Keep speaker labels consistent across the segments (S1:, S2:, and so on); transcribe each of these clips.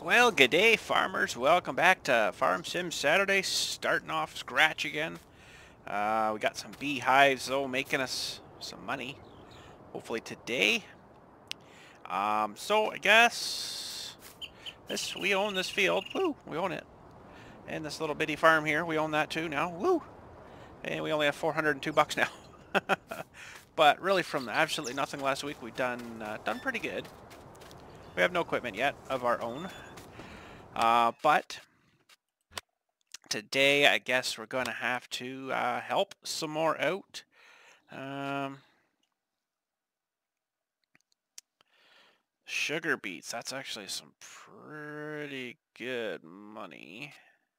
S1: Well, good day, farmers. Welcome back to Farm Sim Saturday. Starting off scratch again. We got some beehives, though, making us some money. Hopefully today. So I guess we own this field. Woo, we own it. And this little bitty farm here, we own that too now. Woo. And we only have 402 bucks now. But really, from absolutely nothing last week, we've done pretty good. We have no equipment yet of our own. But today, I guess we're going to have to help some more out. Sugar beets, that's actually some pretty good money.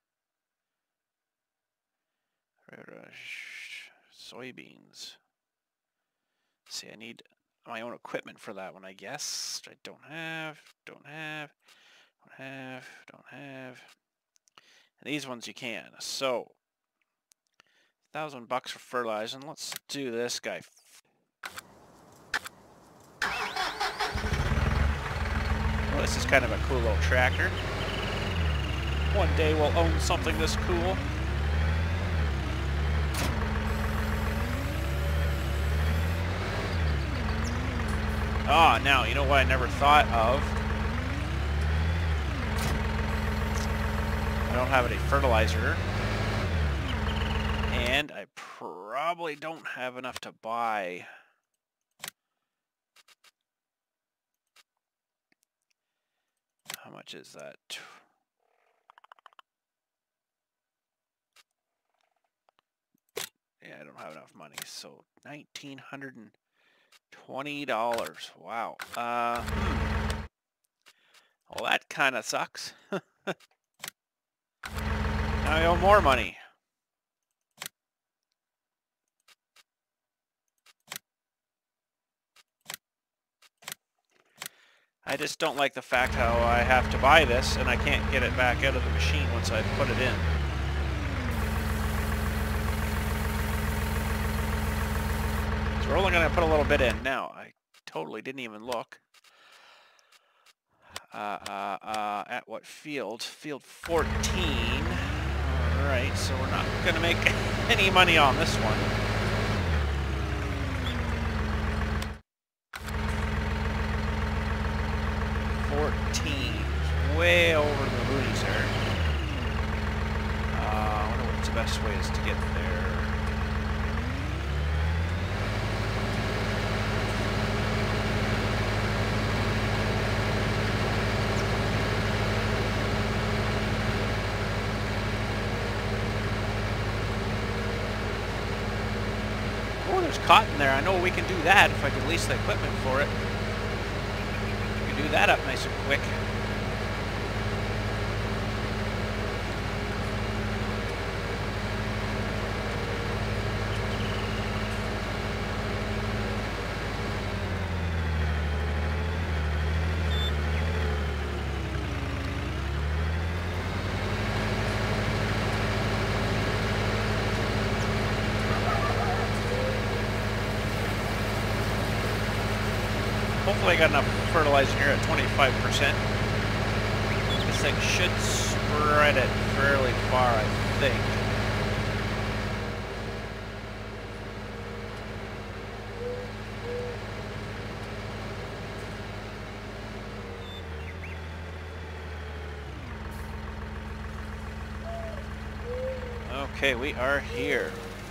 S1: Soybeans. See, I need my own equipment for that one, I guess. I don't have. And these ones you can. So, $1,000 for fertilizer. And let's do this guy. Well, this is kind of a cool little tractor. One day we'll own something this cool. Ah, now, you know what I never thought of? I don't have any fertilizer. And I probably don't have enough to buy. How much is that? Yeah, I don't have enough money. So $1,920. Wow. Well, that kind of sucks. Now I owe more money. I just don't like the fact how I have to buy this and I can't get it back out of the machine once I've put it in. So we're only going to put a little bit in. Now, I totally didn't even look. At what field? Field 14. Alright, so we're not going to make any money on this one. Way over the boonies there. I wonder what the best way is to get there. Oh, there's cotton there. I know we can do that if I can lease the equipment for it. We can do that up nice and quick. Hopefully I got enough fertilizer here at 25%. This thing should spread it fairly far, I think. Okay, we are here.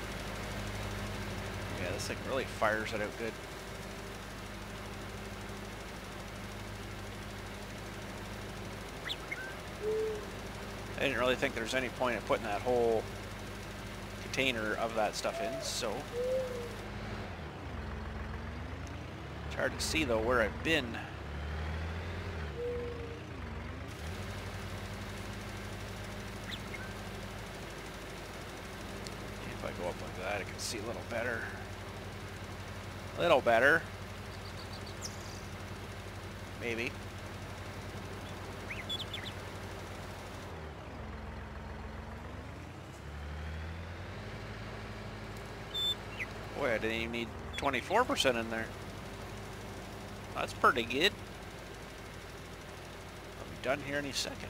S1: Yeah, this thing really fires it out good. I didn't really think there's any point in putting that whole container of that stuff in, so. It's hard to see, though, where I've been. If I go up like that, I can see a little better. A little better. Maybe. Boy, I didn't even need 24% in there. That's pretty good. done here any second.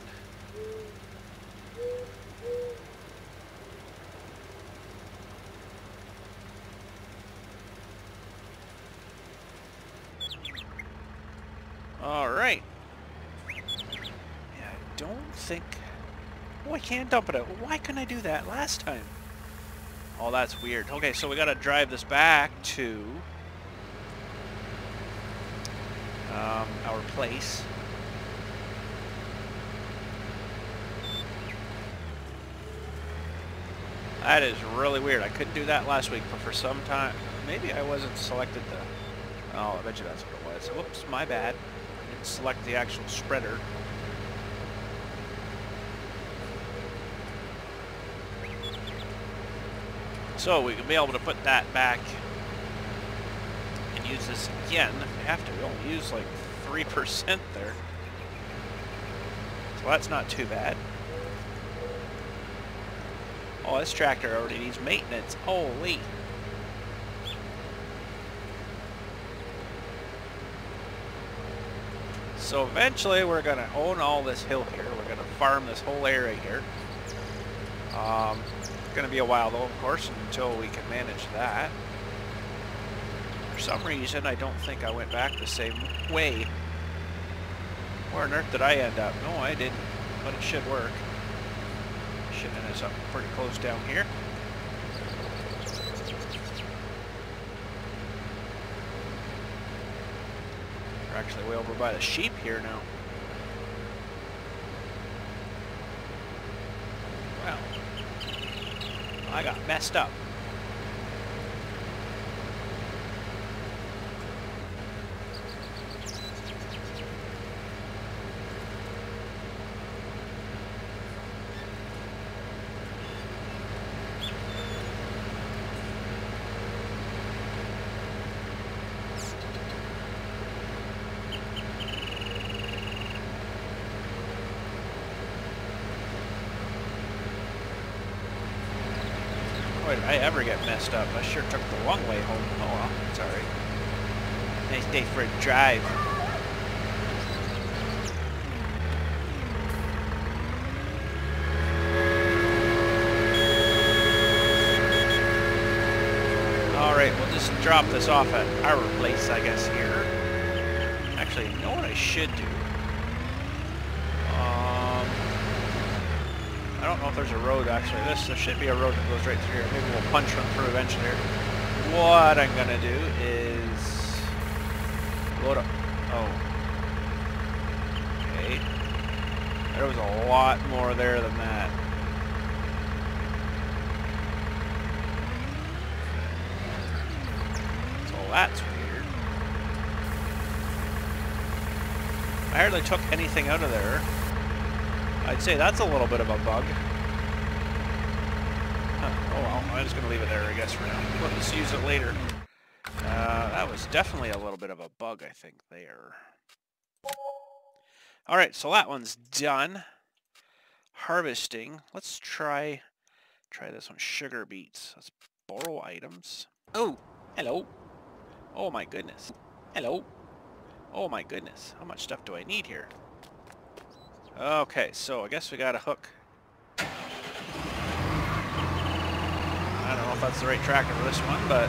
S1: All right. Yeah, I don't think... Oh, I can't dump it out. Why couldn't I do that last time? Oh, that's weird. Okay, so we gotta drive this back to our place. That is really weird. I couldn't do that last week, but for some time, maybe I wasn't selected the... Oh, I bet you that's what it was. Whoops, my bad. I didn't select the actual spreader. So we can be able to put that back and use this again. If we have to, we only use like 3% there. So that's not too bad. Oh, this tractor already needs maintenance. Holy. So eventually we're going to own all this hill here. We're going to farm this whole area here. It's going to be a while though, of course, until we can manage that. For some reason, I don't think I went back the same way. Where on earth did I end up? No, I didn't, but it should work. Should end us up pretty close down here. We're actually way over by the sheep here now. Well, I got messed up. Boy, did I ever get messed up. I sure took the long way home. Oh well, it's alright. Nice day for a drive. Alright, we'll just drop this off at our place, I guess, here. Actually, you know what I should do? I don't know if there's a road, actually. There should be a road that goes right through here. Maybe we'll punch one through eventually here. What I'm going to do is... load up. Oh. Okay. There was a lot more there than that. So that's weird. I hardly took anything out of there. I'd say that's a little bit of a bug. Huh. Oh well, I'm just going to leave it there, I guess, for now. We'll just use it later. That was definitely a little bit of a bug, I think, there. Alright, so that one's done. Harvesting. Let's try this one. Sugar beets. Let's borrow items. Oh, hello. Oh my goodness. Hello. Oh my goodness. How much stuff do I need here? Okay, so I guess we got a hook. I don't know if that's the right tractor for this one, but...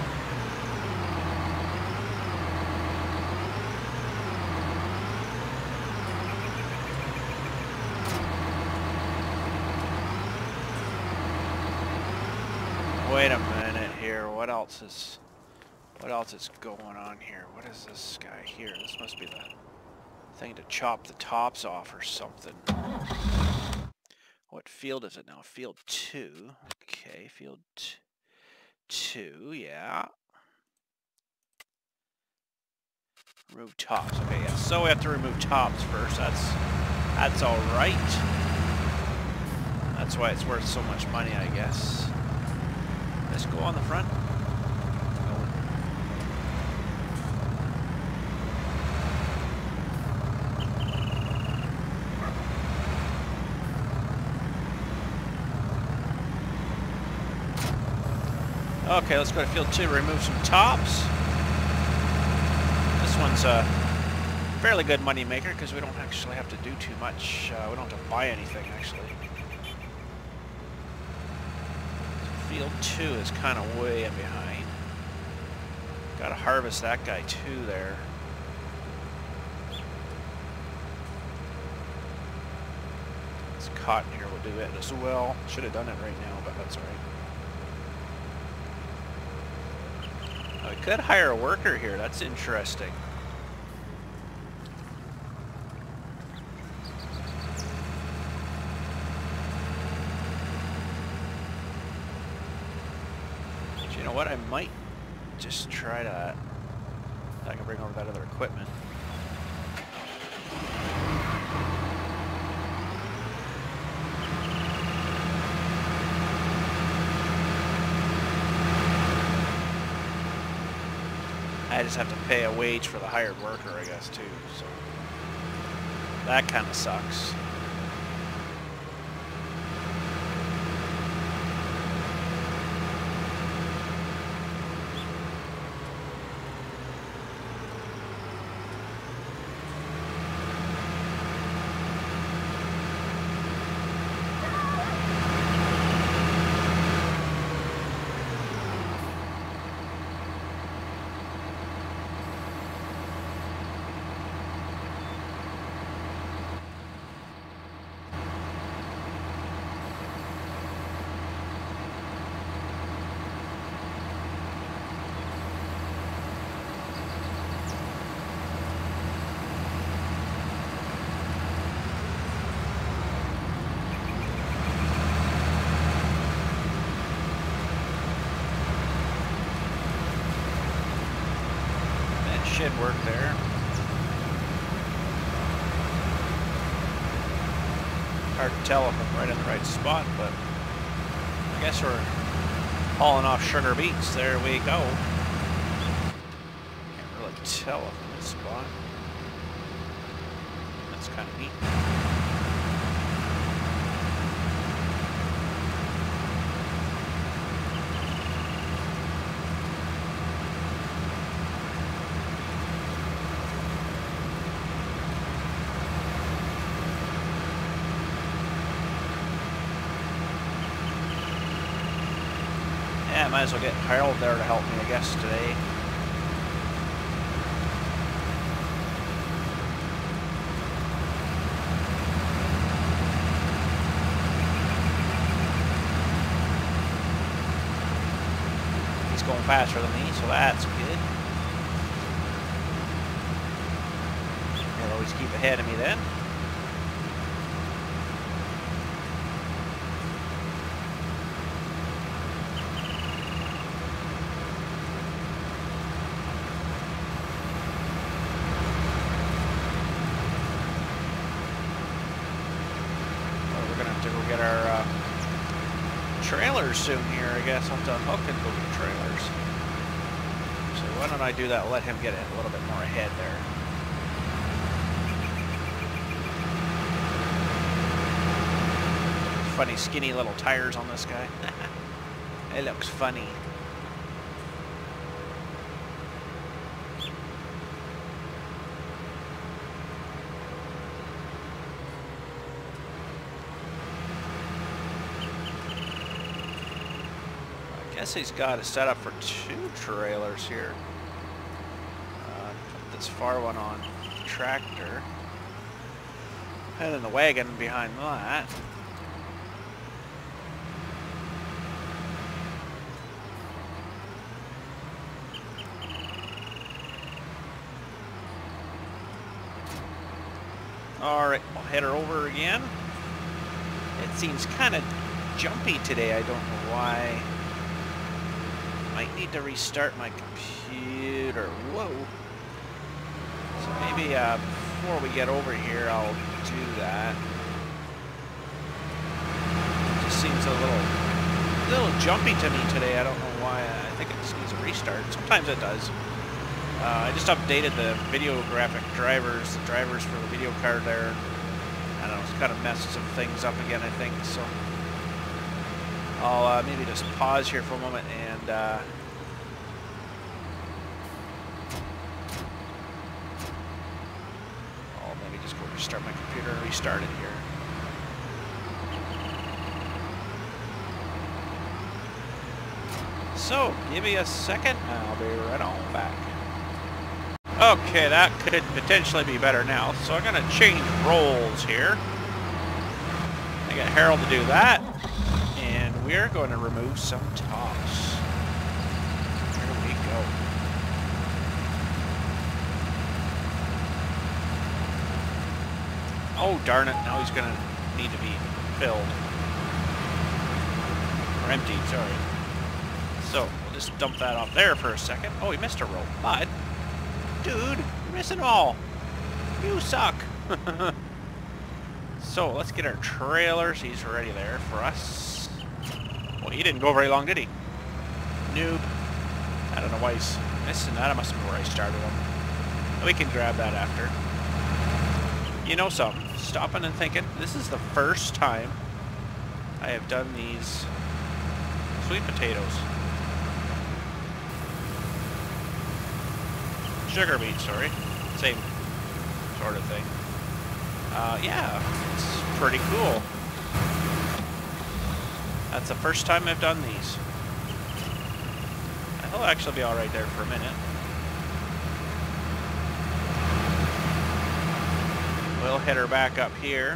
S1: Wait a minute here. What else is going on here? What is this guy here? This must be the thing to chop the tops off or something. What field is it now? Field 2. Okay, field 2, yeah. Remove tops. Okay, yeah. So we have to remove tops first. That's all right. That's why it's worth so much money, I guess. Let's go on the front. Okay, let's go to field 2, remove some tops. This one's fairly good money maker because we don't actually have to do too much. We don't have to buy anything actually. Field 2 is kind of way in behind. Got to harvest that guy too there. This cotton here will do it as well. Should have done it right now, but that's all right. I could hire a worker here. That's interesting. But you know what? I might just try that. I can bring over that other equipment. I just have to pay a wage for the hired worker, I guess, too, so that kind of sucks. Should work there. Hard to tell if I'm right in the right spot, but I guess we're hauling off sugar beets. There we go. Can't really tell if I'm in this spot. That's kind of neat. Yeah, might as well get Harold there to help me, I guess, today. He's going faster than me, so that's good. He'll always keep ahead of me then. Get our trailers soon here, I guess. I'll have to unhook and go get trailers. So why don't I do that? Let him get a little bit more ahead there. Funny skinny little tires on this guy. It looks funny. I guess he's got it set up for 2 trailers here. Put this far one on the tractor. And then the wagon behind that. Alright, I'll head her over again. It seems kind of jumpy today, I don't know why. Might need to restart my computer. Whoa. So maybe before we get over here, I'll do that. It just seems a little jumpy to me today. I don't know why. I think it just needs a restart. Sometimes it does. I just updated the video graphic drivers, the drivers for the video card there. I don't know, it's kind of messed some things up again, I think. So I'll maybe just pause here for a moment and start my computer and restart it here. So, give me a second, and I'll be right on back. Okay, that could potentially be better now. So I'm going to change roles here. I got Harold to do that. And we're going to remove some tops. Here we go. Oh, darn it. Now he's going to need to be filled. Or emptied, sorry. So, we'll just dump that off there for a second. Oh, he missed a row. But, dude, you're missing them all. You suck. So, let's get our trailers. He's already there for us. Well, he didn't go very long, did he? Noob. I don't know why he's missing that. I must have been where I started him. We can grab that after. You know something. Stopping and thinking. This is the first time I have done these sweet potatoes. Sugar beet, sorry. Same sort of thing. Yeah, it's pretty cool. That's the first time I've done these. He'll actually be alright there for a minute. We'll hit her back up here.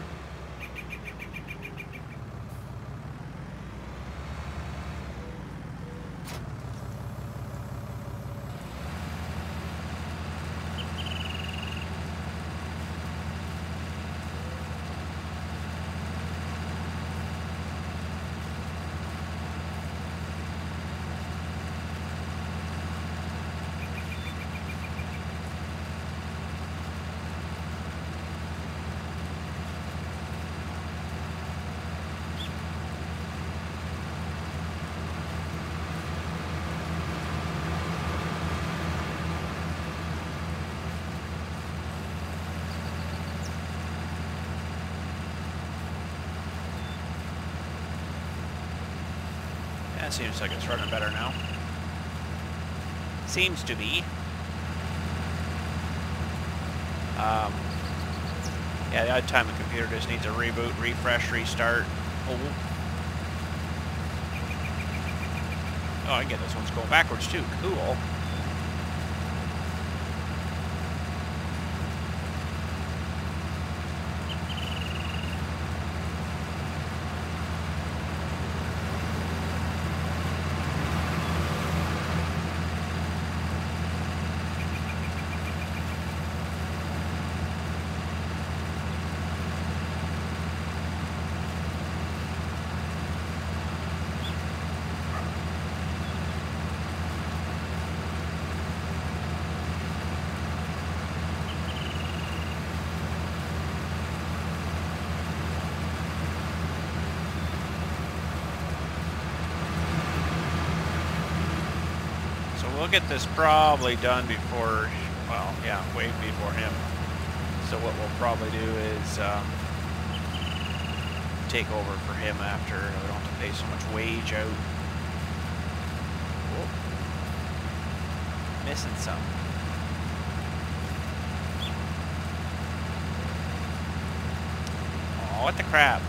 S1: That seems like it's running better now. Seems to be. Yeah, the odd time the computer just needs a reboot, refresh, restart. Oh, I get this one's going backwards too. Cool. We'll get this probably done before, well, yeah, way before him. So what we'll probably do is take over for him after. We don't have to pay so much wage out. Whoa. Missing some. Oh, what the crap.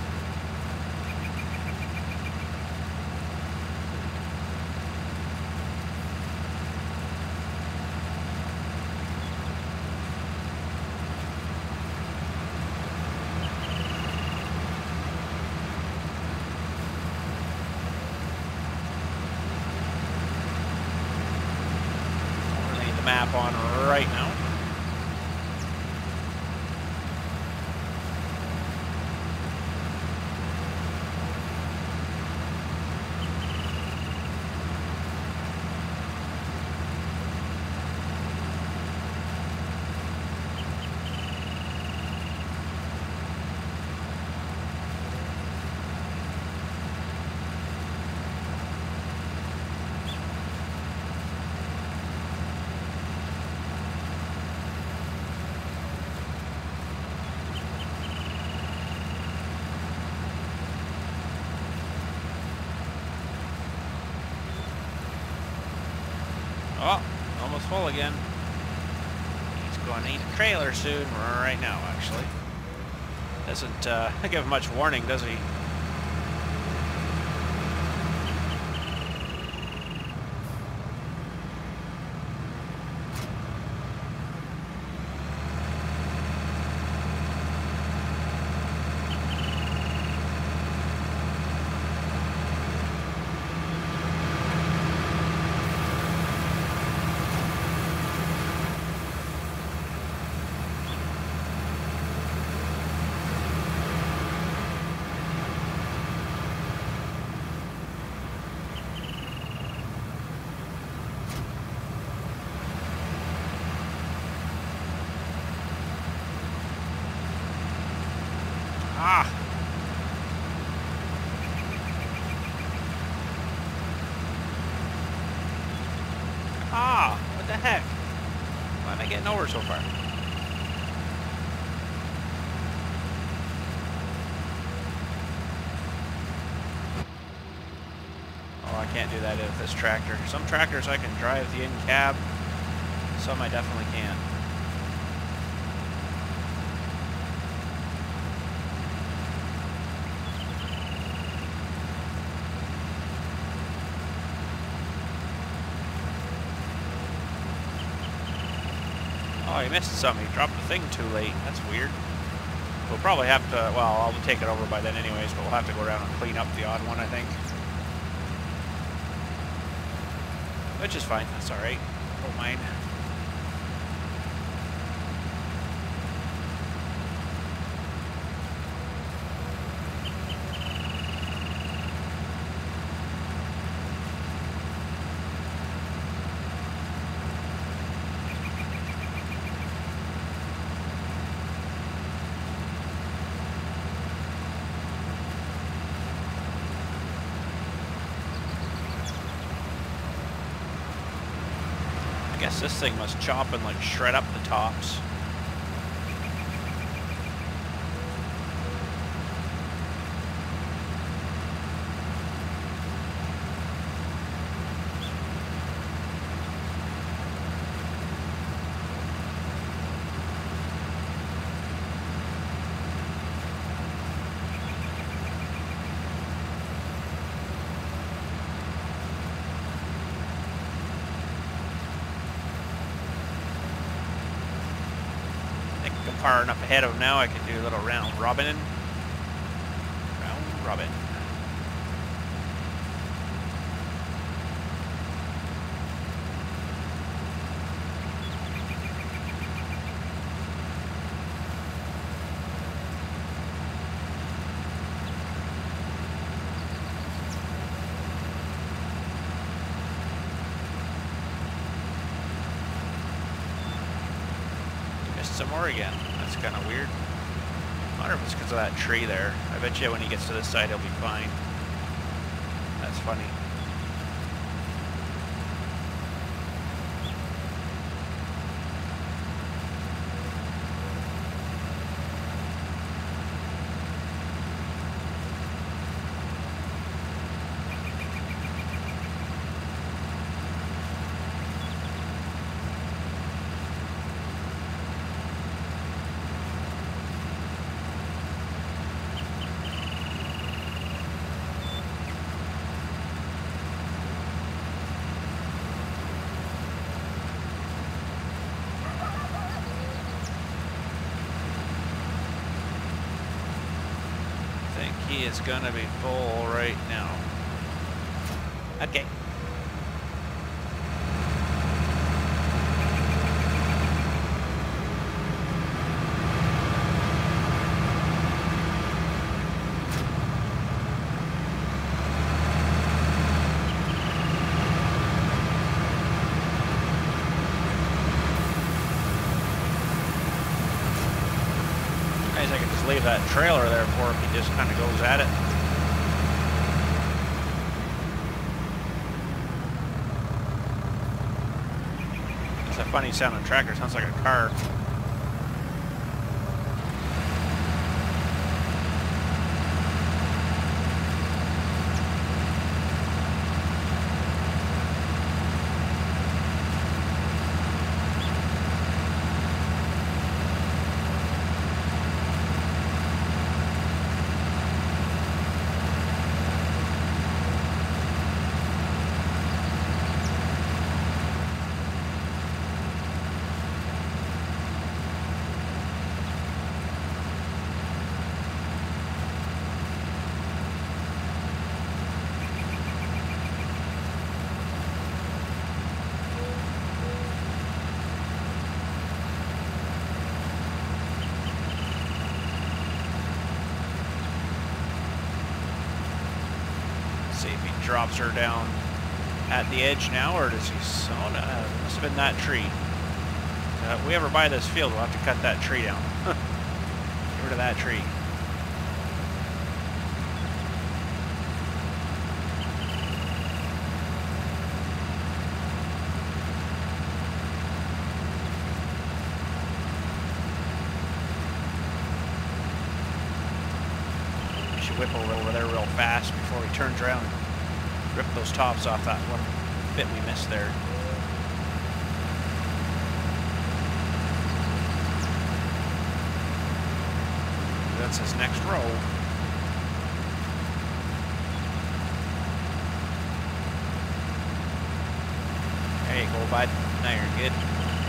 S1: Map on right now. Oh, almost full again. He's going, I need a trailer soon, right now, actually. Doesn't give much warning, does he? Ah! Ah! What the heck? Why am I getting over so far? Oh, I can't do that with this tractor. Some tractors I can drive the in-cab. Some I definitely can't. Oh, he missed something. He dropped the thing too late. That's weird. We'll probably have to, well, I'll take it over by then anyways, but we'll have to go around and clean up the odd one, I think. Which is fine. That's alright. Don't mind. I guess this thing must chop and like shred up the tops. Far enough ahead of him now, I can do a little round robin. Round robin. Missed some more again. That's kind of weird. I wonder if it's because of that tree there. I bet you when he gets to this side, he'll be fine. That's funny. He is gonna be full right now. Okay. Guys, I can just leave that trailer there for him. He just kind of goes at it. It's a funny sounding tractor. Sounds like a car. See if he drops her down at the edge now, or does he? Oh no, it must have been that tree. If we ever buy this field, we'll have to cut that tree down. Get rid of that tree. We should whip over there real fast before he turns around and rip those tops off that one bit we missed there. That's his next row. There you go, bud. Now you're good.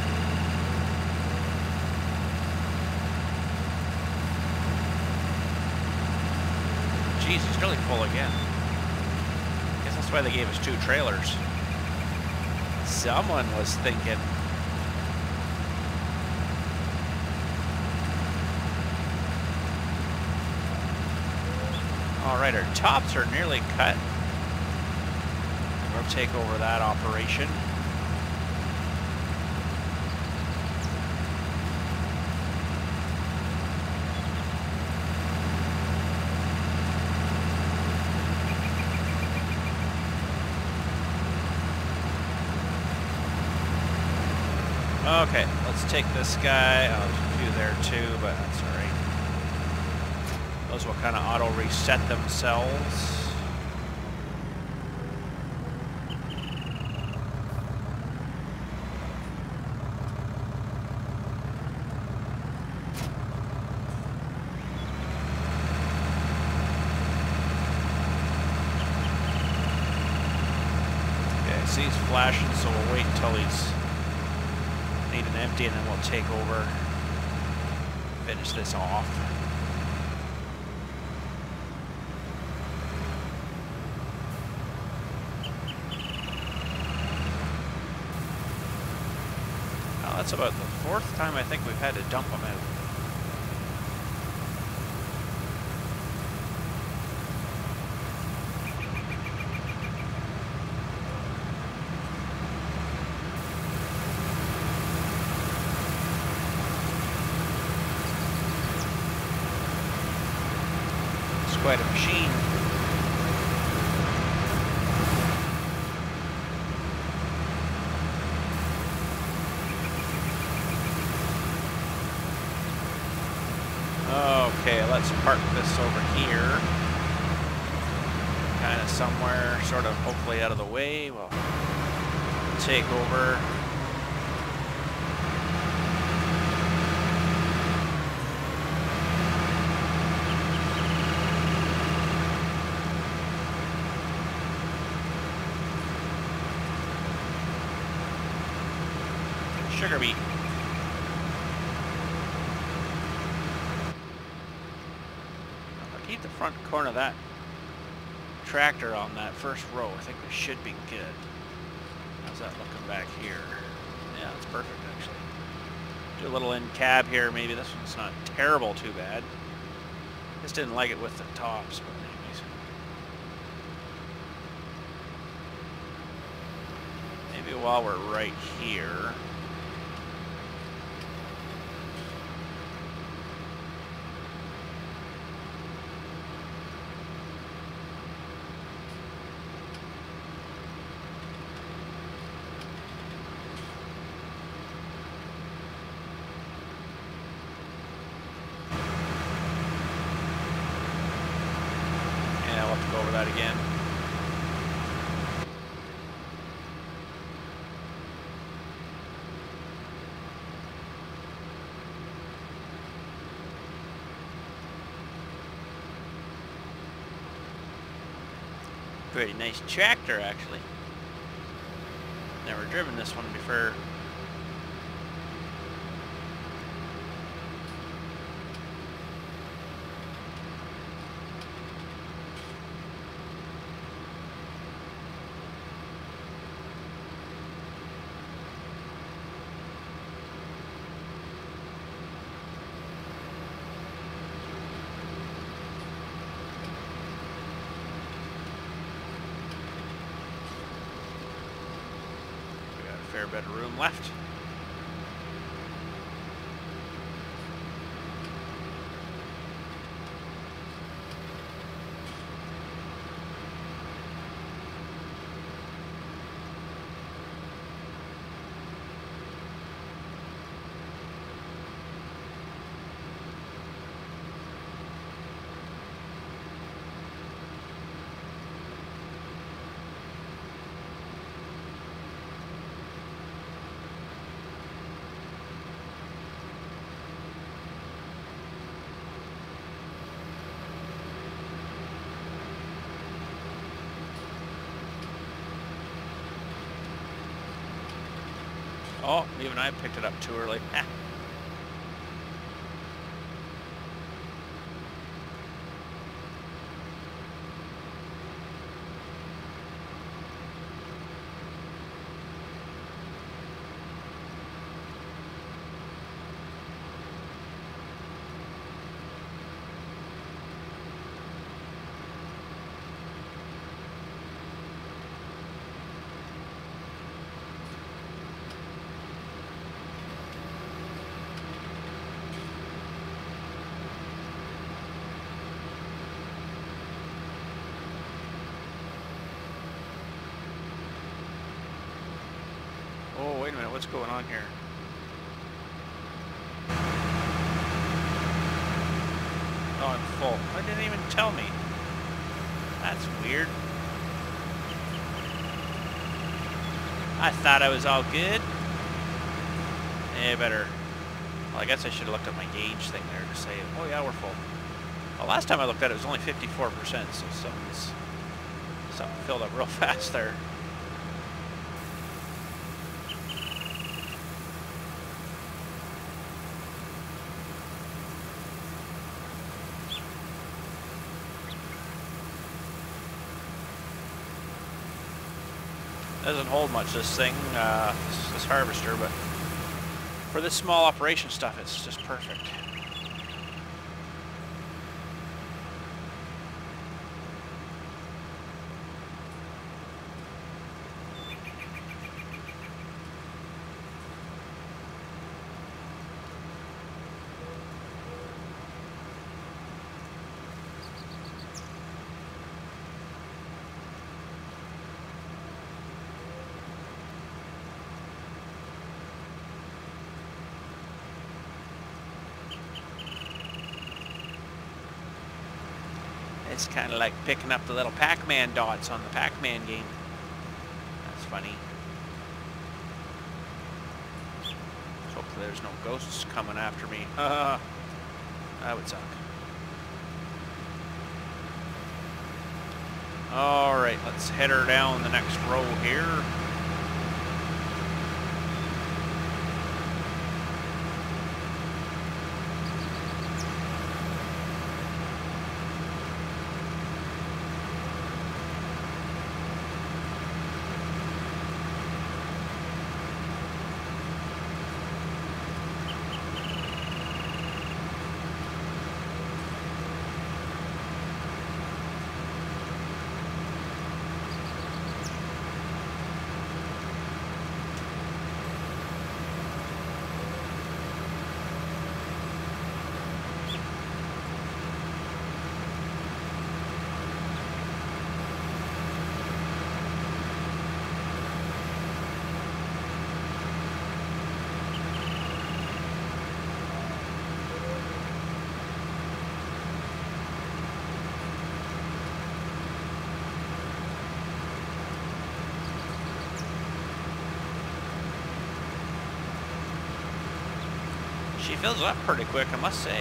S1: Jeez, he's really full again. Guess that's why they gave us 2 trailers. Someone was thinking. Alright, our tops are nearly cut. We'll take over that operation. Okay, let's take this guy. Oh, there's a few there too, but that's alright. Those will kind of auto reset themselves. Okay, see he's flashing, so we'll wait until he's need an empty, and then we'll take over, finish this off. Now that's about the 4th time I think we've had to dump them out. Quite a machine. Okay, let's park this over here. Kind of somewhere, sort of hopefully out of the way. We'll take over. Sugar beet. If I keep the front corner of that tractor on that first row, I think we should be good. How's that looking back here? Yeah, that's perfect actually. Do a little in cab here, maybe this one's not terrible, too bad. Just didn't like it with the tops, but anyways. Maybe while we're right here. Go over that again. Pretty nice tractor, actually. Never driven this one before. fair bit of room left. Oh, even I picked it up too early. Ah. Oh, wait a minute, what's going on here? Oh, I'm full. It didn't even tell me. That's weird. I thought I was all good. Better. Well, I guess I should have looked at my gauge thing there to say, oh yeah, we're full. Well, last time I looked at it, it was only 54%, so something filled up real fast there. Doesn't hold much, this thing, this harvester, but for this small operation stuff, it's just perfect. It's kind of like picking up the little Pac-Man dots on the Pac-Man game. That's funny. Hopefully there's no ghosts coming after me. That would suck. Alright, let's head her down the next row here. She fills up pretty quick, I must say.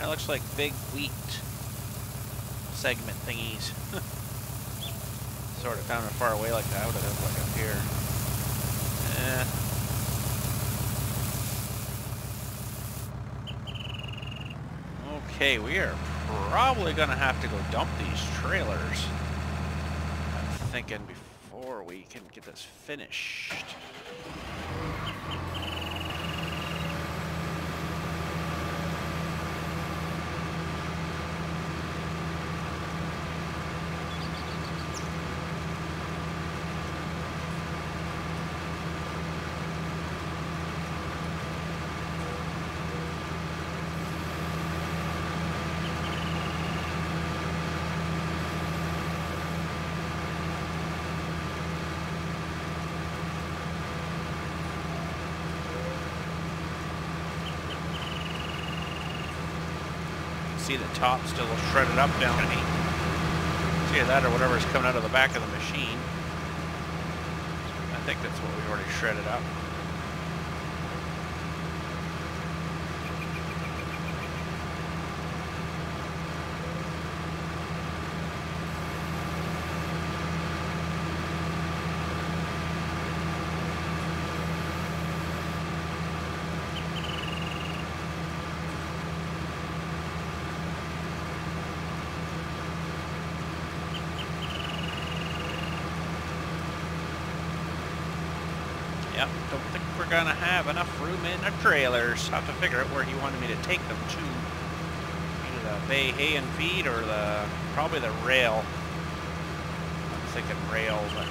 S1: looks like big wheat segment thingies. Sort of kind of far away like that. What would it look like up here? Okay, we are probably gonna have to go dump these trailers. I'm thinking before we can get this finished. See the top still shredded up down me. See that or whatever is coming out of the back of the machine. I think that's what we already shredded up. Yep, don't think we're gonna have enough room in the trailers. I'll have to figure out where he wanted me to take them to. Either the bay hay and feed or probably the rail. I'm thinking rail, but...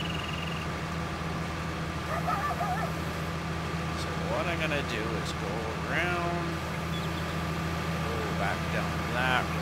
S1: So what I'm gonna do is go around, go back down that road.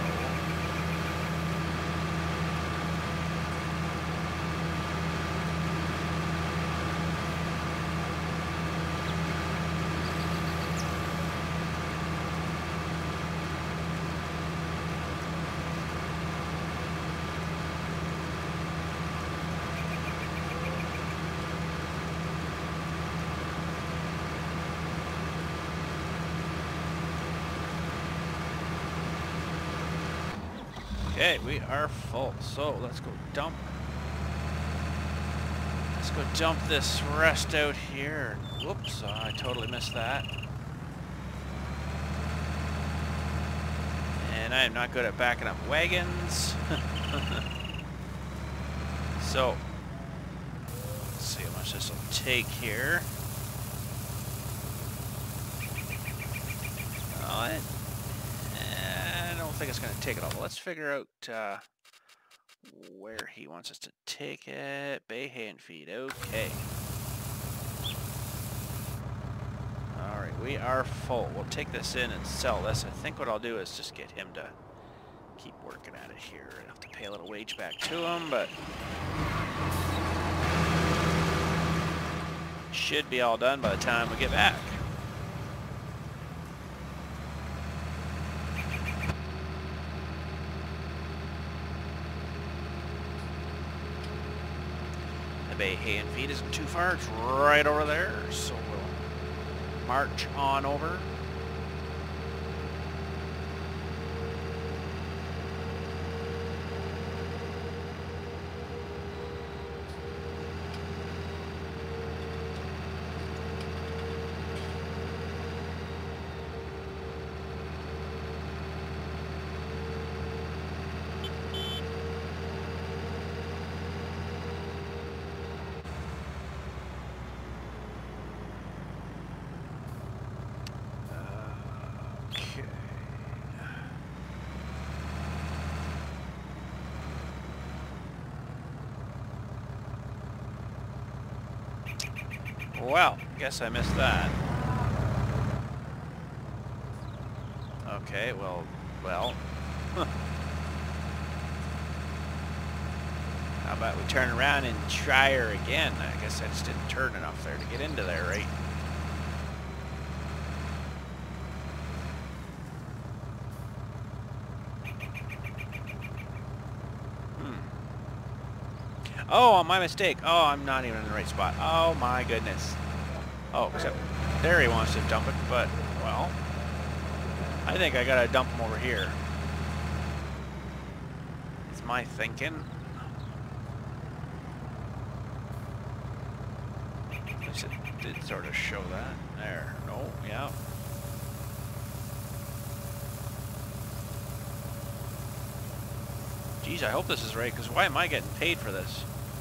S1: Okay, we are full, so let's go dump. Let's go dump this rest out here. Whoops, I totally missed that. And I am not good at backing up wagons. So, let's see how much this will take here. I don't think it's going to take it all. But let's figure out where he wants us to take it. Bay hay and feed. Okay. Alright, we are full. We'll take this in and sell this. I think what I'll do is just get him to keep working at it here. I have to pay a little wage back to him, but should be all done by the time we get back. Bay hay and feed isn't too far, it's right over there, so we'll march on over. Well, guess I missed that. Okay, well. How about we turn around and try her again? I guess I just didn't turn enough there to get into there, right? Oh, my mistake. Oh, I'm not even in the right spot. Oh, my goodness. Oh, except there he wants to dump it, but, well. I think I gotta dump them over here. It's my thinking. At least it did sort of show that. There. No, yeah. Geez, I hope this is right, because why am I getting paid for this?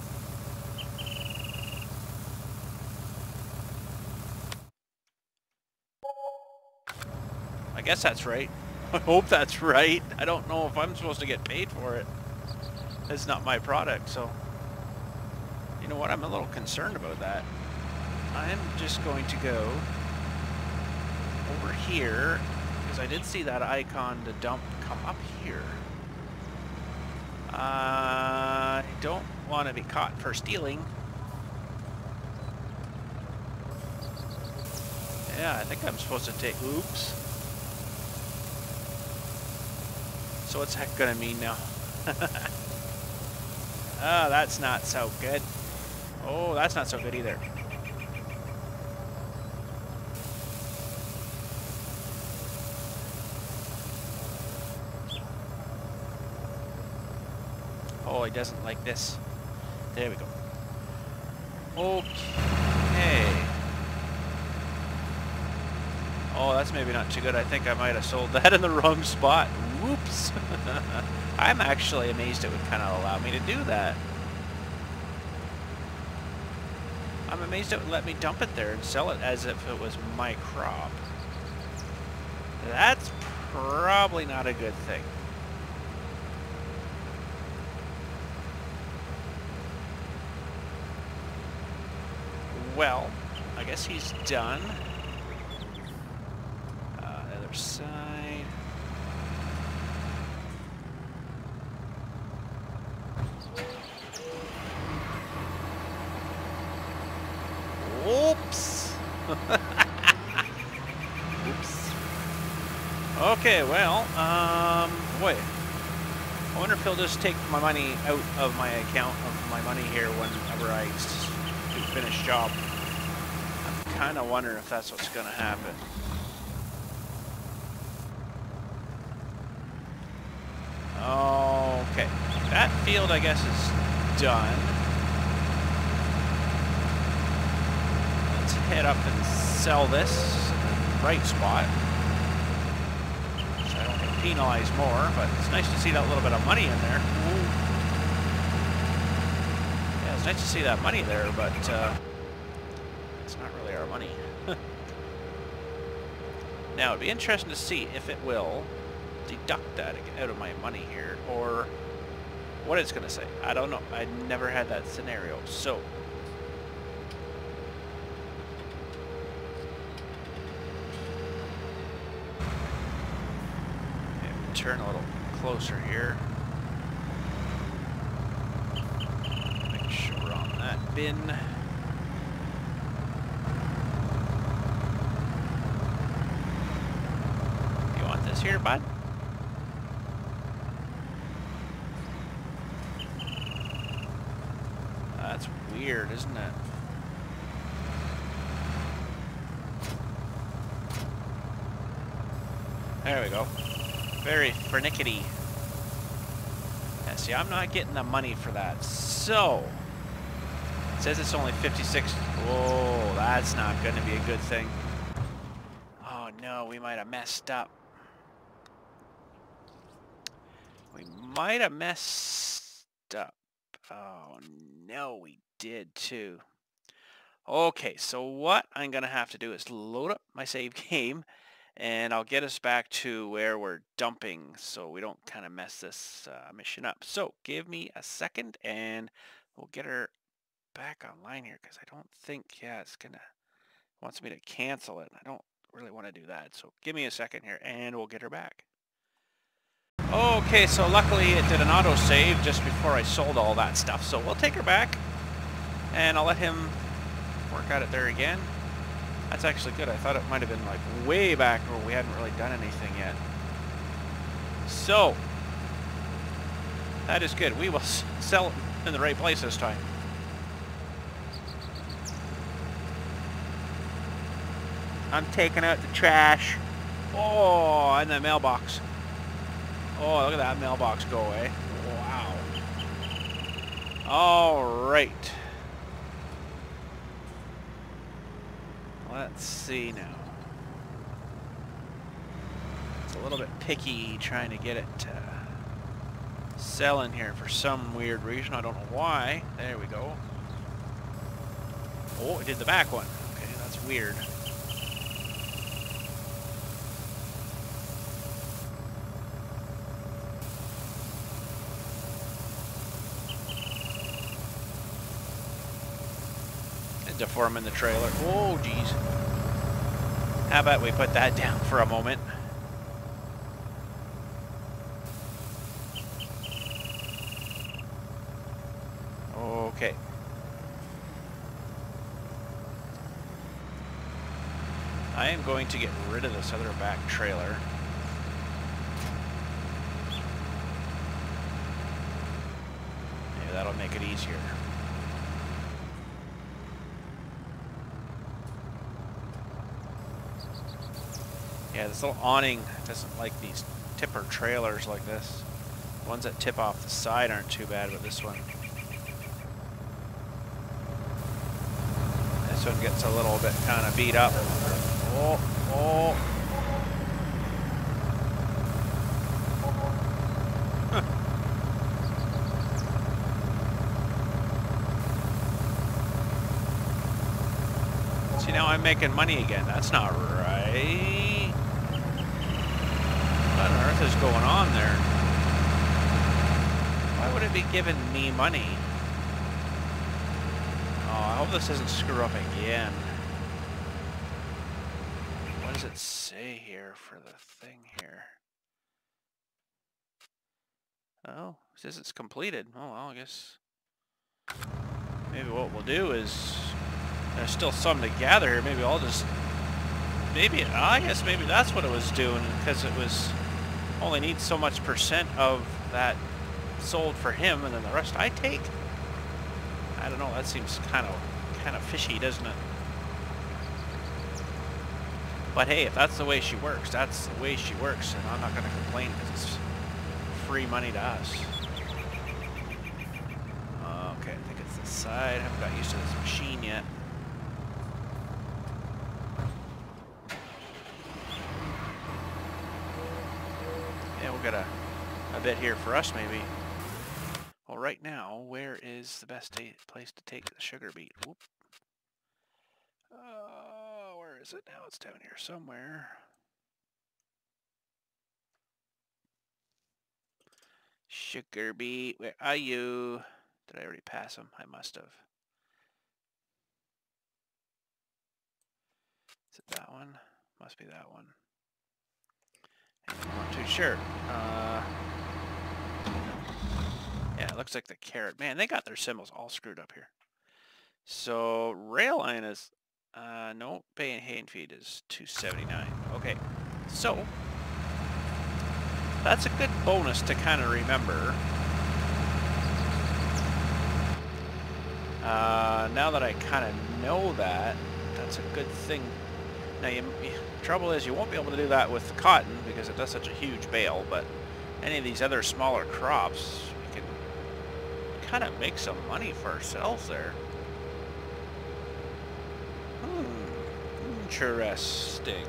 S1: I guess that's right. I hope that's right. I don't know if I'm supposed to get paid for it. It's not my product, so... You know what? I'm a little concerned about that. I'm just going to go over here, because I did see that icon to dump come up here. I don't want to be caught for stealing. Yeah, I think I'm supposed to take... Oops. So what's that gonna mean now? Oh, that's not so good. Oh, that's not so good either. Oh, he doesn't like this. There we go. Okay. Oh, that's maybe not too good. I think I might have sold that in the wrong spot. Whoops. I'm actually amazed it would kind of allow me to do that. I'm amazed it would let me dump it there and sell it as if it was my crop. That's probably not a good thing. Well, I guess he's done. The other side. Oops. Oops. Okay, well, boy. I wonder if he'll just take my money out of my account of my money here whenever I do finish job. I'm kind of wondering if that's what's going to happen. Okay, that field I guess is done. Let's head up and sell this in the right spot. So I don't get penalized more, but it's nice to see that little bit of money in there. Ooh. Yeah, it's nice to see that money there, but it's not really our money. Now, it'd be interesting to see if it will deduct that out of my money here, or what it's going to say. I don't know. I never had that scenario. So, okay, turn a little closer here. Make sure we're on that bin. You want this here, bud? That's weird, isn't it? There we go. Very finicky. Yeah, see, I'm not getting the money for that. So, it says it's only 56. Whoa, that's not going to be a good thing. Oh no, we might have messed up. We might have messed up. Oh no, we did too. Okay, so what I'm going to have to do is load up my save game, and I'll get us back to where we're dumping so we don't kind of mess this mission up. So give me a second and we'll get her back online here, because I don't think, yeah, it's going to, wants me to cancel it. I don't really want to do that. So give me a second here and we'll get her back. Okay, so luckily it did an auto-save just before I sold all that stuff, so we'll take her back, and I'll let him work at it there again. That's actually good. I thought it might have been like way back where we hadn't really done anything yet. So, that is good. We will sell it in the right place this time. I'm taking out the trash. Oh, and the mailbox. Oh, look at that mailbox go, eh? Wow. All right. Let's see now. It's a little bit picky trying to get it sell in here for some weird reason. I don't know why. There we go. Oh, it did the back one. Okay, that's weird. Deforming the trailer. Oh, geez. How about we put that down for a moment? Okay. I am going to get rid of this other back trailer. Maybe that'll make it easier. Yeah, this little awning doesn't like these tipper trailers like this. The ones that tip off the side aren't too bad, but this one gets a little bit kind of beat up. Oh, oh. Huh. See, now I'm making money again. That's not right. What on earth is going on there? Why would it be giving me money? Oh, I hope this doesn't screw up again. What does it say here for the thing here? Oh, it says it's completed. Oh, well, I guess maybe what we'll do is there's still some to gather here. Maybe I'll just I guess maybe that's what it was doing, because it was only needs so much percent of that sold for him, and then the rest I take. I don't know. That seems kind of fishy, doesn't it? But hey, if that's the way she works, that's the way she works, and I'm not going to complain because it's free money to us. Okay, I think it's the side. I haven't got used to this machine yet. Yeah, we'll get a bit here for us, maybe. Well, right now, where is the best place to take the sugar beet? Whoop. Where is it now? It's down here somewhere. Sugar beet, where are you? Did I already pass him? I must have. Is it that one? Must be that one. I'm not too sure. Yeah, it looks like the carrot. Man, they got their symbols all screwed up here. So, rail line is, no, pay and hay and feed is $2.79. Okay, so that's a good bonus to kind of remember. Now that I kind of know that, that's a good thing. Now, trouble is you won't be able to do that with cotton because it does such a huge bale, but any of these other smaller crops, we can kind of make some money for ourselves there. Interesting.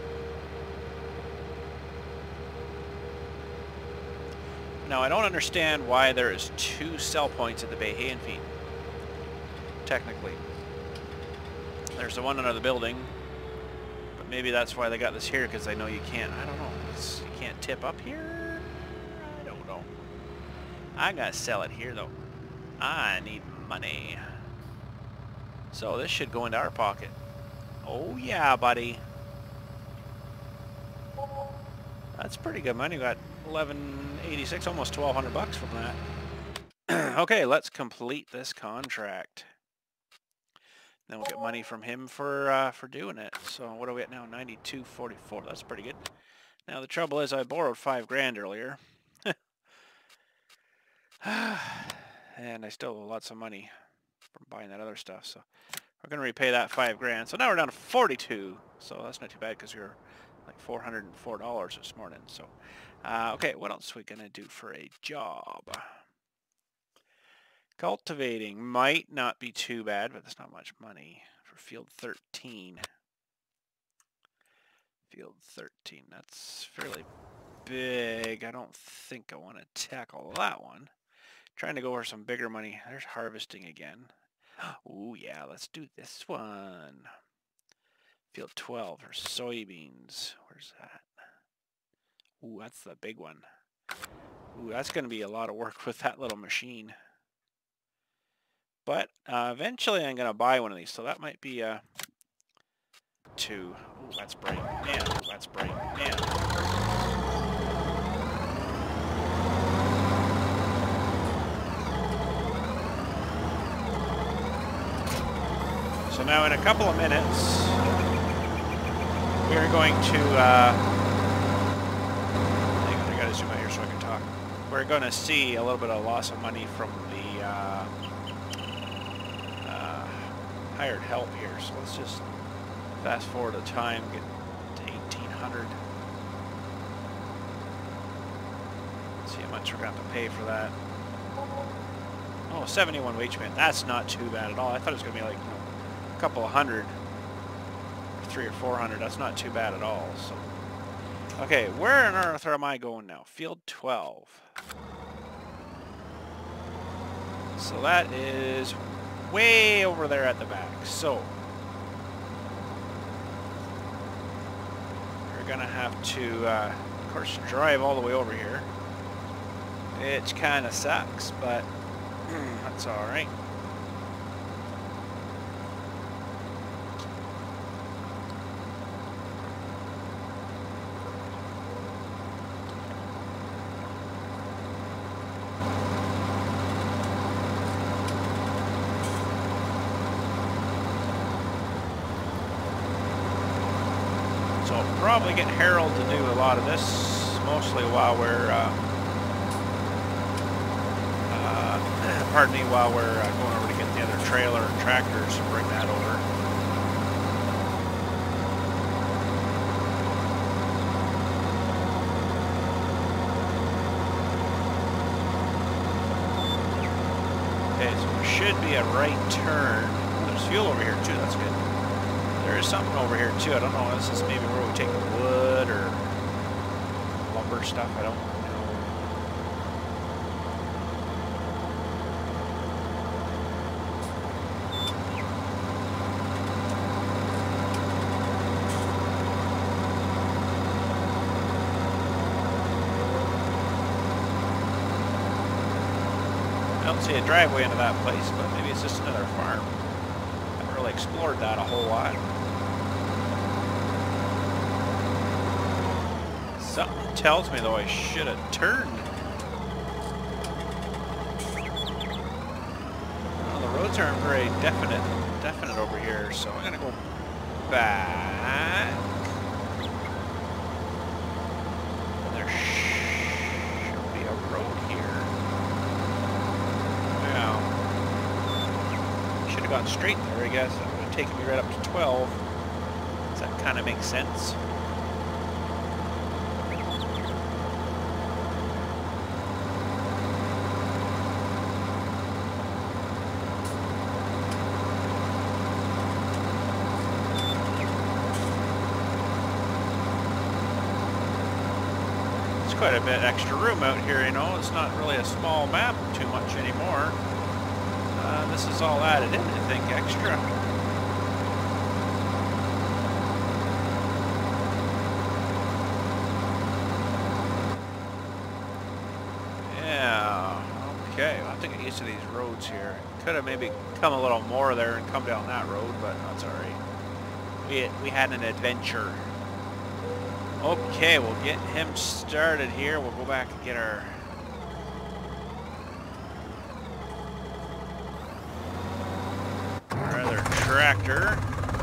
S1: Now, I don't understand why there is 2 sell points at the Bay Hay and Feed. Technically. There's the one under the building. But maybe that's why they got this here, because they know you can't, I don't know, you can't tip up here? I don't know. I gotta sell it here, though. I need money. So this should go into our pocket. Oh yeah, buddy. That's pretty good money. We got $11.86, almost 1,200 bucks from that. Okay, let's complete this contract. Then we'll get money from him for doing it. So what are we at now? 92.44. That's pretty good. Now the trouble is I borrowed $5 grand earlier. And I still owe lots of money from buying that other stuff. So we're going to repay that $5 grand. So now we're down to 42. So that's not too bad because we were like $404 this morning. So, okay, what else are we gonna do for a job? Cultivating might not be too bad, but that's not much money for field 13. Field 13, that's fairly big. I don't think I want to tackle that one. Trying to go for some bigger money. There's harvesting again. Oh yeah, let's do this one. Field 12 for soybeans. Where's that? Ooh, that's the big one. Ooh, that's going to be a lot of work with that little machine. But eventually I'm going to buy one of these, so that might be a 2. Ooh, that's bright. Man, that's bright. Man. So now in a couple of minutes, we are going to, hang on, I gotta zoom out here so I can talk. We're going to see a little bit of loss of money from the hired help here. So let's just fast forward the time, get to 1800. See how much we're going to have to pay for that. Oh, 71 wage payment. That's not too bad at all. I thought it was going to be like, you know, a couple of hundred, or 300 or 400. That's not too bad at all. So, okay, where on earth am I going now? Field 12. So that is way over there at the back. So we're gonna have to, of course, drive all the way over here. It kind of sucks, but that's all right. Probably get Harold to do a lot of this, mostly while we're, pardon me, while we're going over to get the other trailer and tractors and bring that over. Okay, so there should be a right turn. Oh, there's fuel over here too, that's good. There is something over here too. I don't know. This is maybe where we take the wood or lumber stuff. I don't know. I don't see a driveway into that place, but maybe it's just another farm. I haven't really explored that a whole lot. Something tells me, though, I should have turned. Well, the roads aren't very definite over here, so I'm gonna go back. There should be a road here. Well, should have gone straight there, I guess. That would have taken me right up to 12. Does that kind of make sense? Quite a bit extra room out here, you know. It's not really a small map too much anymore. This is all added in, I think, extra. Yeah, okay. I'll have to get used to these roads here. Could have maybe come a little more there and come down that road, but that's all right. We had an adventure. Okay, we'll get him started here. We'll go back and get our other tractor.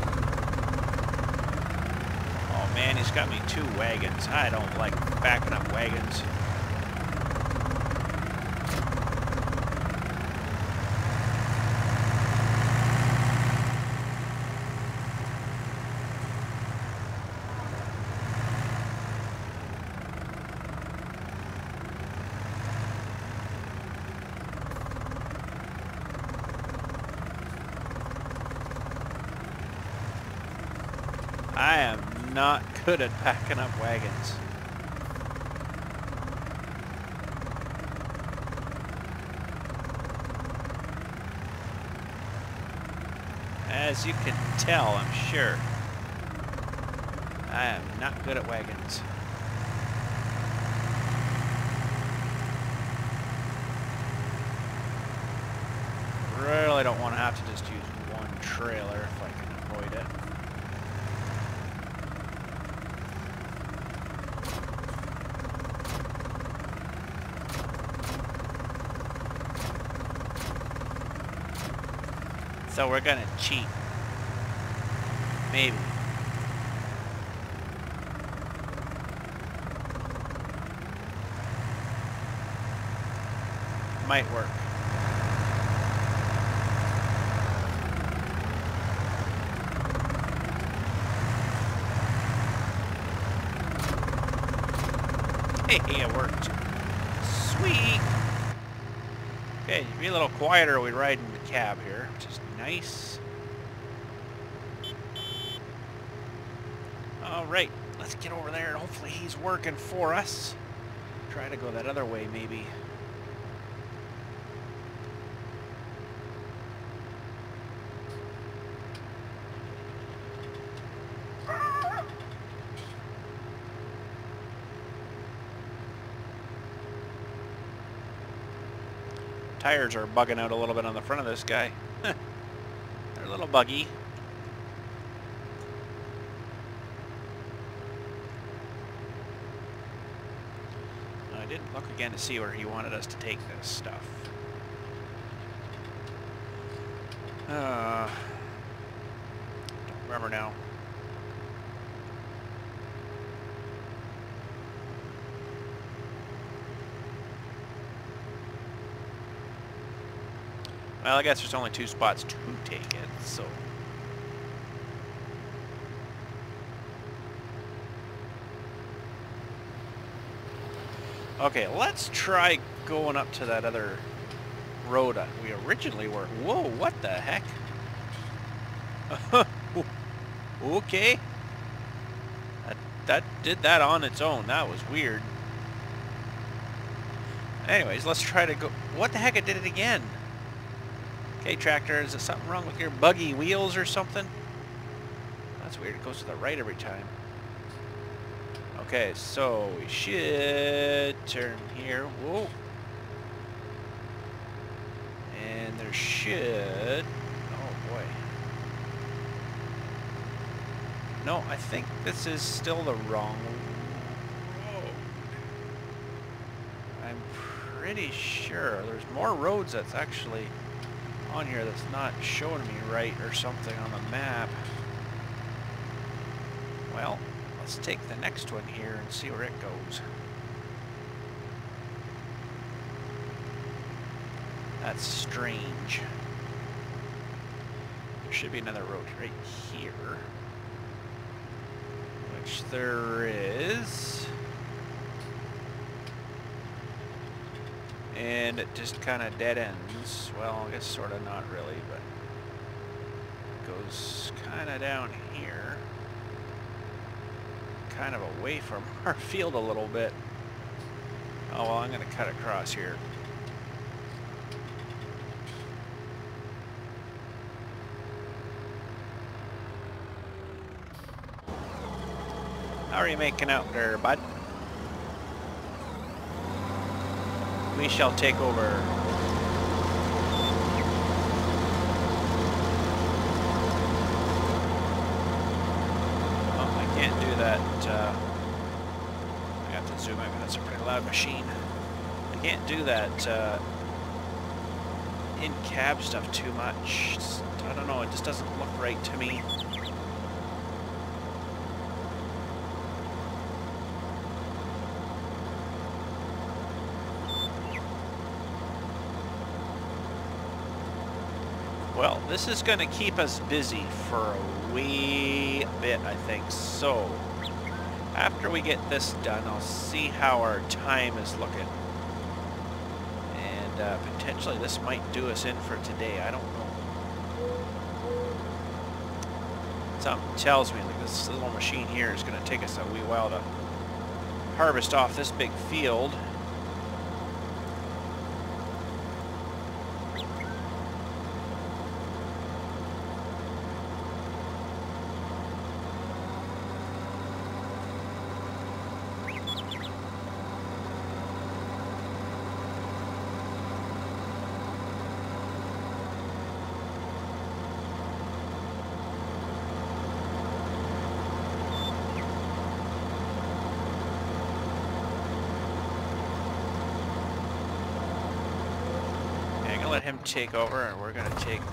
S1: Oh man, he's got me 2 wagons. I don't like backing up wagons. I am not good at packing up wagons. As you can tell, I'm sure. I am not good at wagons. Really don't want to have to just use one trailer if I can avoid it. So we're gonna cheat. Maybe. Might work. Hey, it worked. Sweet! Okay, be a little quieter we ride in the cab here, which is nice. Alright, let's get over there and hopefully he's working for us. Try to go that other way maybe. Tires are bugging out a little bit on the front of this guy. They're a little buggy. I didn't look again to see where he wanted us to take this stuff. Don't remember now. Well, I guess there's only 2 spots to take it, so. Okay, let's try going up to that other road we originally were. Whoa, what the heck? Okay. That did that on its own. That was weird. Anyways, let's try to go. What the heck? It did it again. Okay, tractor, is there something wrong with your buggy wheels or something? That's weird, it goes to the right every time. Okay, so we should turn here. Whoa. And there should... Oh boy. No, I think this is still the wrong road. I'm pretty sure there's more roads that's actually on here that's not showing me right or something on the map. Well, let's take the next one here and see where it goes. That's strange. There should be another road right here, which there is. And it just kind of dead ends. Well, I guess sort of not really, but it goes kind of down here. Kind of away from our field a little bit. Oh, well, I'm going to cut across here. How are you making out there, bud? We shall take over. Oh, I can't do that. I have to zoom in. That's a pretty loud machine. I can't do that in-cab stuff too much. I don't know. It just doesn't look right to me. Well, this is going to keep us busy for a wee bit, I think. So, after we get this done, I'll see how our time is looking. And potentially this might do us in for today. I don't know. Something tells me like this little machine here is going to take us a wee while to harvest off this big field. Let him take over, and we're going to take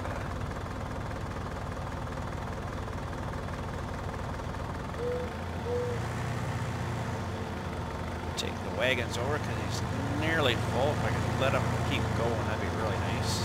S1: the wagons over because he's nearly full. If I can let him keep going, that'd be really nice.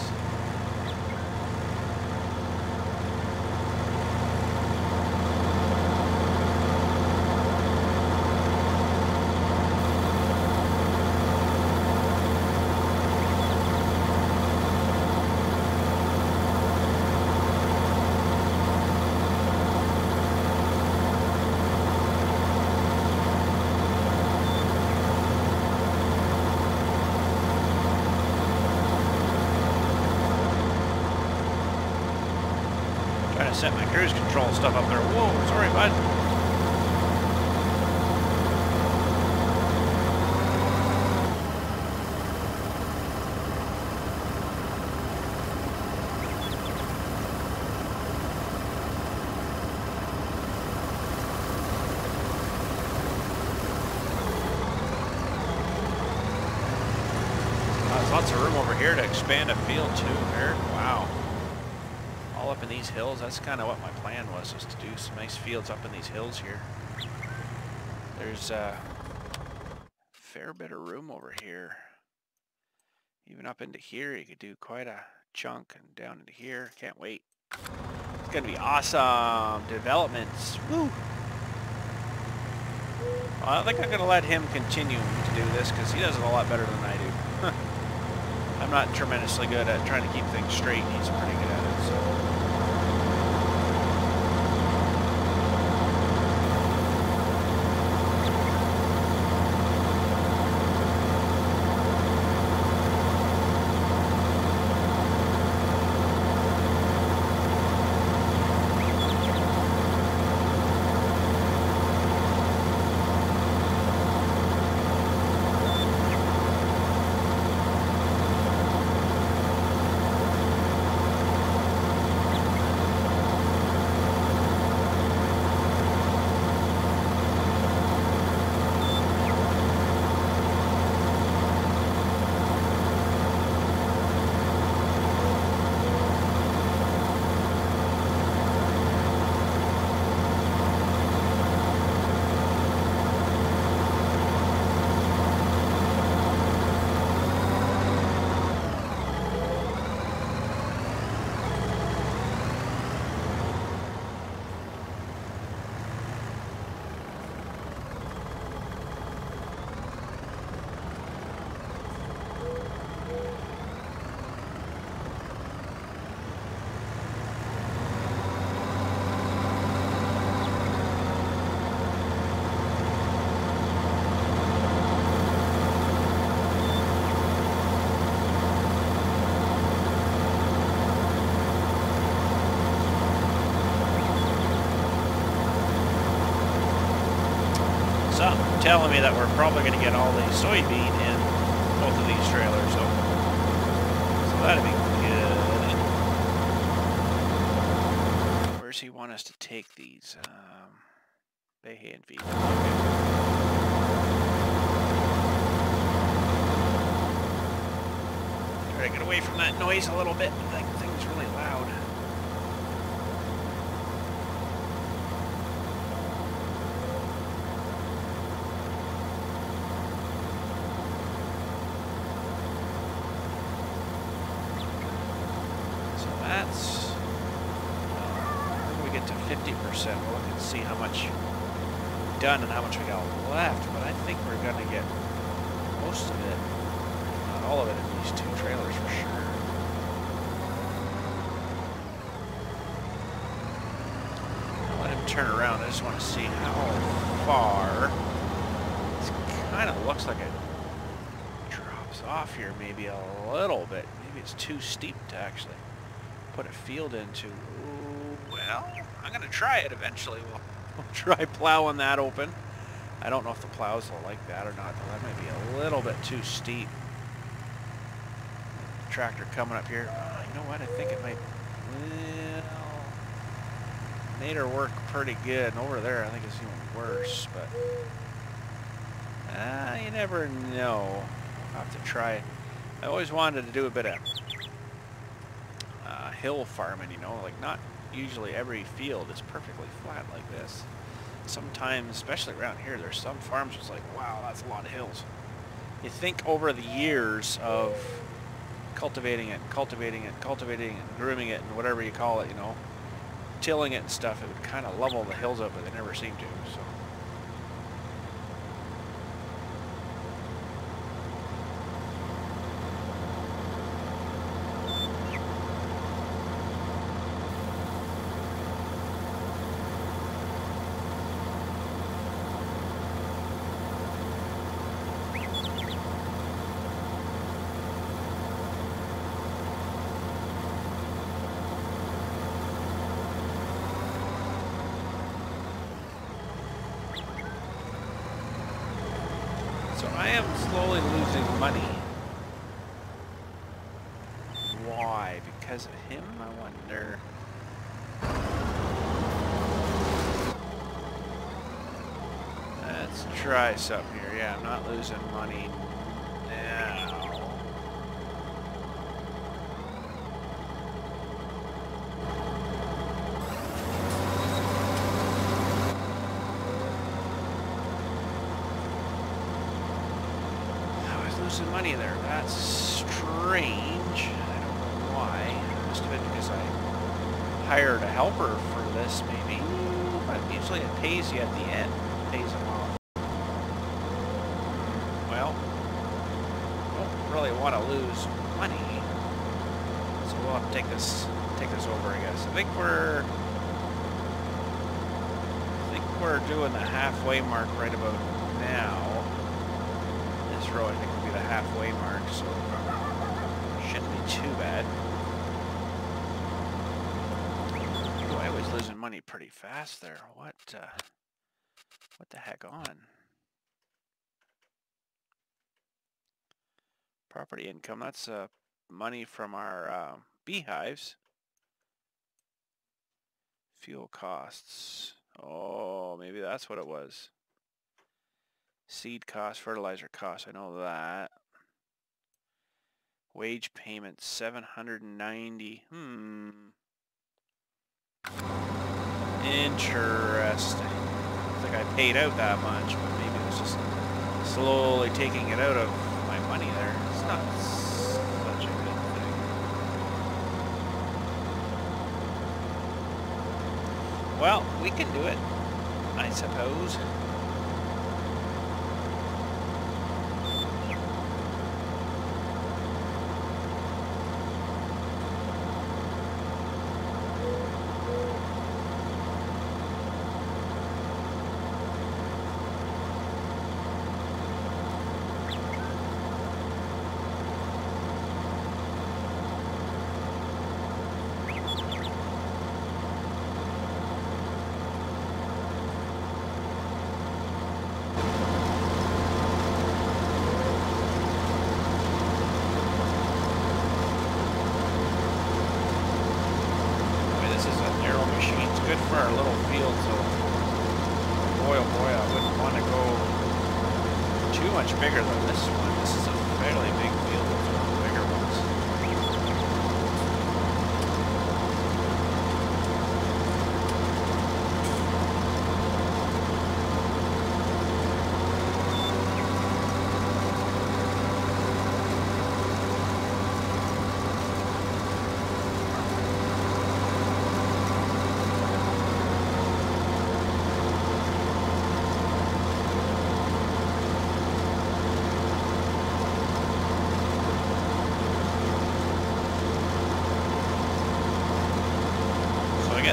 S1: Trying to set my cruise control stuff up there. Whoa, sorry, bud. There's lots of room over here to expand a field too, Eric. Wow. All up in these hills. That's kind of what my plan was to do some nice fields up in these hills here. There's a fair bit of room over here. Even up into here, you could do quite a chunk, and down into here. Can't wait. It's gonna be awesome. Developments. Woo! Well, I think I'm gonna let him continue to do this because he does it a lot better than I do. I'm not tremendously good at trying to keep things straight. He's pretty good at it, so. Telling me that we're probably going to get all the soybean in both of these trailers, so that'd be good. Where's he want us to take these? Bay hay and feed. Okay. Try to get away from that noise a little bit. That thing's really loud. That's, when we get to 50%, we'll look and see how much we've done and how much we got left, but I think we're going to get most of it, if not all of it, in these two trailers for sure. I'll let him turn around. I just want to see how far. It kind of looks like it drops off here maybe a little bit. Maybe it's too steep to actually put a field into. Ooh, well, I'm going to try it eventually. We'll try plowing that open. I don't know if the plows will like that or not, though. That might be a little bit too steep. Tractor coming up here. Oh, you know what? I think it might. Well, made her work pretty good. And over there, I think it's even worse. But you never know. I'll have to try it. I always wanted to do a bit of hill farming, you know, like not usually every field is perfectly flat like this. Sometimes, especially around here, there's some farms it's like, wow, that's a lot of hills. You think over the years of cultivating it, and grooming it, and whatever you call it, you know, tilling it and stuff, it would kind of level the hills up, but they never seem to, so. So I am slowly losing money. Why? Because of him, I wonder. Let's try something here. Yeah, I'm not losing money now. Losing money there. That's strange. I don't know why. It must have been because I hired a helper for this, maybe. But usually it pays you at the end. It pays them off. Well, don't really want to lose money, so we'll have to take this over, I guess. I think we're doing the halfway mark right about now. This road, I think, will be the halfway mark, so shouldn't be too bad. Boy, I was losing money pretty fast there. What the heck on? Property income, that's money from our beehives. Fuel costs. Oh, maybe that's what it was. Seed cost, fertilizer cost, I know that. Wage payment, 790. Interesting. I think I paid out that much, but maybe it was just slowly taking it out of my money there. It's not such a good thing. Well, we can do it, I suppose. Good for our little field, so boy oh boy, I wouldn't want to go too much bigger than this one. This is a fairly big field with one of the bigger ones.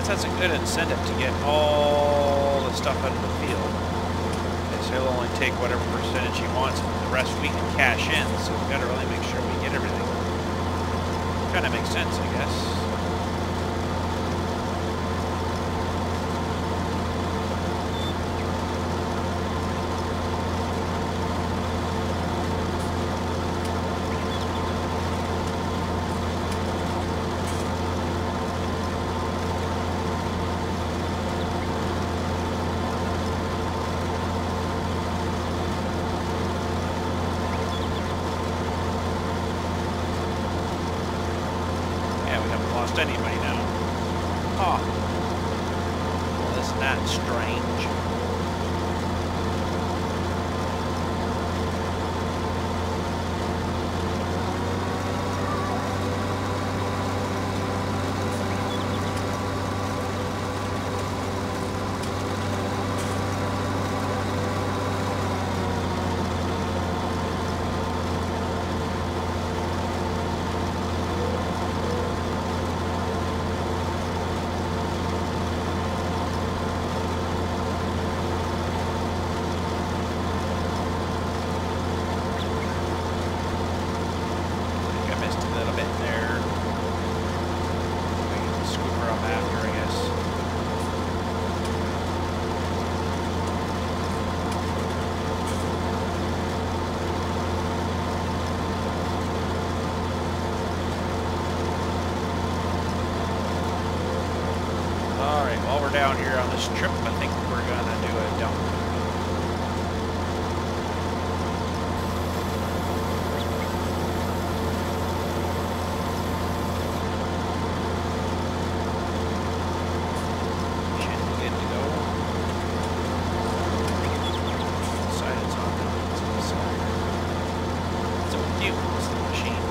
S1: guess that's a good incentive to get all the stuff out of the field. Okay, so he'll only take whatever percentage he wants, and the rest we can cash in. So we've got to really make sure we get everything. Kind of makes sense, I guess. Anybody now? Oh, well, isn't that strange? While we're down here on this trip, I think we're gonna do a dump. Should be good to go. Silence on that. So with you, it's the machine.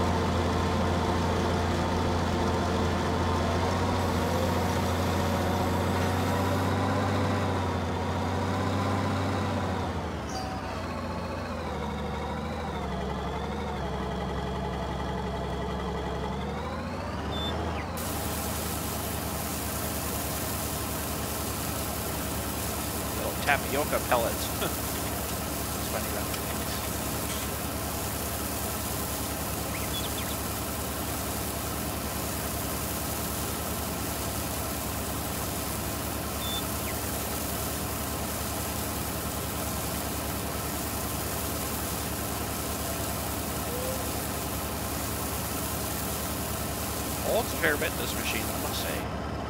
S1: Tapioca pellets. It's funny about things. Holds a fair bit, this machine, I must say.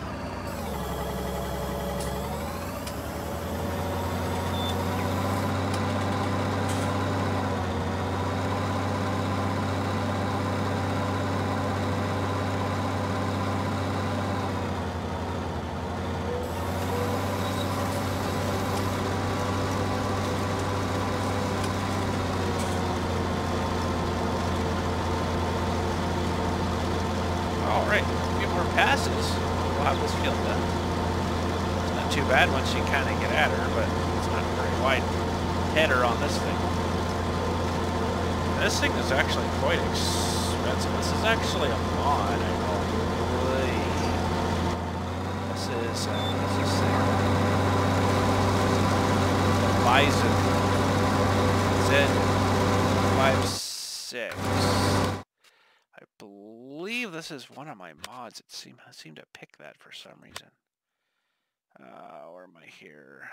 S1: Alright, a few more passes. We'll have this field done. It's not too bad once you kind of get at her, but it's not a very wide header on this thing. And this thing is actually quite expensive. This is actually a mod, I believe. This is, what is this thing? The Bison Z56. I believe this is one of my mods. I seem to pick that for some reason. Where am I here?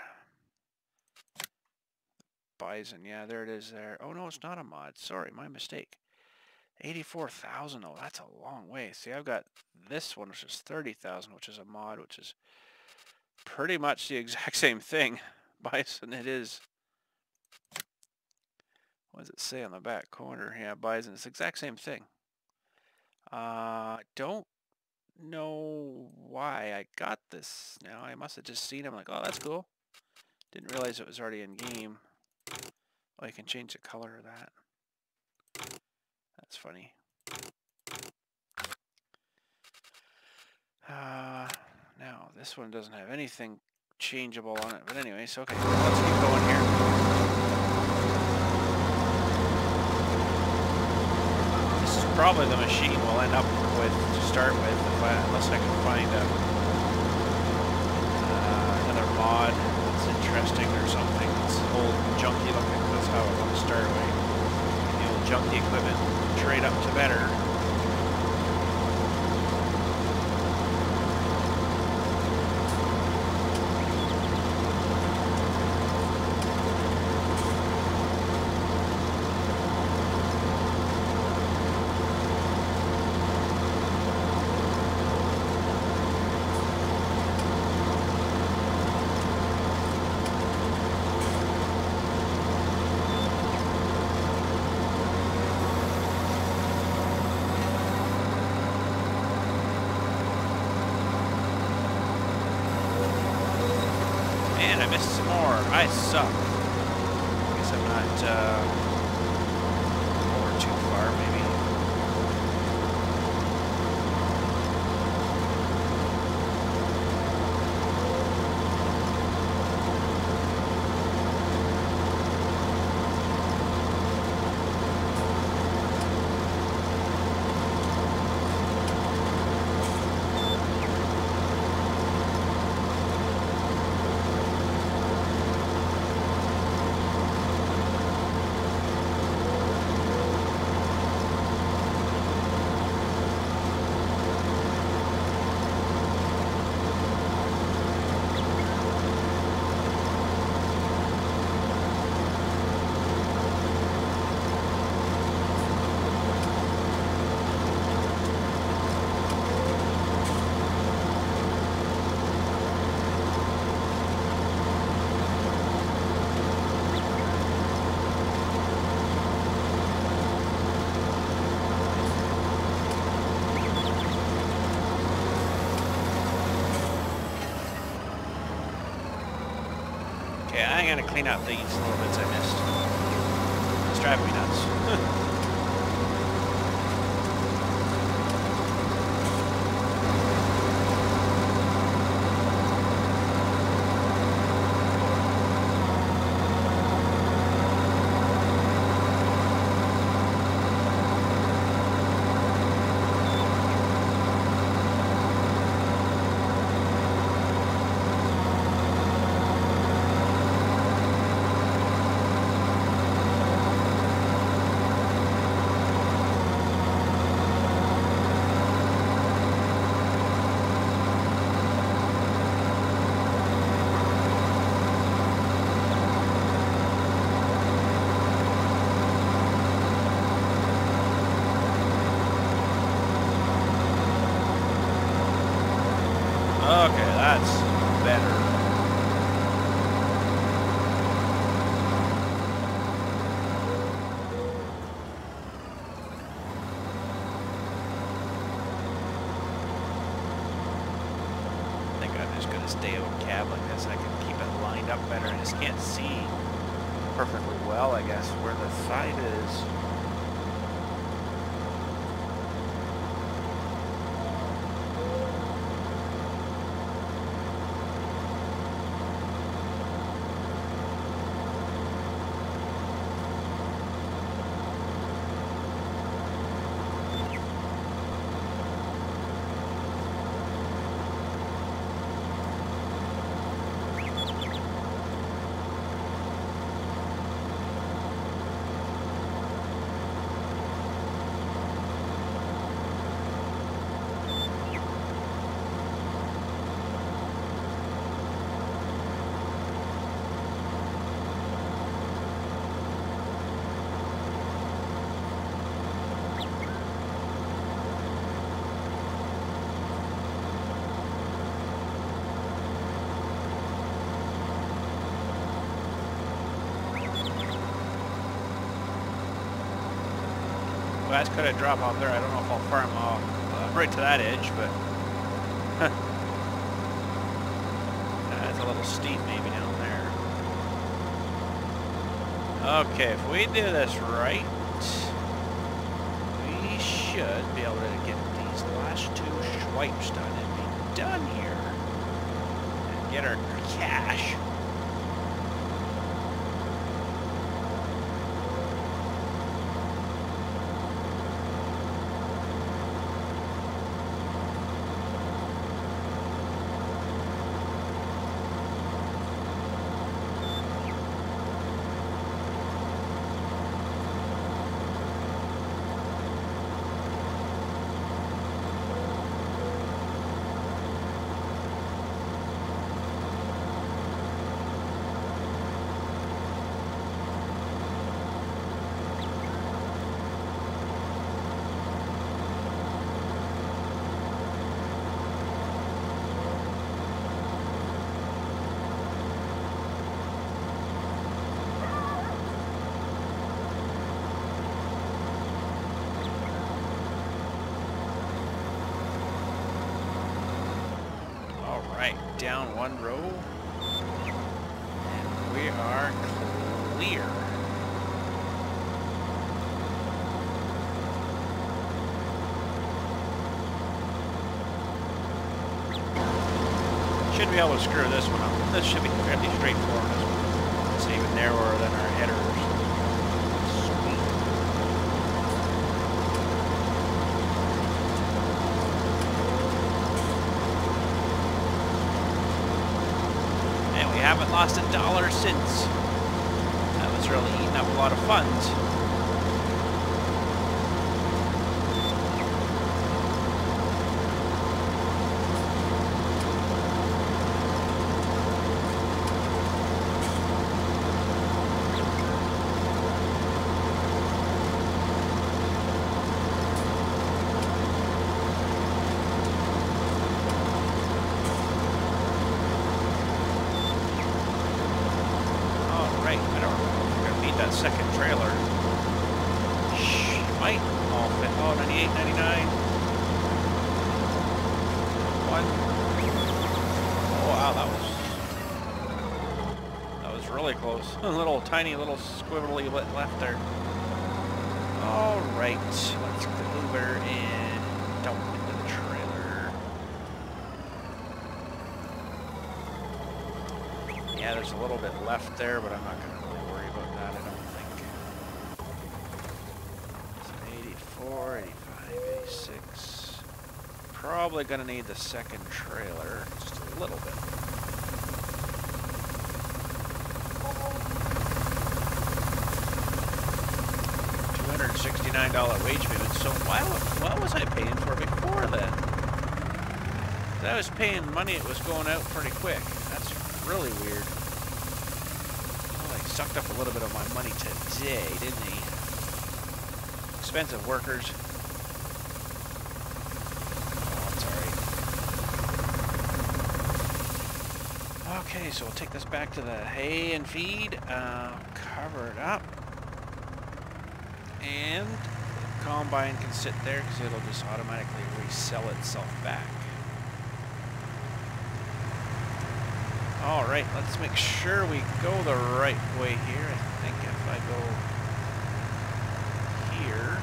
S1: Bison, yeah, there it is there. Oh no, it's not a mod. Sorry, my mistake. 84,000, oh, that's a long way. See, I've got this one, which is 30,000, which is a mod, which is pretty much the exact same thing. Bison, it is. What does it say on the back corner? Yeah, Bison, it's the exact same thing. Don't know why I got this now. I must have just seen him like, oh, that's cool. Didn't realize it was already in game. Oh, you can change the color of that. That's funny. Now, this one doesn't have anything changeable on it. But anyways, okay, let's keep going here. This is probably the machine we'll end up with to start with, unless I can find a mod that's interesting or something. It's old junky looking. That's how I want to start away. The old junky equipment, trade up to better. Man, I missed some more. I suck. I guess I'm not or too far, maybe. Okay, I'm gonna clean up these little bits I missed. It's driving me nuts. Okay, that's better. I think I'm just gonna stay out cab like this. I can keep it lined up better. I just can't see perfectly well, I guess, where the side is. Well, that's could have dropped off there. I don't know if I'll farm off right to that edge, but that's a little steep maybe down there. Okay, if we do this right, we should be able to get these last two swipes done and be done here and get our cash. down one row. And we are clear. Should be able to screw this one up. This should be fairly straightforward. It's even narrower than our headers. Sweet. And we haven't lost $1 since. That was really eating up a lot of funds. Second trailer. Might all fit. Oh, 98, 99. One. Oh, wow, that was really close. A little tiny little squibbly bit left there. All right, let's get the Uber and dump into the trailer. Yeah, there's a little bit left there, but I'm not going to really worry about that, I don't think. 84, 85, 86. Probably going to need the second trailer, just a little bit. $269 wage payment. So what was I paying for before then? I was paying money, it was going out pretty quick. That's really weird. Well, they sucked up a little bit of my money today, didn't they? Expensive workers. Oh, it's alright. Okay, so we'll take this back to the hay and feed. Cover it up. And the combine can sit there because it'll just automatically resell itself back. Alright, let's make sure we go the right way here. I think if I go here,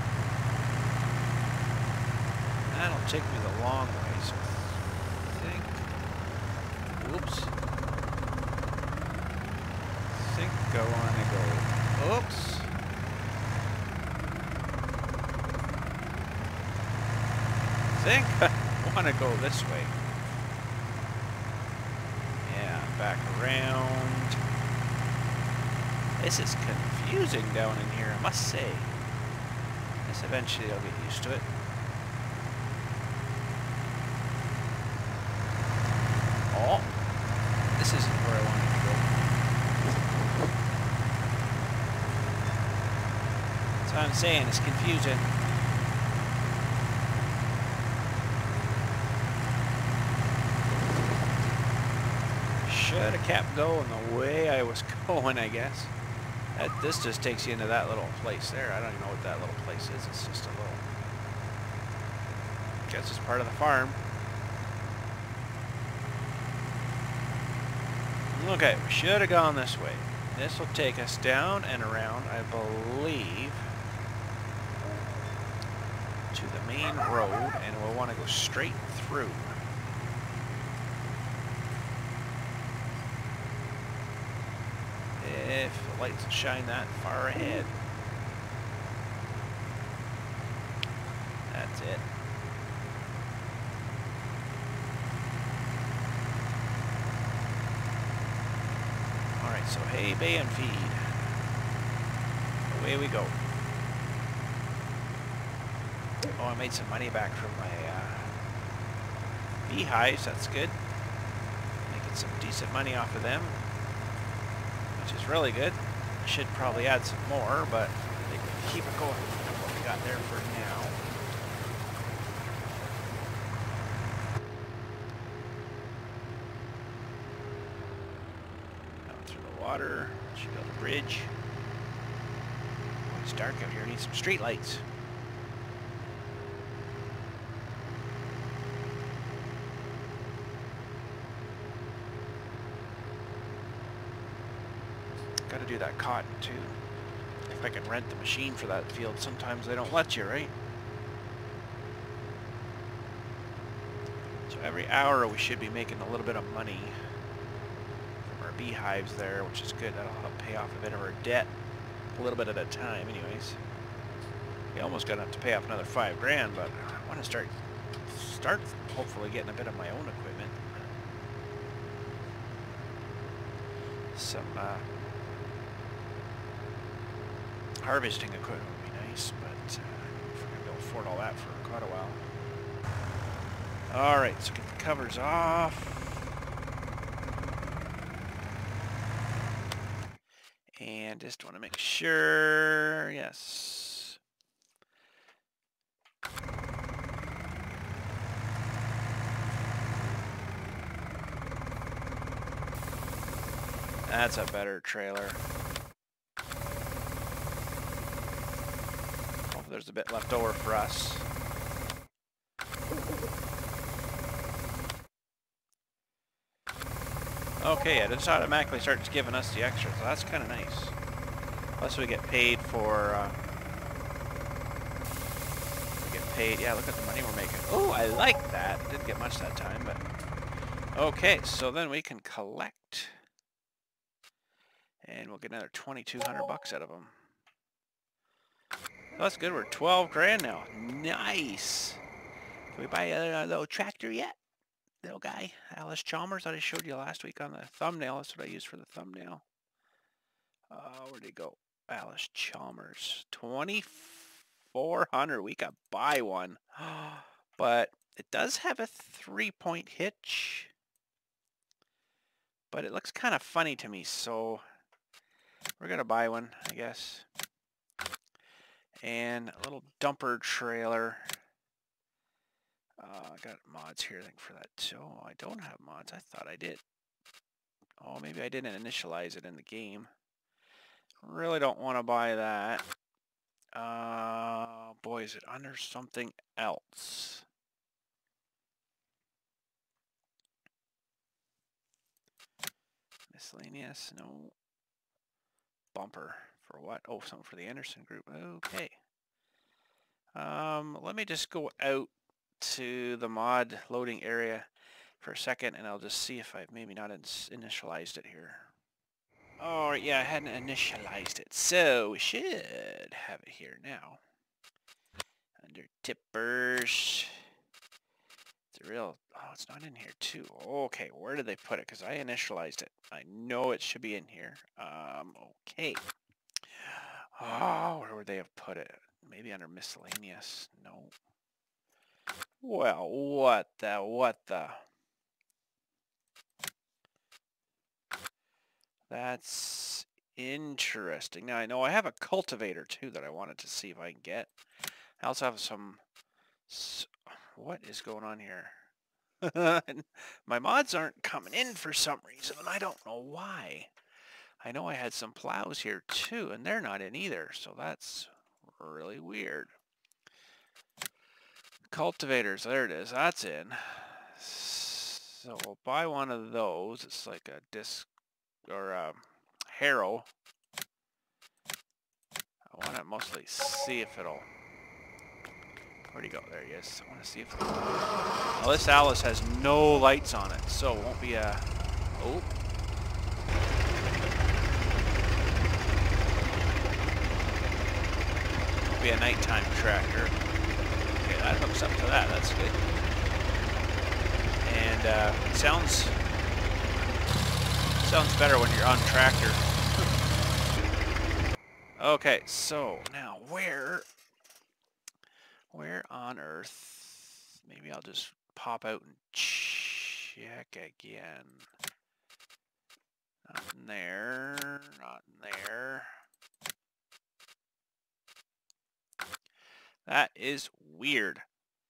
S1: that'll take me the long way, so I think, oops, I think I want to go, oops, I think I want to go this way, yeah, back around. This is confusing down in here, I must say. I guess eventually I'll get used to it. Oh, this isn't where I wanted to go. That's what I'm saying, it's confusing. Should have kept going the way I was going, I guess. This just takes you into that little place there. I don't even know what that little place is. It's just a little... I guess it's part of the farm. Okay, we should have gone this way. This will take us down and around, I believe, to the main road, and we'll want to go straight through. If the lights will shine that far ahead. That's it. Alright, so hay, bay, and feed. Away we go. Oh, I made some money back from my beehives, that's good. Making some decent money off of them, which is really good. I should probably add some more, but I think we can keep it going with what we got there for now. Out through the water, should build a bridge. Oh, it's dark out here, I need some street lights. Got to do that cotton too. If I can rent the machine for that field, sometimes they don't let you, right? So every hour we should be making a little bit of money from our beehives there, which is good. That'll help pay off a bit of our debt a little bit at a time anyways. We almost got enough to pay off another $5 grand, but I want to start hopefully getting a bit of my own equipment. Some harvesting equipment would be nice, but I don't know if we're going to be able to afford all that for quite a while. Alright, so get the covers off. And just want to make sure, yes. That's a better trailer. Hopefully there's a bit left over for us. Okay, it just automatically starts giving us the extra, so that's kind of nice. Plus we get paid for, yeah, look at the money we're making. Oh, I like that. Didn't get much that time, but... Okay, so then we can collect. And we'll get another 2,200 bucks out of them. Oh, that's good. We're 12 grand now. Nice. Can we buy a little tractor yet? Little guy, Alice Chalmers, that I showed you last week on the thumbnail. That's what I used for the thumbnail. Where'd he go? Alice Chalmers. 2,400. We could buy one. But it does have a 3-point hitch. But it looks kind of funny to me, so we're going to buy one, I guess. And a little dumper trailer. I got mods here, I think, for that too. Oh, I don't have mods. I thought I did. Oh, maybe I didn't initialize it in the game. Really don't want to buy that. Boy, is it under something else. Miscellaneous, no. Bumper, for what? Oh, something for the Anderson group. Okay. Let me just go out to the mod loading area for a second, and I'll just see if I've maybe not initialized it here. Oh, yeah, I hadn't initialized it, so we should have it here now. Under tippers. It's a real... Oh, it's not in here, too. Okay, where did they put it? Because I initialized it. I know it should be in here. Okay. Oh, where would they have put it? Maybe under miscellaneous. No. Well, what the... That's interesting. Now, I know I have a cultivator, too, that I wanted to see if I can get. I also have some... What is going on here? My mods aren't coming in for some reason, and I don't know why. I know I had some plows here, too, and they're not in either, so that's really weird. Cultivators, there it is. That's in. So we'll buy one of those. It's like a disc or a harrow. I want to mostly see if it'll... Where'd he go? There he is. I want to see if it'll... Well, this Alice has no lights on it, so it won't be a... Oh. Won't be a nighttime tractor. Okay, that hooks up to that. That's good. And it sounds better when you're on tractor. Okay, so now where on earth? Maybe I'll just pop out and check again. Not in there, not in there. That is weird.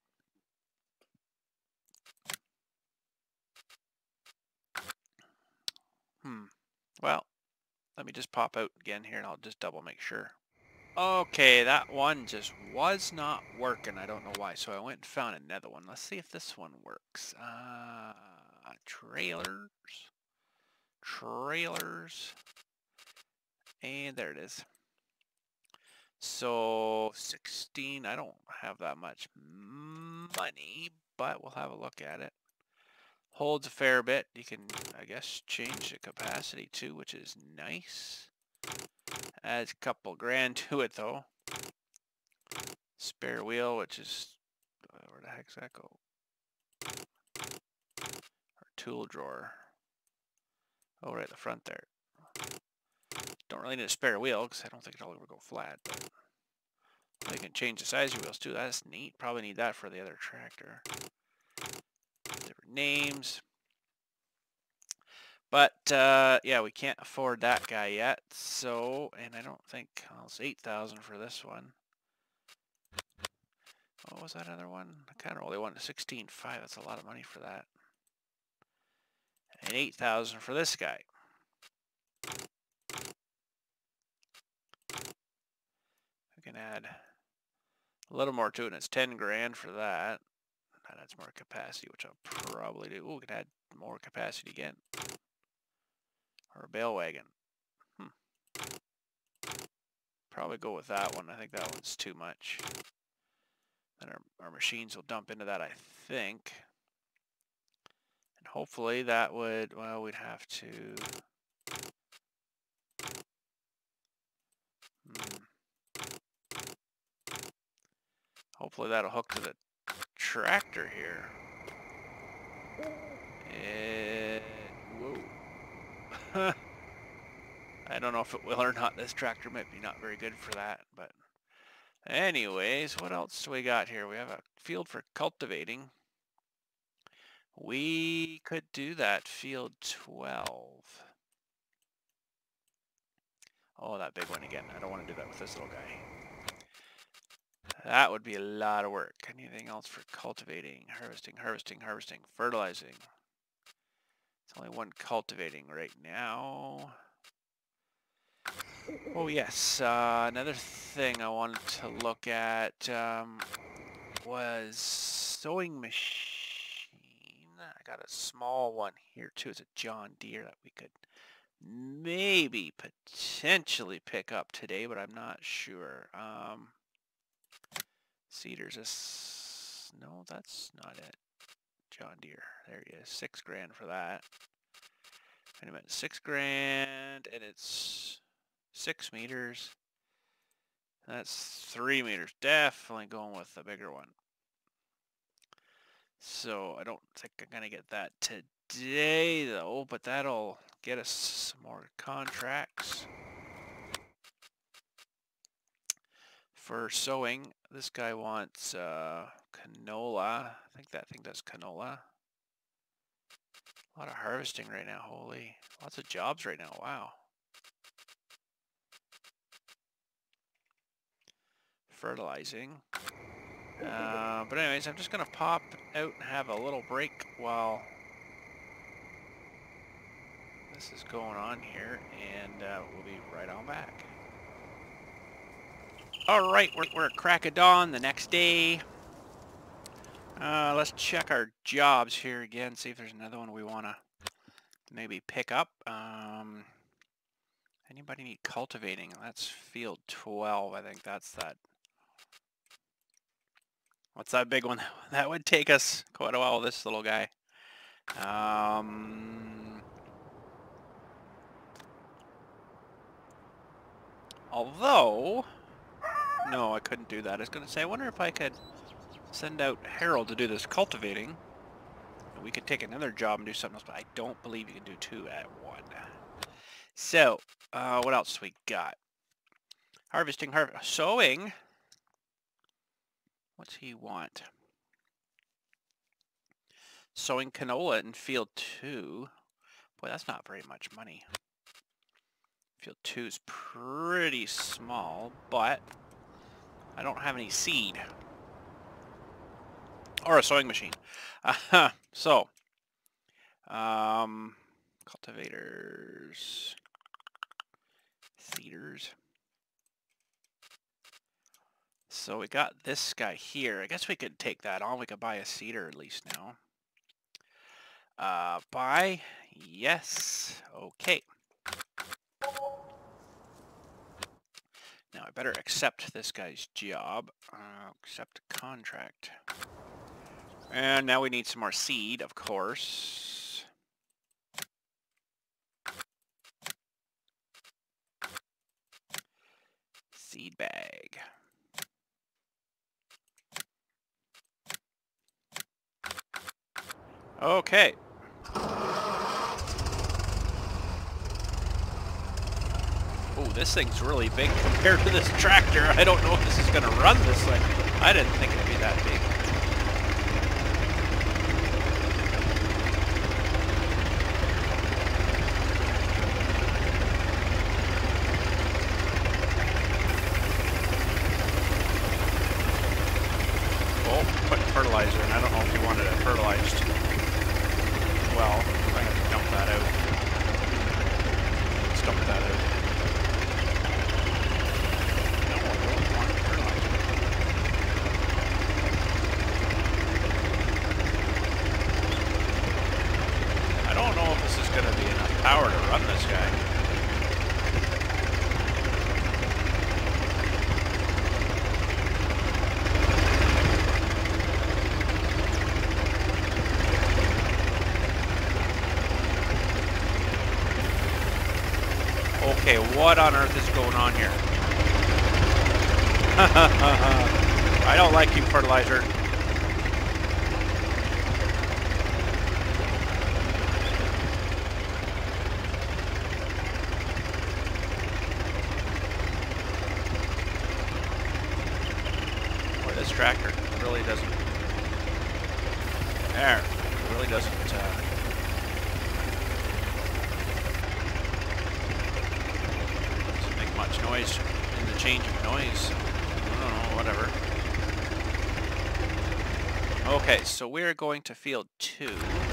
S1: Well, let me just pop out again here and I'll just double make sure. Okay, that one just was not working. I don't know why. So I went and found another one. Let's see if this one works. Trailers. And there it is. So 16, I don't have that much money, but we'll have a look at it. Holds a fair bit. You can, I guess, change the capacity too, which is nice. Adds a couple grand to it though. Spare wheel, which is, where the heck's that go? Our tool drawer. Oh, right at the front there. Don't really need a spare wheel because I don't think it'll ever go flat. But you can change the size of your wheels too. That's neat. Probably need that for the other tractor. Different names. But, yeah, we can't afford that guy yet. So, and I don't think, well, it's 8,000 for this one. What was that other one? I kind of only wanted 16.5. That's a lot of money for that. And 8,000 for this guy. We can add a little more to it, and it's 10 grand for that. That adds more capacity, which I'll probably do. Ooh, we can add more capacity again. Or a bale wagon. Probably go with that one. I think that one's too much. And our machines will dump into that, I think. And hopefully that would, well, we'd have to... Hopefully that'll hook to the tractor here. Whoa. I don't know if it will or not. This tractor might be not very good for that, but anyways, what else do we got here? We have a field for cultivating. We could do that, field 12. Oh, that big one again. I don't want to do that with this little guy. That would be a lot of work. Anything else for cultivating, harvesting, fertilizing? It's only one cultivating right now. Oh yes, another thing I wanted to look at was sewing machine. I got a small one here too. It's a John Deere that we could maybe potentially pick up today, but I'm not sure. Cedars is, no, that's not it. John Deere, there he is, 6 grand for that. Wait a minute, 6 grand, and it's 6 meters. That's 3 meters. Definitely going with the bigger one. So I don't think I'm gonna get that today though, but that'll get us some more contracts. For sowing, this guy wants canola. I think that thing does canola. A lot of harvesting right now, holy. Lots of jobs right now, wow. Fertilizing. But anyways, I'm just going to pop out and have a little break while this is going on here, and we'll be right on back. All right, we're at crack of dawn the next day. Let's check our jobs here again, see if there's another one we want to maybe pick up. Anybody need cultivating? That's field 12. I think that's that. What's that big one? That would take us quite a while with this little guy. Although, no, I couldn't do that. I was going to say, I wonder if I could send out Harold to do this cultivating. And we could take another job and do something else, but I don't believe you can do 2 at 1. So, what else we got? Harvesting, sowing. What's he want? Sowing canola in field 2. Boy, that's not very much money. Field 2 is pretty small, but I don't have any seed. Or a sewing machine. So, cultivators, seeders. So we got this guy here. I guess we could take that on. We could buy a seeder at least now. Buy. Yes. Okay. I better accept this guy's job. Accept contract. And now we need some more seed, of course. Seed bag. Okay. Oh, this thing's really big compared to this tractor. I don't know if this is going to run this thing. I didn't think it'd be that big. Oh, put fertilizer in. I don't know if you wanted it fertilized. Well, I have to dump that out. Let's dump that out. Power to run this guy. Okay, what on earth is going on here? I don't like you, fertilizer. This tractor really doesn't. There, it really doesn't. Doesn't make much noise in the change of noise. I don't know, whatever. Okay, so we're going to field 2.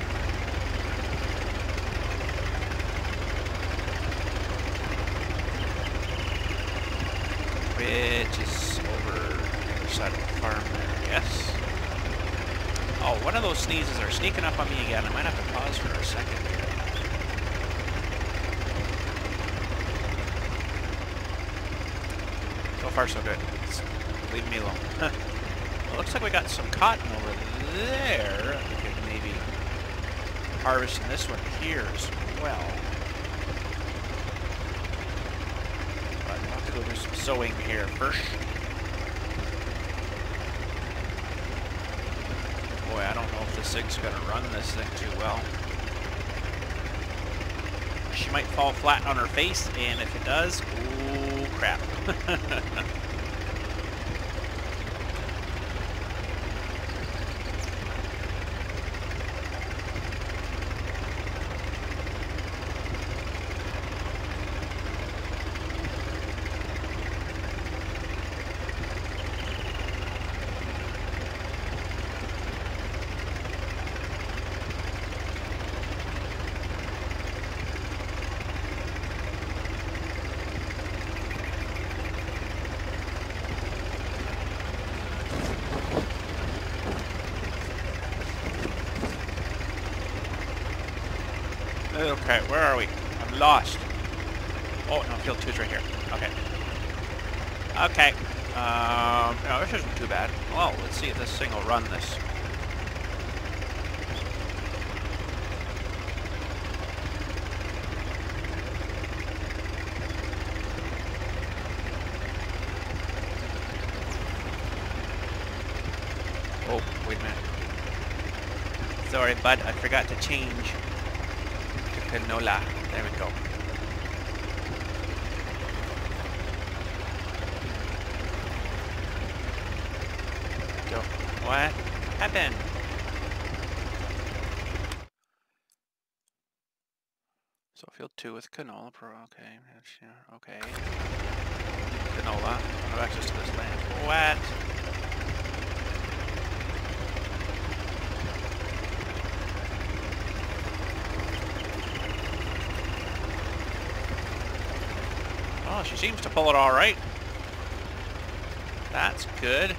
S1: Which is over the other side of the farm there, yes. Oh, one of those sneezes are sneaking up on me again. I might have to pause for a second here. So far, so good. Leave me alone. Well, looks like we got some cotton over there. We could maybe harvest this one here as well. But I'll have to go do some sowing here first. Boy, I don't know if this thing's going to run this thing too well. She might fall flat on her face, and if it does, oh crap. Okay, where are we? I'm lost. Oh, no, field 2's right here. Okay. Okay. No, this isn't too bad. Well, let's see if this thing will run this. Oh, wait a minute. Sorry, bud, I forgot to change. Canola. There we go. Go. What happened? So field 2 with canola pro. Okay. Okay. Canola. I have access to this land. What? Oh, she seems to pull it all right. That's good.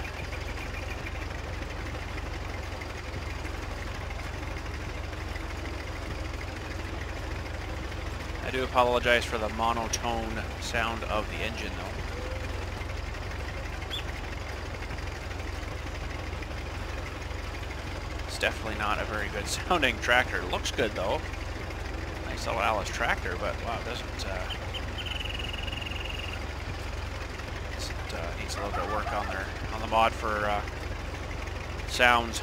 S1: I do apologize for the monotone sound of the engine, though. definitely not a very good sounding tractor. It looks good though. Nice little Alice tractor, but wow, it doesn't. Needs a little bit of work on the mod for sounds.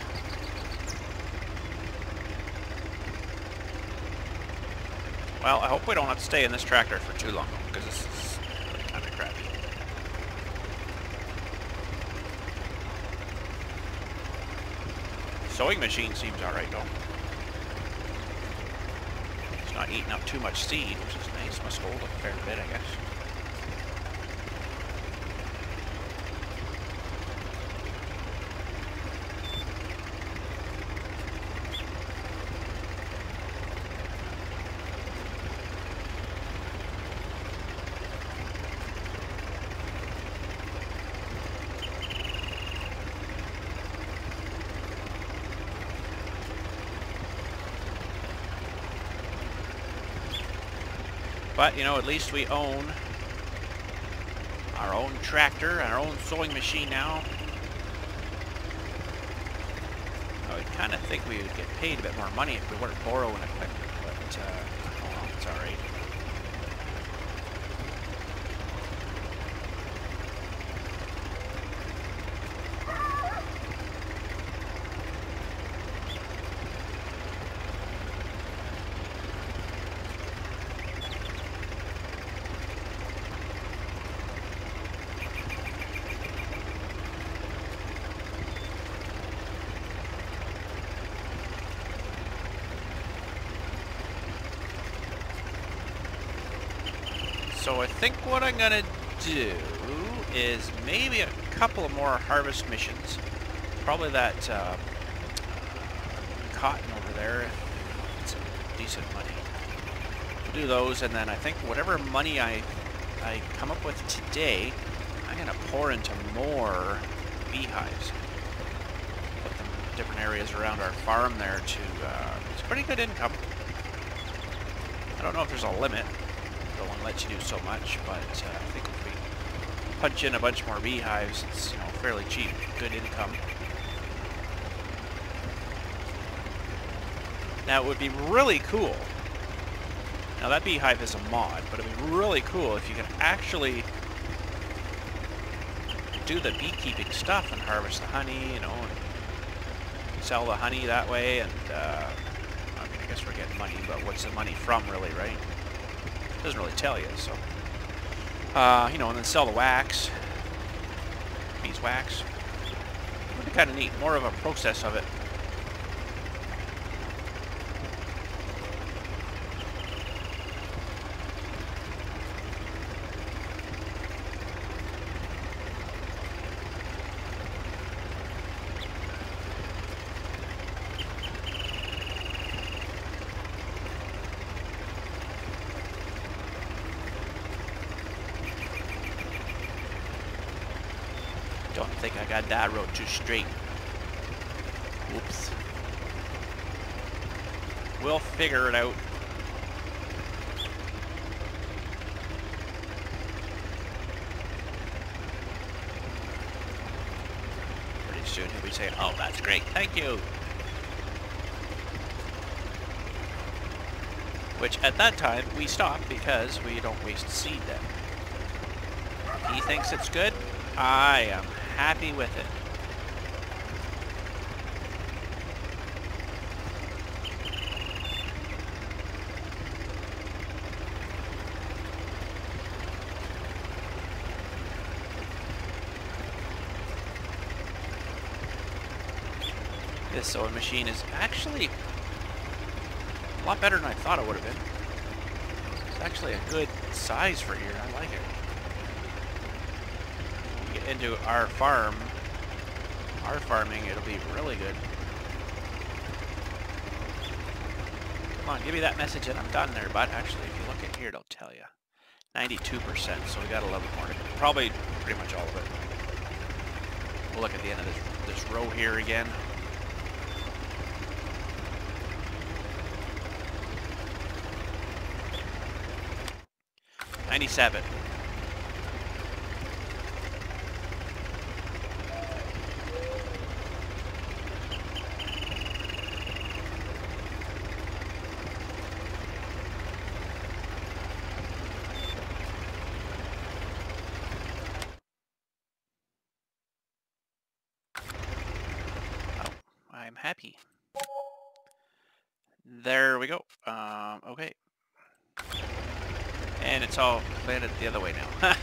S1: Well, I hope we don't have to stay in this tractor for too long, because this is really kind of crappy. Sewing machine seems alright though. It's not eating up too much seed, which is nice. Must hold a fair bit, I guess. But, you know, at least we own our own tractor and our own sewing machine now. I would kind of think we would get paid a bit more money if we weren't borrowing equipment, but, oh well, it's alright. So I think what I'm gonna do is maybe a couple of more harvest missions. Probably that cotton over there. It's decent money. We'll do those, and then I think whatever money I come up with today, I'm gonna pour into more beehives. Put them in different areas around our farm there to. It's pretty good income. I don't know if there's a limit. One lets you do so much, but I think if we punch in a bunch more beehives, it's, you know, fairly cheap, good income. Now it would be really cool. Now that beehive is a mod, but it would be really cool if you could actually do the beekeeping stuff and harvest the honey, you know, and sell the honey that way. And I mean, I guess we're getting money, but what's the money from, really, right? Doesn't really tell you, so. You know, and then sell the wax. Beeswax. Would be kind of neat. More of a process of it. Don't think I got that road too straight. Whoops. We'll figure it out. Pretty soon he'll be saying, "Oh, that's great, thank you." Which at that time we stop because we don't waste seed then. He thinks it's good. I am happy with it. This sewing machine is actually a lot better than I thought it would have been. It's actually a good size for here. I like it. Into our farming, it'll be really good. Come on, give me that message and I'm done there, bud. Actually, if you look at here, it'll tell you. 92%, so we got a little more to go. Probably pretty much all of it. We'll look at the end of this row here again. $97. I'm happy. There we go. Okay. And it's all planted the other way now.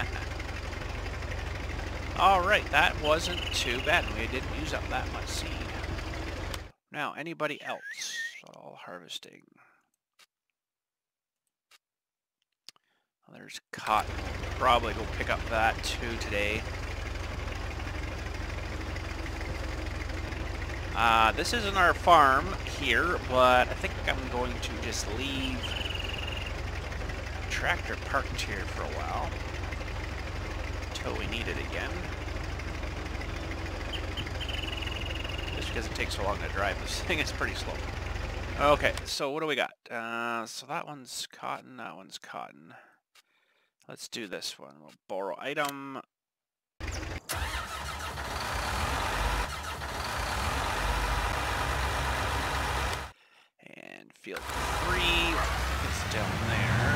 S1: Alright, that wasn't too bad. We didn't use up that much seed. Now, anybody else? All harvesting. Well, there's cotton. Probably go pick up that too today. This isn't our farm here, but I think I'm going to just leave the tractor parked here for a while until we need it again. Just because it takes so long to drive this thing, it's pretty slow. Okay, so what do we got? So that one's cotton, that one's cotton. Let's do this one. We'll borrow item. And field 3 is down there.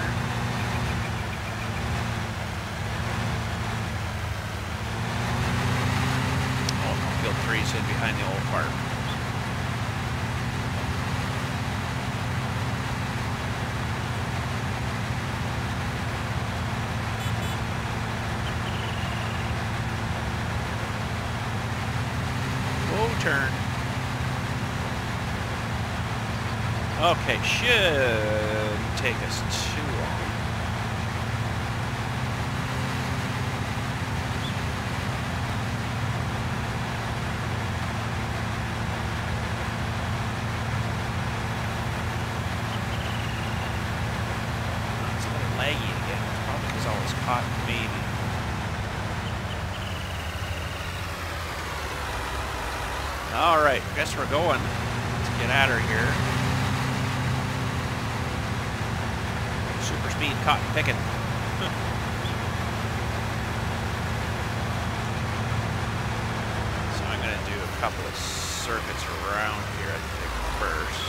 S1: Oh, field 3 is in behind the old farm. Whoa, turn. Okay, should take us too long. It's a little laggy again. It's probably because all this cotton, maybe. Alright, guess we're going. Let's get at her here. Super speed cotton picking. So I'm going to do a couple of circuits around here, I think, first.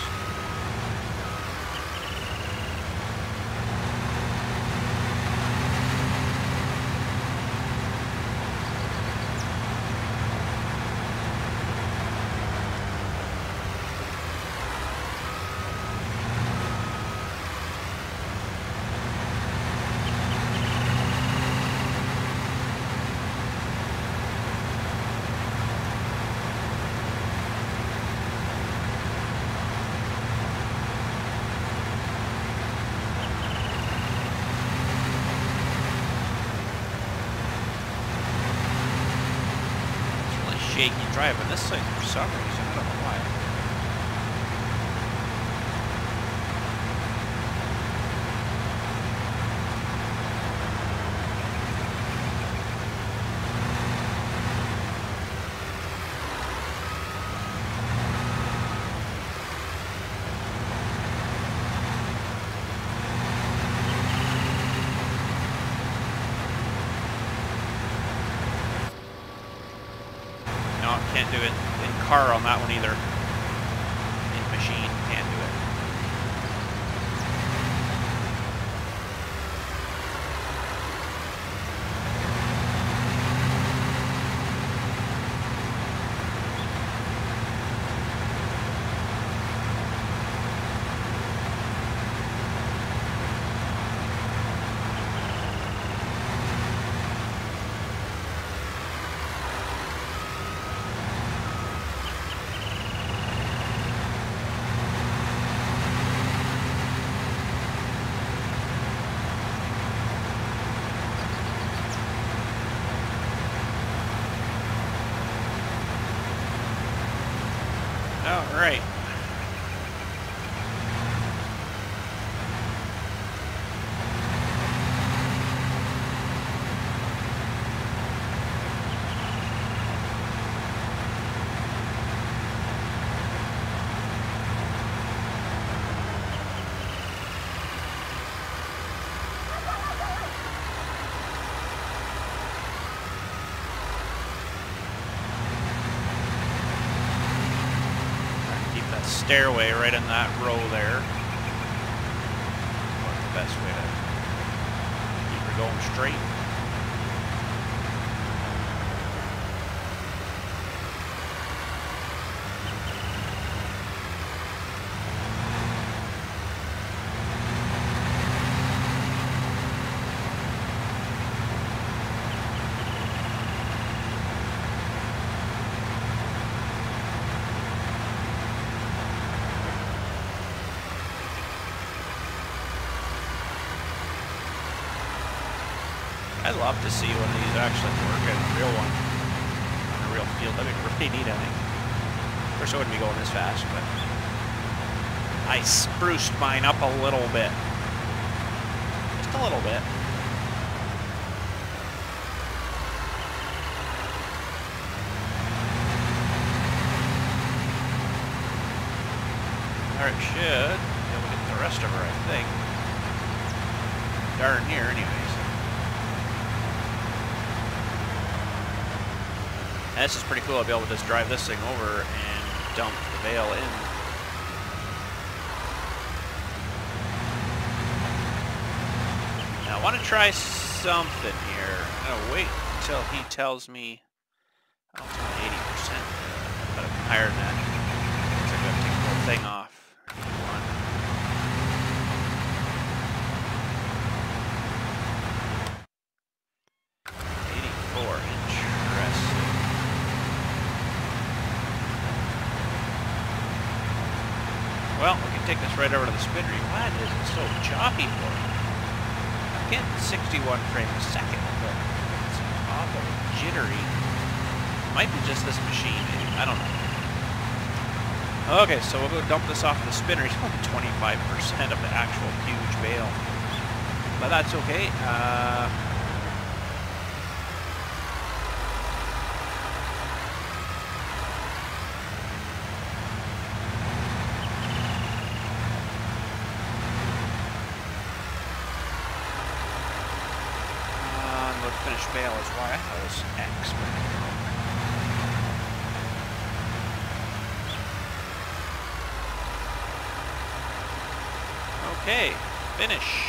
S1: Shaky driving this thing for some reason. I don't know why. Can't do it in car on that one either. In machine, can't do it. All right. Stairway right in that row there. What's the best way to keep her going straight? I'd love to see one of these actually work in a real one, on a real field. That'd be really neat, I think. Of course, I wouldn't be going this fast, but I spruced mine up a little bit. Just a little bit. There it should be able to get the rest of her, I think. Darn near, anyways. And this is pretty cool. I'll be able to just drive this thing over and dump the bale in. Now I want to try something here. I'm going to wait until he tells me, oh, it's only 80%, but I'm higher than that. So I'm going to take the whole thing off. 84, interesting. Well, we can take this right over to the spinnery. What is it so choppy for? I'm getting 61 frames a second, but it's awful jittery. Might be just this machine, maybe. I don't know. Okay, so we'll go dump this off the spinnery. It's only 25% of the actual huge bale. But that's okay. Finished bale is why I thought it was X. Okay, finished.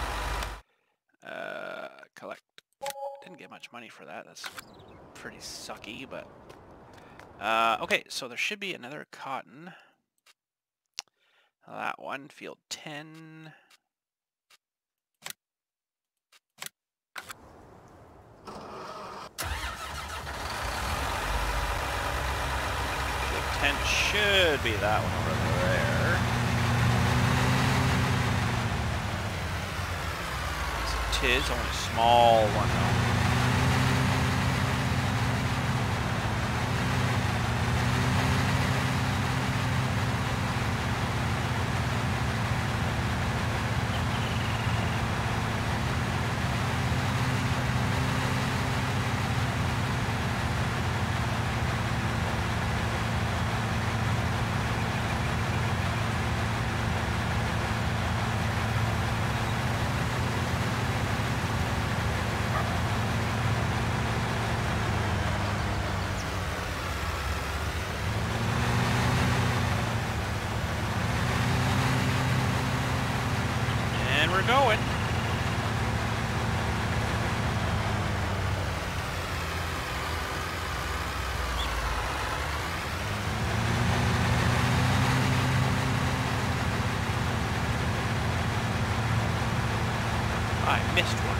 S1: Collect. Didn't get much money for that. That's pretty sucky, but okay. So there should be another cotton. That one, field 10. 10 should be that one over there. It is only a small one though. We're going. I missed one.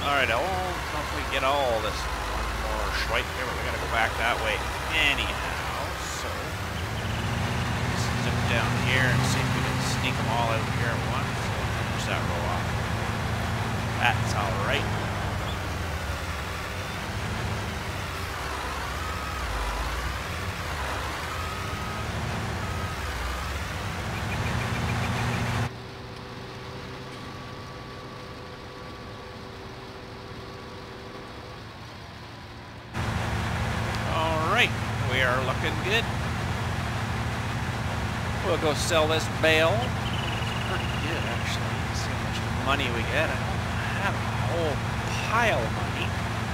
S1: Alright, I don't know if we get all this one more swipe here, but we gotta go back that way anyhow, so let's zip down here and see if we can sneak them all out here at once. There's that roll off. That's alright. We are looking good. We'll go sell this bale. It's pretty good, actually. Let's see how much money we get. I don't have a whole pile of money.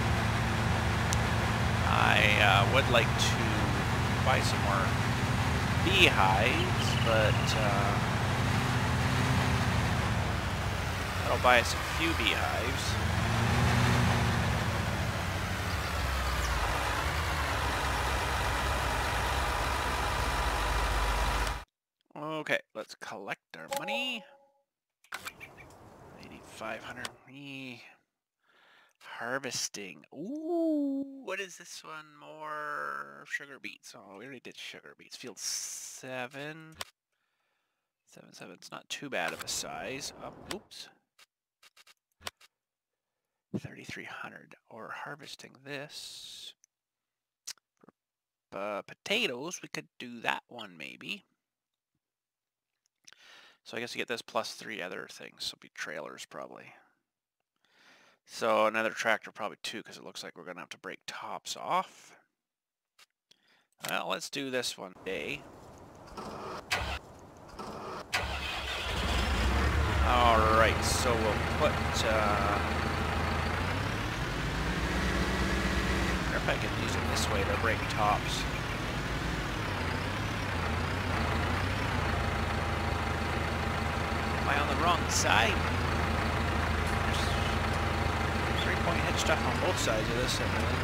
S1: I would like to buy some more beehives, but that'll buy us a few beehives. Okay, let's collect our money. 8,500. Harvesting. Ooh, what is this one? More sugar beets. Oh, we already did sugar beets. Field 7. 7. It's not too bad of a size. Oh, oops. 3,300. Or harvesting this. Potatoes, we could do that one maybe. So I guess you get this plus 3 other things. So it'll be trailers probably. So another tractor probably 2 because it looks like we're going to have to break tops off. Well, let's do this one day. Alright, so we'll put... I wonder if I can use it this way to break tops. Am I on the wrong side? There's 3-point head stuff on both sides of this, I think.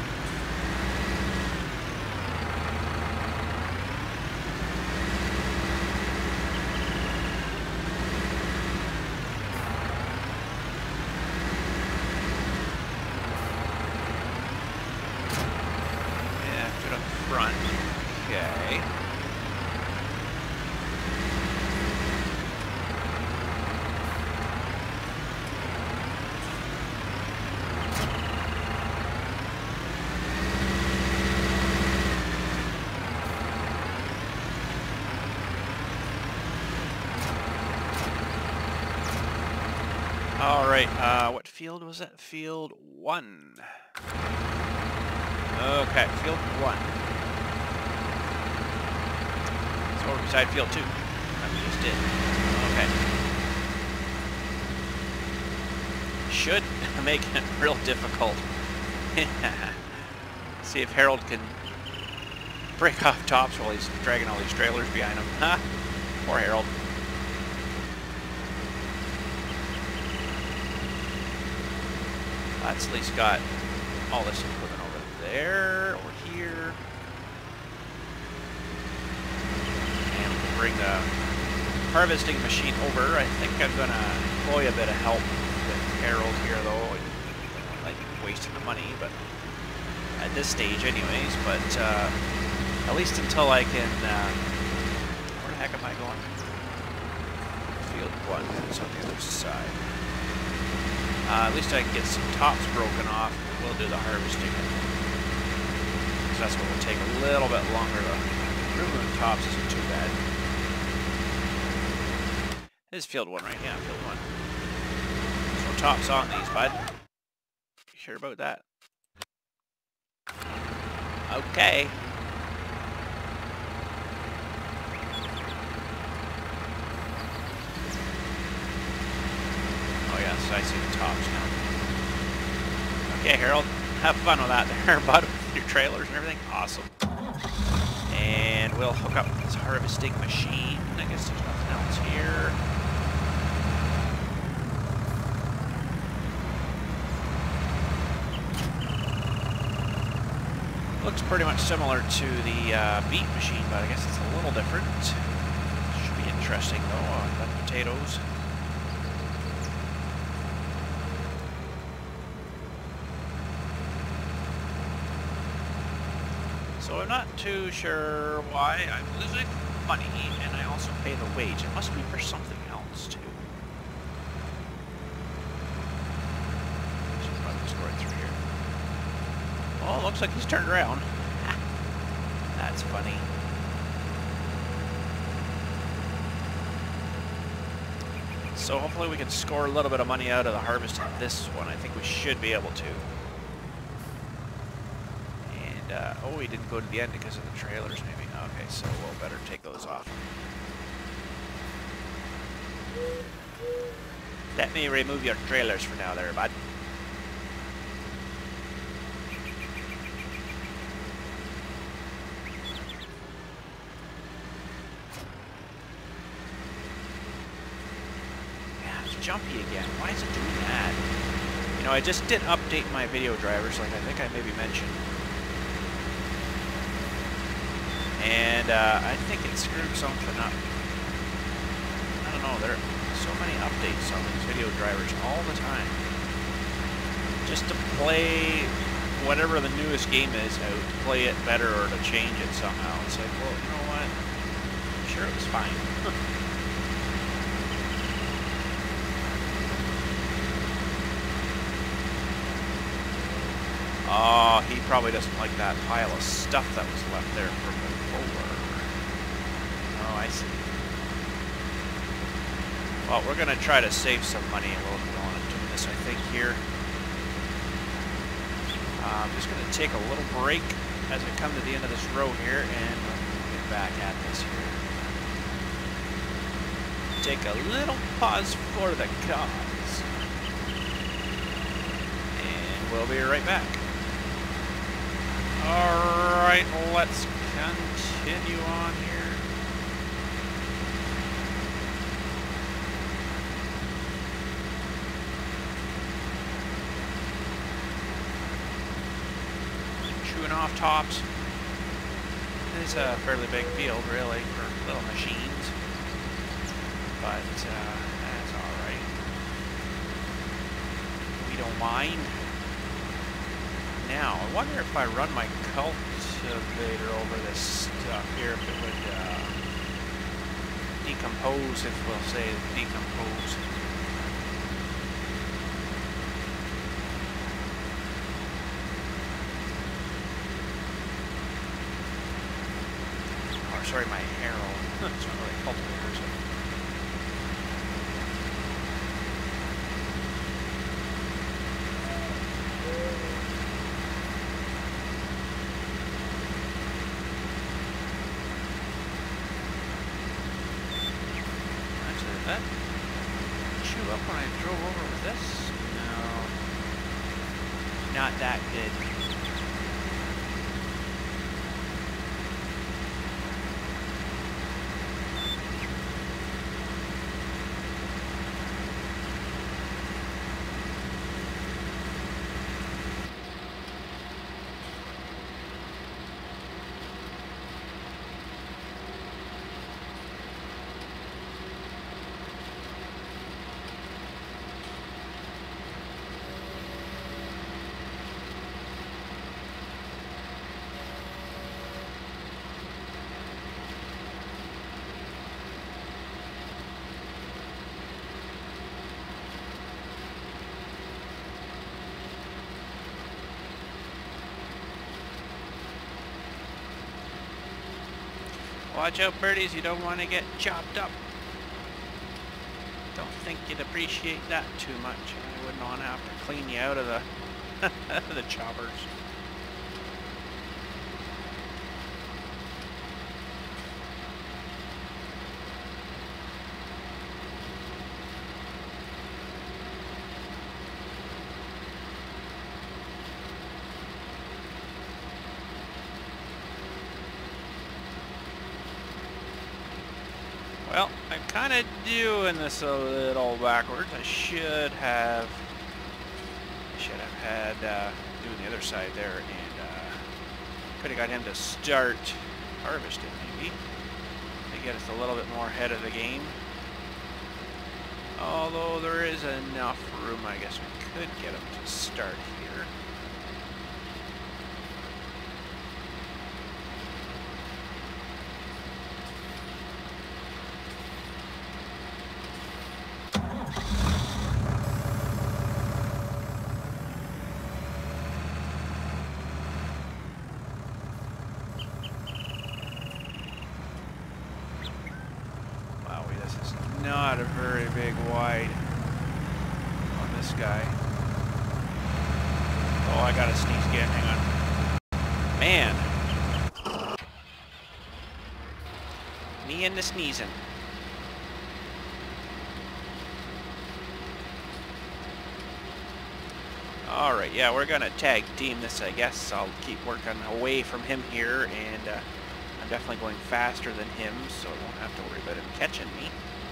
S1: Yeah, put up front. Okay. Alright, what field was that? Field 1. Okay, field 1. It's over beside field 2. That we just did. Okay. Should make it real difficult. See if Harold can break off tops while he's dragging all these trailers behind him. Huh? Poor Harold. That's at least got all this equipment over there, over here. And we'll bring the harvesting machine over. I think I'm going to employ a bit of help with Harold here, though. I don't like wasting the money, but at this stage anyways. But at least until I can... where the heck am I going? Field 1 is on the other side. At least I can get some tops broken off. We'll do the harvesting. So that's what will take a little bit longer. The remove tops isn't too bad. This is field 1 right now, field 1. So tops on these, bud. You sure about that? Okay. Yes, I see the tops now. Okay, Harold, have fun with that there, bud, with your trailers and everything. Awesome. And we'll hook up this harvesting machine. I guess there's nothing else here. Looks pretty much similar to the beet machine, but I guess it's a little different. Should be interesting, though, on the potatoes. So I'm not too sure why I'm losing money, and I also pay the wage. It must be for something else, too. So I'll just go right through here. Oh, looks like he's turned around. That's funny. So hopefully we can score a little bit of money out of the harvest on this one. I think we should be able to. And, oh, we didn't go to the end because of the trailers, maybe. Okay, so we'll better take those off. Let me remove your trailers for now there, bud. Jumpy again. Why is it doing that? You know, I just did update my video drivers, like I think I maybe mentioned. And I think it screwed something up. I don't know, there are so many updates on these video drivers all the time. Just to play whatever the newest game is out, to play it better or to change it somehow. It's like, well, you know what? I'm sure it was fine. Oh, he probably doesn't like that pile of stuff that was left there from before. Oh, I see. Well, we're going to try to save some money a little bit on doing this, I think, here. I'm just going to take a little break as we come to the end of this row here, and we'll get back at this here. Take a little pause for the cause. And we'll be right back. Alright, let's continue on here. Chewing off tops. It's a fairly big field, really, for little machines. But that's alright. We don't mind. Now, I wonder if I run my cultivator over this stuff here, if it would decompose, if we'll say decompose. Or, sorry, my harrow. It's not really a cultivator, so. That chew up when I drove over with this? No. Not that good. Watch out, birdies, you don't want to get chopped up. Don't think you'd appreciate that too much. I wouldn't want to have to clean you out of the, the choppers. Well, I'm kind of doing this a little backwards. I should have had doing the other side there, and could have got him to start harvesting maybe to get us a little bit more ahead of the game. Although there is enough room, I guess we could get him to start here. not a very big wide on this guy. Oh, I gotta sneeze again. Hang on. Man. Me and the sneezing. Alright, yeah, we're gonna tag team this, I guess. I'll keep working away from him here, and I'm definitely going faster than him, so I won't have to worry about him catching me.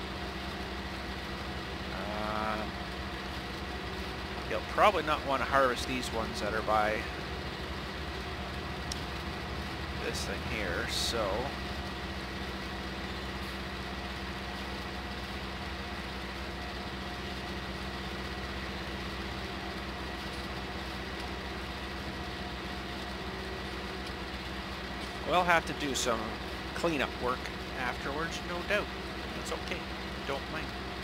S1: He'll probably not want to harvest these ones that are by this thing here, so... we'll have to do some cleanup work afterwards, no doubt. That's okay. Don't mind.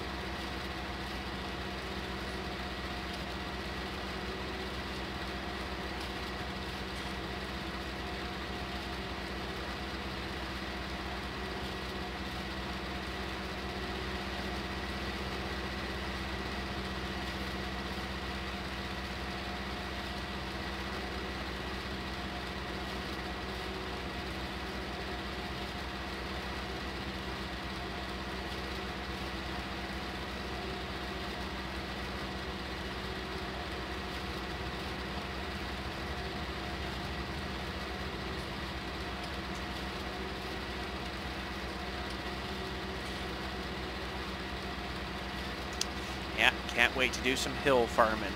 S1: Yeah, can't wait to do some hill farming.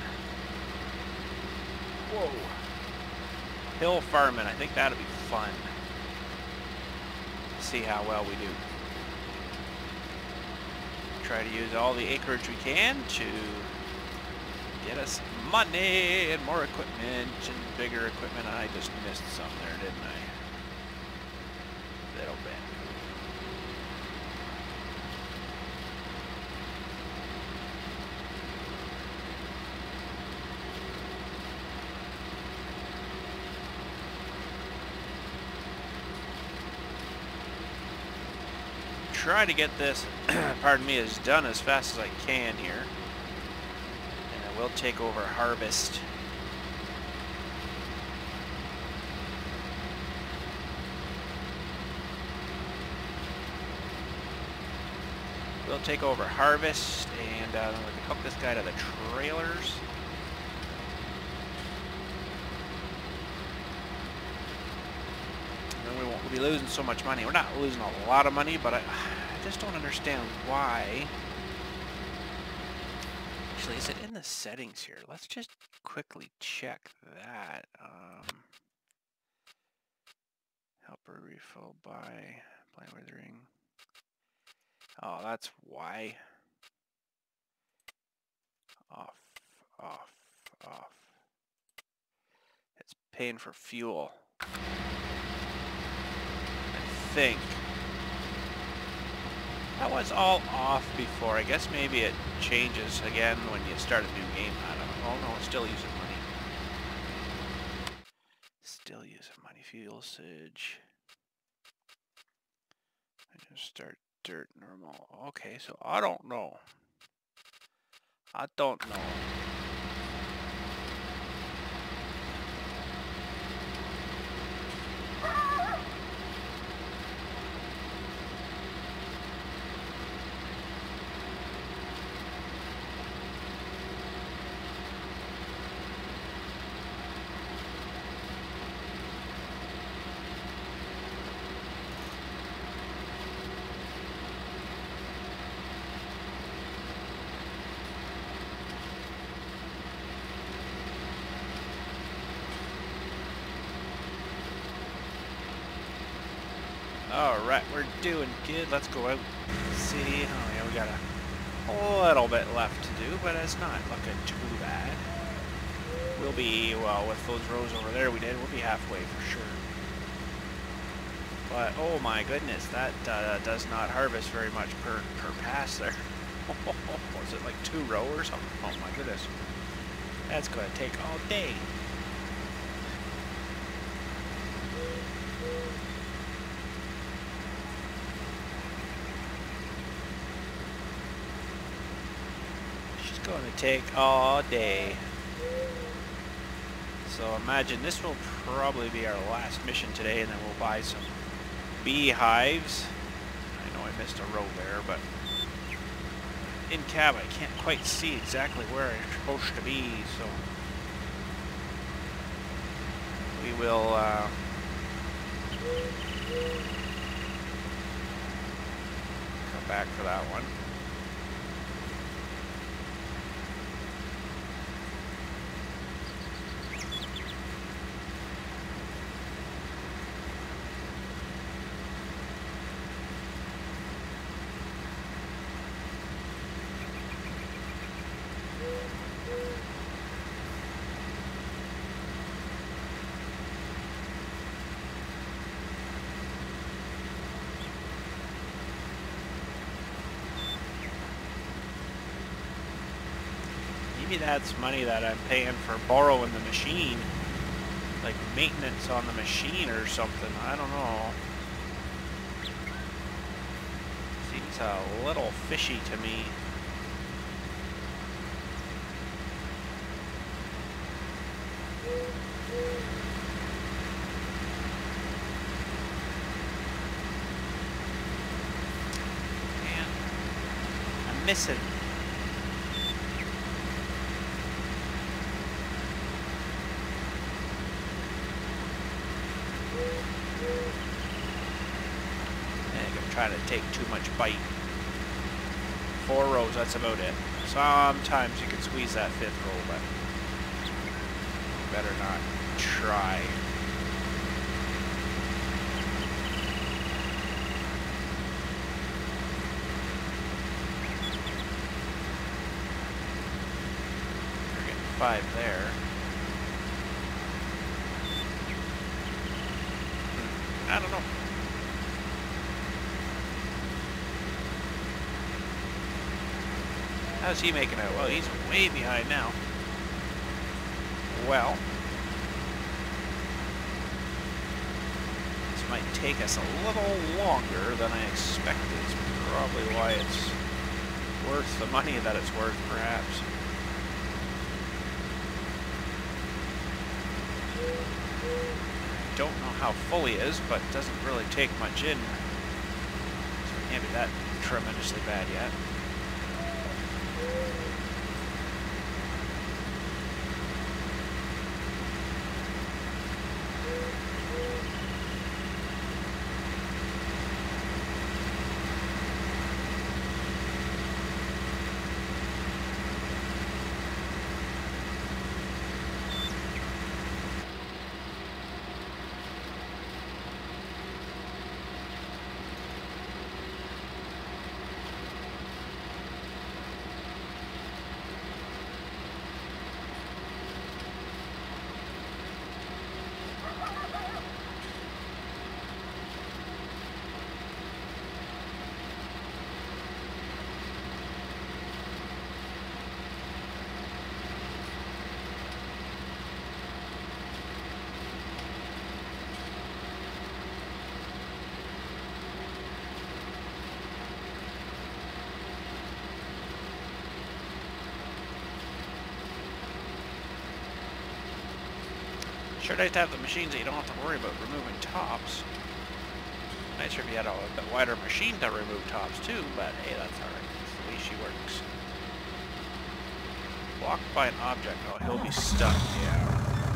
S1: Whoa. Hill farming, I think that'll be fun. See how well we do. Try to use all the acreage we can to get us money and more equipment and bigger equipment. I just missed some there, didn't I? Little bit. Try to get this, pardon me, is done as fast as I can here. And I will take over harvest. We'll take over harvest, and we can hook this guy to the trailers. We'll be losing so much money. We're not losing a lot of money, but I just don't understand why. Actually, is it in the settings here? Let's just quickly check that. Helper refill by plant withering. Oh, that's why. Off, off, off. It's paying for fuel. I think that was all off before. I guess maybe it changes again when you start a new game. I don't know. Oh no, it's still using money. Still using money. Fuel usage. I just start dirt normal. Okay, so I don't know. I don't know. Alright, we're doing good. Let's go out and see. Oh yeah, we got a little bit left to do, but it's not looking too bad. We'll be, well, with those rows over there we'll be halfway for sure. But, oh my goodness, that does not harvest very much per pass there. Was it like 2 rows or something? Oh my goodness. That's going to take all day. It's going to take all day. So imagine this will probably be our last mission today, and then we'll buy some beehives. I know I missed a row there, but in cab I can't quite see exactly where I'm supposed to be, so we will come back for that one. Maybe that's money that I'm paying for borrowing the machine, like maintenance on the machine or something. I don't know. Seems a little fishy to me. Man, I'm missing. Trying to take too much bite. 4 rows, that's about it. Sometimes you can squeeze that 5th row, but better not try. We're getting 5 there. I don't know. How's he making out? Well, he's way behind now. Well, this might take us a little longer than I expected. It's probably why it's worth the money that it's worth, perhaps. Don't know how full he is, but doesn't really take much in. So it can't be that tremendously bad yet. Sure nice to have the machines that you don't have to worry about removing tops. Nicer if you had a bit wider machine to remove tops too, but hey, that's alright. That's the way she works. Blocked by an object. Oh, he'll be stuck, yeah.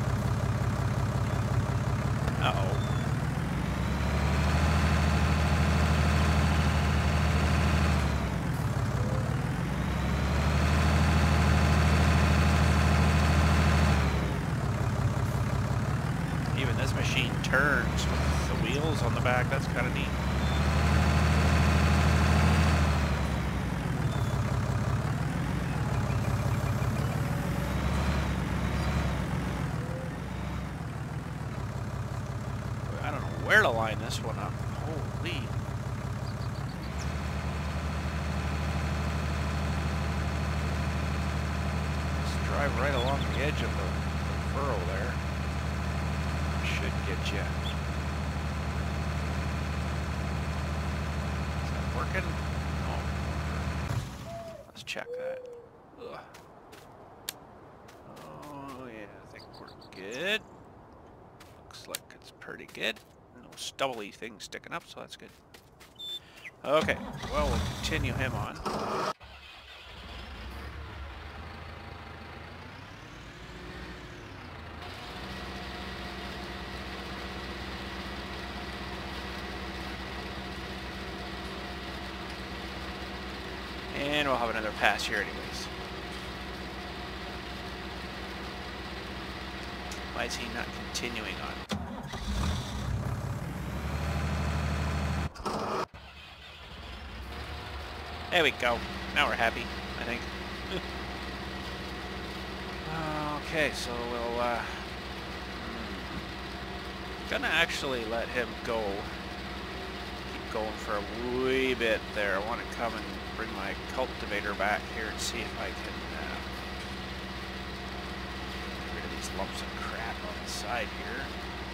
S1: Uh-oh. Even this machine turns with the wheels on the back. That's kind of neat. I don't know where to line this one up. Holy. Just drive right along the edge of the furrow there. Should get you. Is that working? Oh. Let's check that. Ugh. Oh yeah, I think we're good. Looks like it's pretty good. No stubbly thing sticking up, so that's good. Okay, well, we'll continue him on. And we'll have another pass here anyways. Why is he not continuing on? There we go. Now we're happy, I think. Okay, so we'll gonna actually let him go. Keep going for a wee bit there. I want to come and bring my cultivator back here and see if I can get rid of these lumps of crap on the side here.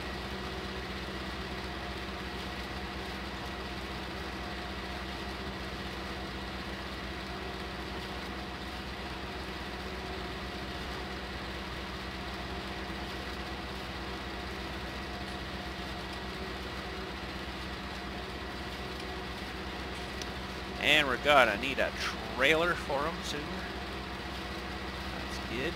S1: And we're gonna need a trailer for him soon. That's good.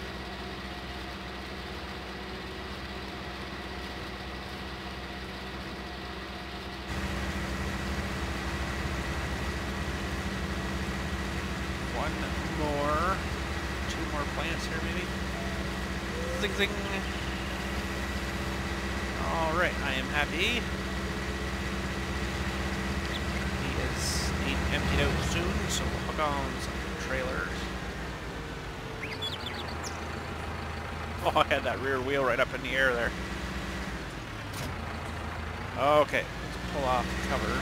S1: One more. Two more plants here, maybe. Zing zing. Alright, I am happy. Emptied out soon, so we'll hook on some trailers. Oh, I had that rear wheel right up in the air there. Okay, let's pull off the cover.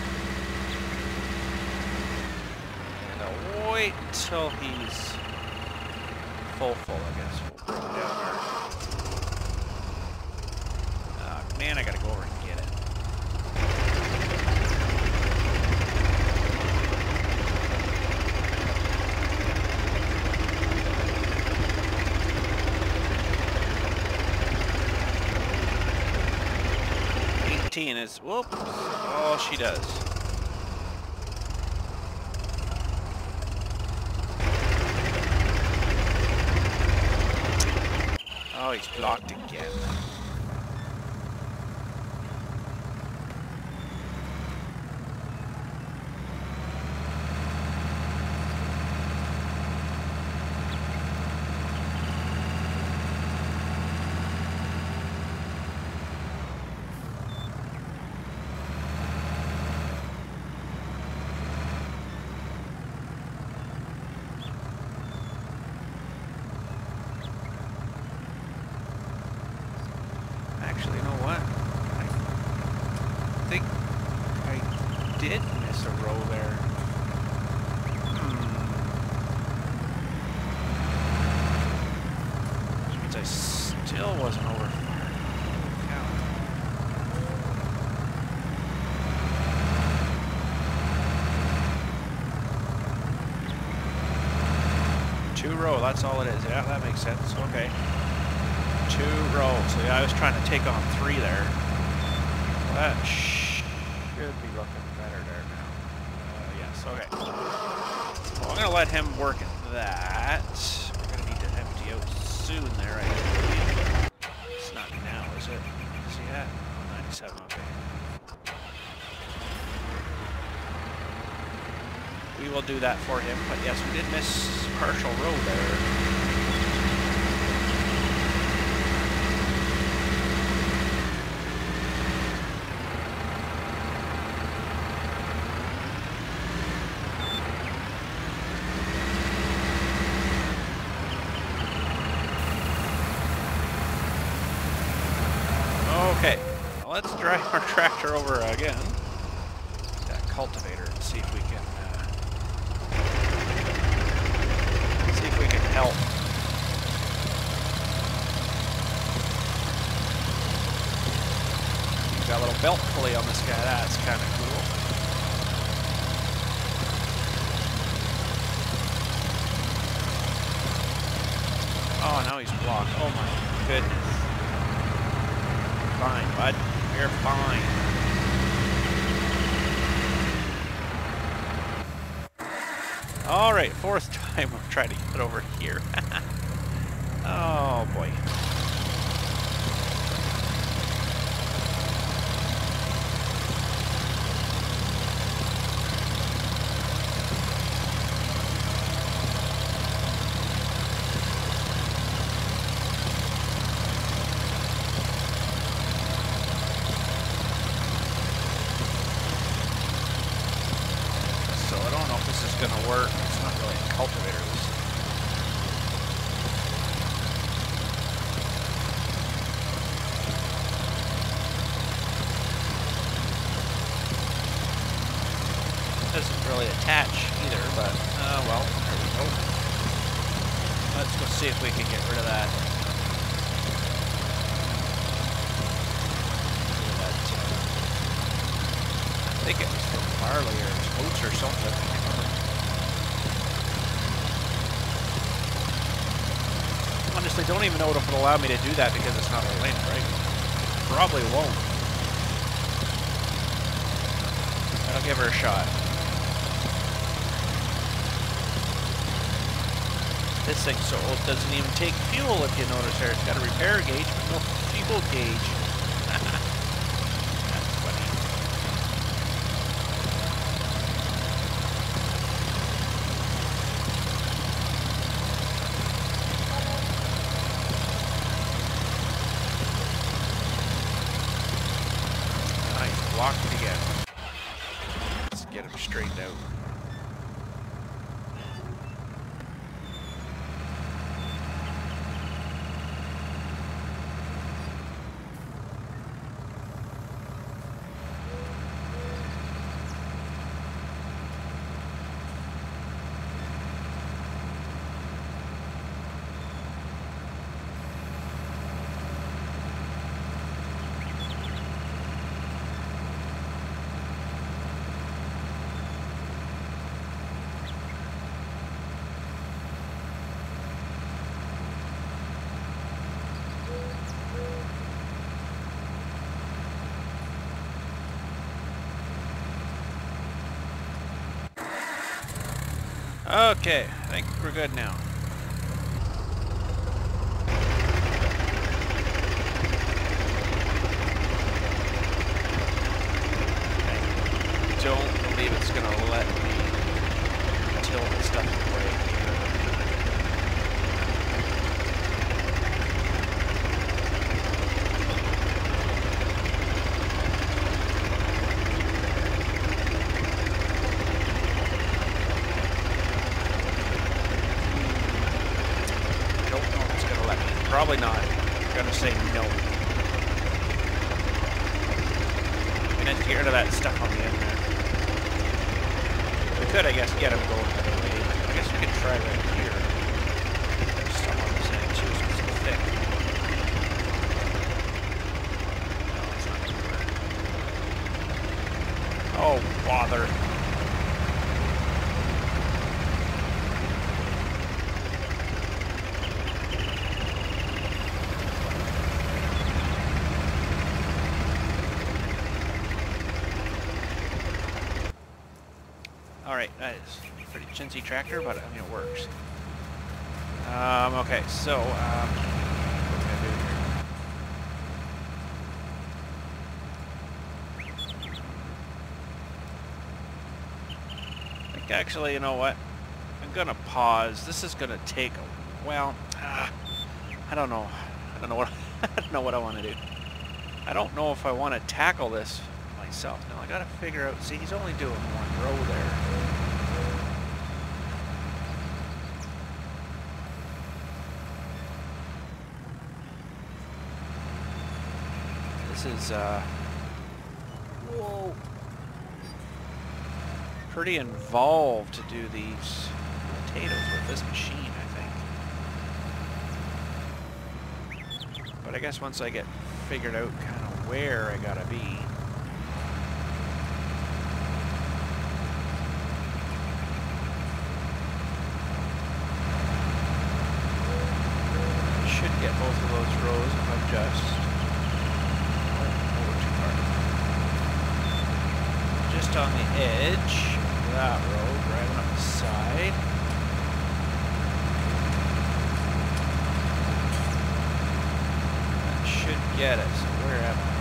S1: And I'll wait until he's full, I guess. We'll bring him down there. Man, I gotta go over and get it. Is whoops all she does. Oh, he's blocked again. Actually, you know what? I think I did miss a row there. Which means I still wasn't over far. Two row, that's all it is. Yeah, that makes sense. Okay. 2 rows. So yeah, I was trying to take on 3 there. So that should be looking better there now. Yes, okay. Well, I'm going to let him work at that. We're going to need to empty out soon there, I believe. It's not now, is it? See that? 97, okay. We will do that for him, but yes, we did miss partial row there. Okay, well, let's drive our tractor over again. That cultivator and see if we can help. You've got a little belt pulley on this guy. That's kind of cool. block. Oh my goodness. Fine, bud. You're fine. Alright, fourth time I'm trying to get over here. Oh boy. Gonna work. It's not really a cultivator. Doesn't really attach either, but well, there we go. Let's go see if we can get rid of that. I think it was from barley or oats or something. I can't remember. Honestly, don't even know if it'll allow me to do that because it's not a link, right? Probably won't. I'll give her a shot. This thing's so old, it doesn't even take fuel, if you notice there. It's got a repair gauge, but no fuel gauge. That's funny. Nice, blocked again. Let's get him straightened out. Okay, I think we're good now. I don't believe it's going to let me tilt the stuff away. Probably not. I'm gonna say no. I'm gonna have to get rid of that stuff on the end there. We could, I guess, get him going the other way. I guess we could try right here. There's stuff on this end too, so it's so thick. No, it's not gonna work. Oh, bother. Alright, that is a pretty chintzy tractor, but I mean it works. Okay, so what are we gonna do here? I think actually, you know what? I'm gonna pause. This is gonna take a, well, I don't know. I don't know what I don't know what I want to do. I don't know if I want to tackle this myself. Now I gotta figure out, see, he's only doing one row there. This is whoa, pretty involved to do these potatoes with this machine, I think. But I guess once I get figured out kind of where I gotta be, those rows if I'm just over too far. Just on the edge of that road, driving up the side. That should get it. So where am I?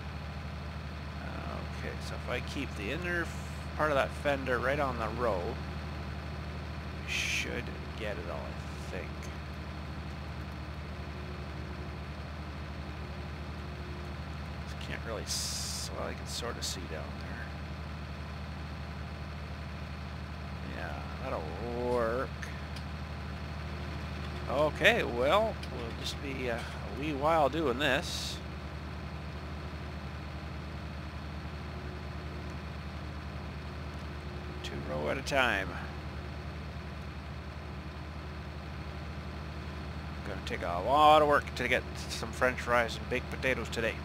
S1: Okay, so if I keep the inner part of that fender right on the row, I should get it all, I think. Just can't really, well, I can sort of see down there. Yeah, that'll work. Okay, well, we'll just be a wee while doing this. Two row at a time. Gonna take a lot of work to get some French fries and baked potatoes today.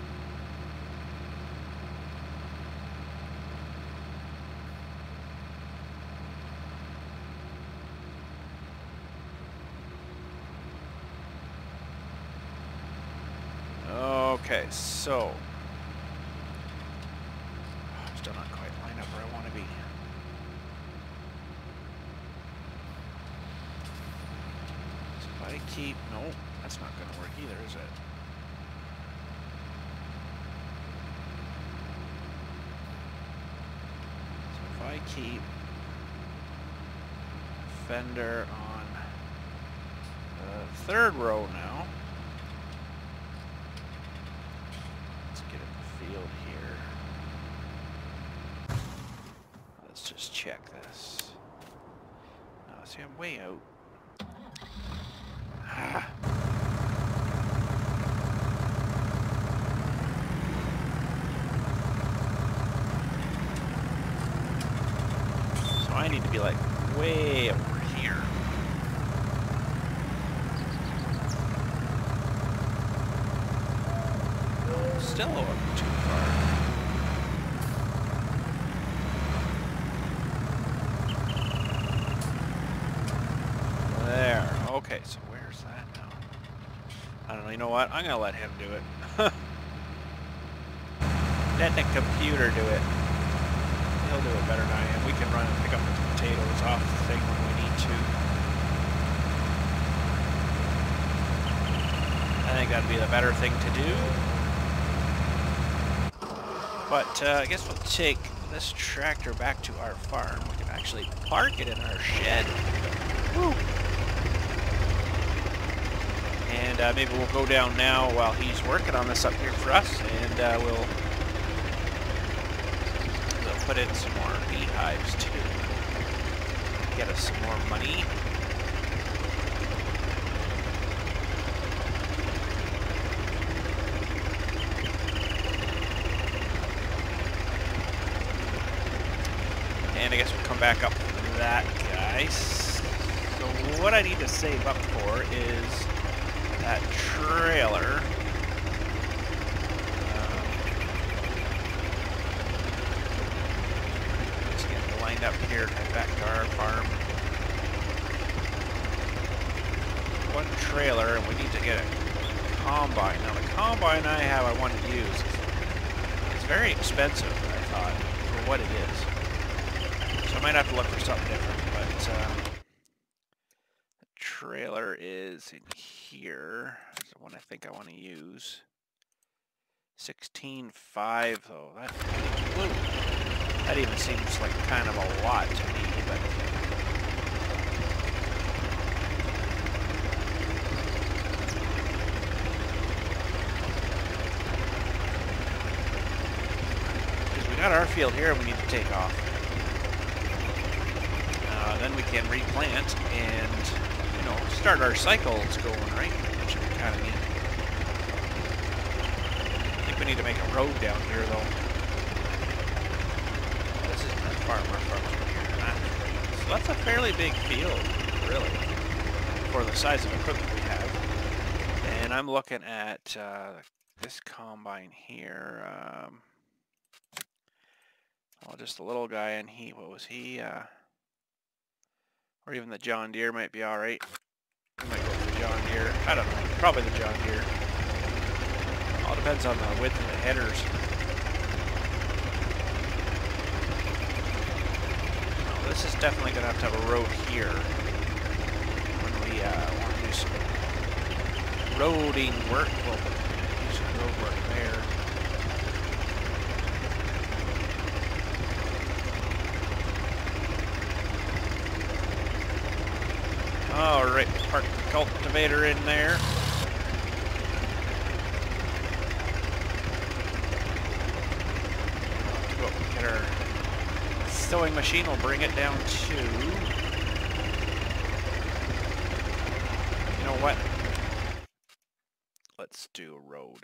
S1: Okay, so I'm still not quite lined up where I want to be. So if I keep, no, that's not going to work either, is it? So if I keep fender on the third row now. Field here. Let's just check this. No, see, I'm way out. Ah. So I need to be like way over here. Still too far. There. Okay, so where's that now? I don't know. You know what? I'm gonna let him do it. Let the computer do it. He'll do it better than I am. We can run and pick up the potatoes off the thing when we need to. I think that'd be the better thing to do. But I guess we'll take this tractor back to our farm. We can actually park it in our shed. Woo! And maybe we'll go down now while he's working on this up here for us, and we'll put in some more beehives too. Get us some more money. And I guess we'll come back up to that guy. So what I need to save up for is that trailer. Let's get lined up here and head back to our farm. One trailer, and we need to get a combine. Now the combine I wanted to use is very expensive, I thought, for what it is. So I might have to look for something different, but the trailer is in here. That's the one I think I want to use. 16.5 though. That even seems like kind of a lot to me, but because we got our field here and we need to take off. Then we can replant and, you know, start our cycles going, right? Which would be kind of neat. I think we need to make a road down here, though. This isn't our farm. Our farm's over here. So that's a fairly big field, really, for the size of equipment we have. And I'm looking at this combine here. Well, just a little guy, and what was he? Or even the John Deere might be alright. We might go with the John Deere. I don't know. Probably the John Deere. All depends on the width of the headers. Now, this is definitely going to have a road here when we want to do some roading work. We'll do some road work there. Alright, park the cultivator in there. Go up and get our sewing machine. We'll bring it down to... You know what? Let's do a road.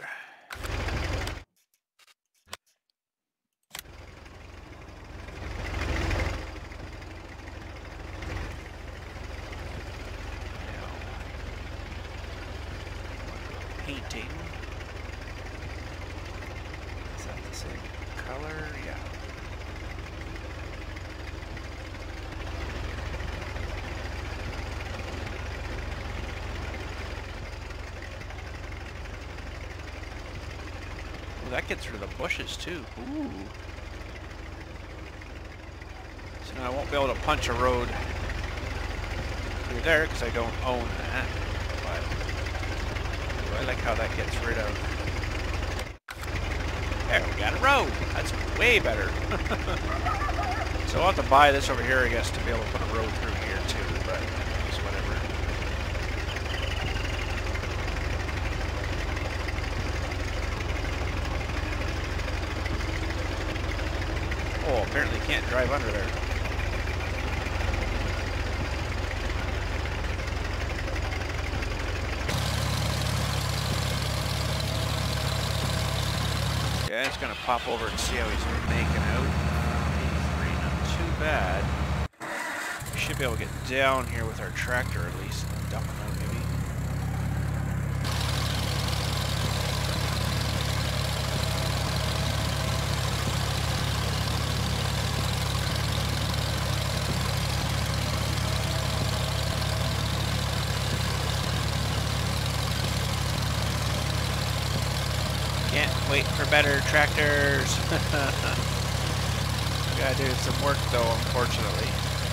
S1: Painting. Is that the same color? Yeah. Well, that gets rid of the bushes too. Ooh. So now I won't be able to punch a road through there because I don't own that. But I like how that gets rid of... There, we got a road. That's way better. So I'll have to buy this over here, I guess, to be able to put a road through here too, but it's whatever. Oh, apparently you can't drive under there. Yeah, it's gonna pop over and see how he's making out. 83, not too bad. We should be able to get down here with our tractor at least and dump it out maybe. Can't wait for better tractors. Gotta do some work though, unfortunately.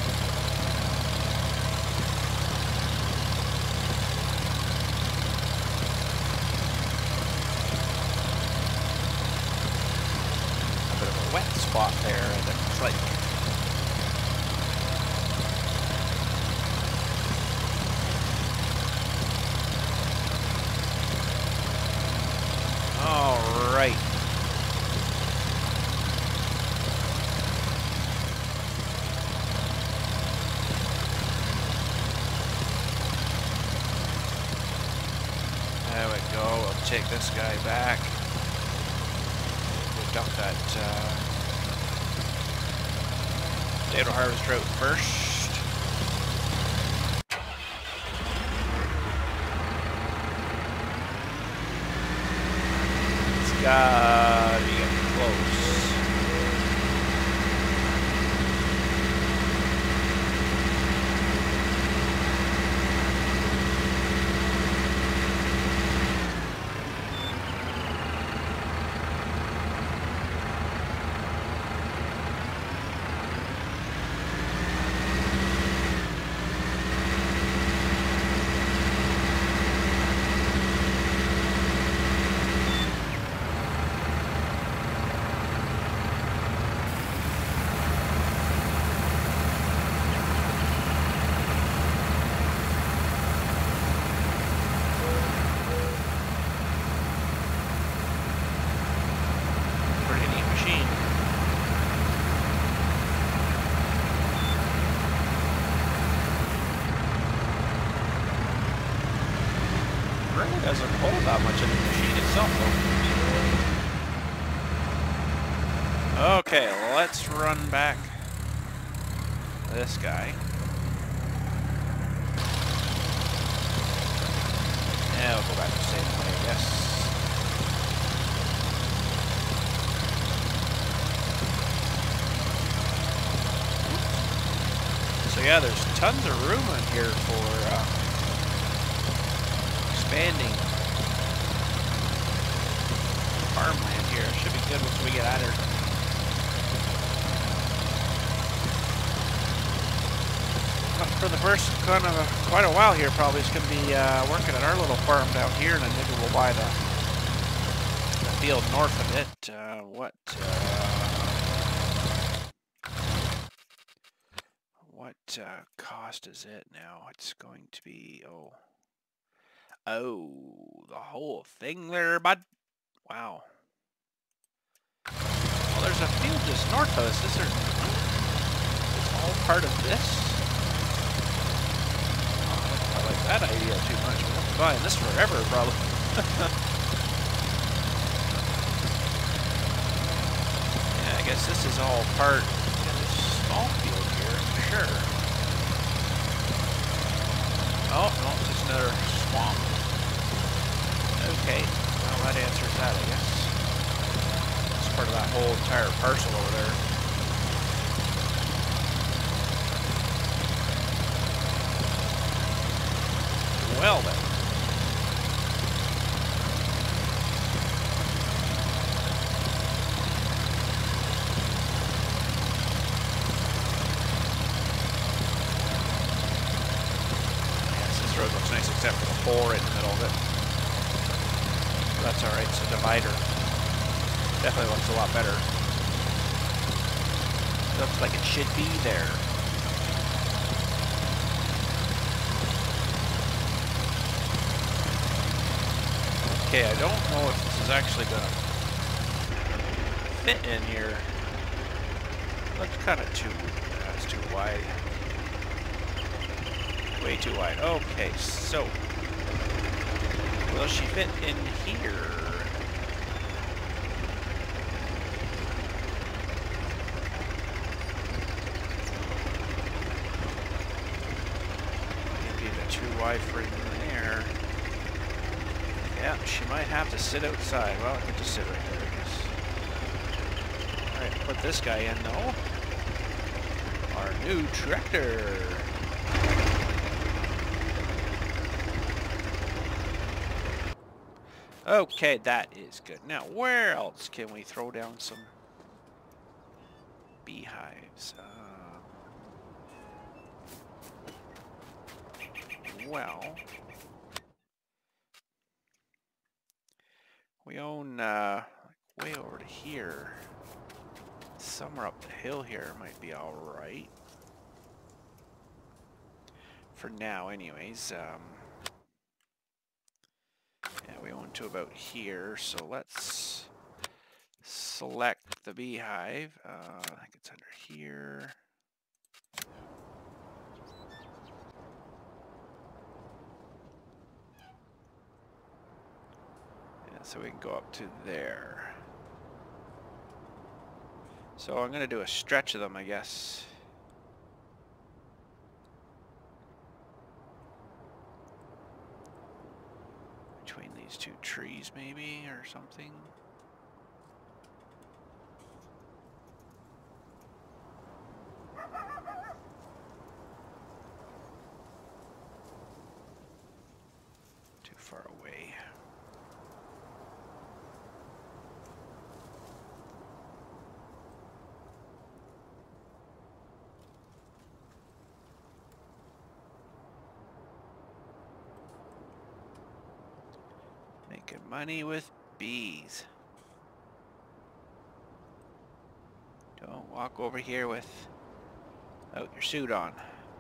S1: A bit of a wet spot there, and it's like... Alright. There we go. We'll take this guy back. We'll dump that potato harvester out first. Gotta get close. Really doesn't hold that much in the machine itself, though. Okay, let's run back this guy. Yeah, we'll go back the same way, I guess. So yeah, there's tons of room in here for expanding farmland here. Should be good once we get out of here. But for the first quite a while here, probably it's going to be working at our little farm down here, and then maybe we'll buy the field north of it. What cost is it now? It's going to be the whole thing there, bud. Wow. Well, there's a field just north of us. It's all part of this. I like that idea too much. We'll be buying this forever, probably. Yeah, I guess this is all part of this small field here, for sure. Oh, no, it's just another swamp. Okay, well, that answers that, I guess. It's part of that whole entire parcel over there. Well then. Yes, this road looks nice except for the hole right in the middle of it. That's alright, it's a divider. Definitely looks a lot better. Looks like it should be there. Okay, I don't know if this is actually going to fit in here. Looks kind of that's too wide. Way too wide. Okay, so will she fit in here? Maybe a bit too wide for in there. Yeah, she might have to sit outside. Well, I could just sit right there, I guess. Alright, put this guy in, though. Our new tractor. Okay, that is good. Now, where else can we throw down some beehives? Well, we own way over to here. Somewhere up the hill here might be all right. For now, anyways. Yeah, we own to about here, so let's select the beehive. I think it's under here. Yeah, so we can go up to there. So I'm going to do a stretch of them, I guess. Between these two trees, maybe, or something. Too far away. Making money with bees. Don't walk over here without your suit on.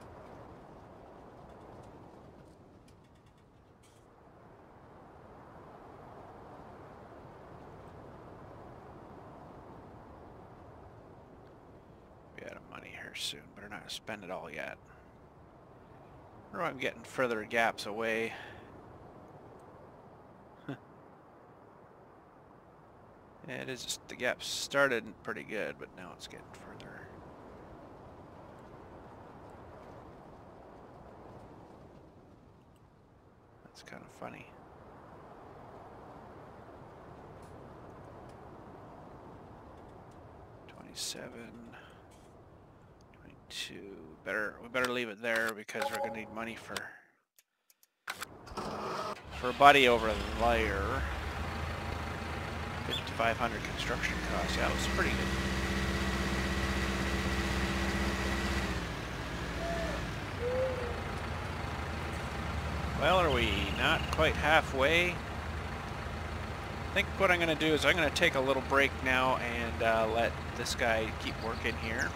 S1: Be out of money here soon, but we're not gonna spend it all yet. I wonder why I'm getting further gaps away. Yeah, it is just, the gap started pretty good, but now it's getting further. That's kind of funny. $27, $22. We better leave it there because we're gonna need money for for a buddy over there. 5,500 construction costs. Yeah, it was pretty good. Well, are we not quite halfway? I think what I'm going to do is I'm going to take a little break now and let this guy keep working here.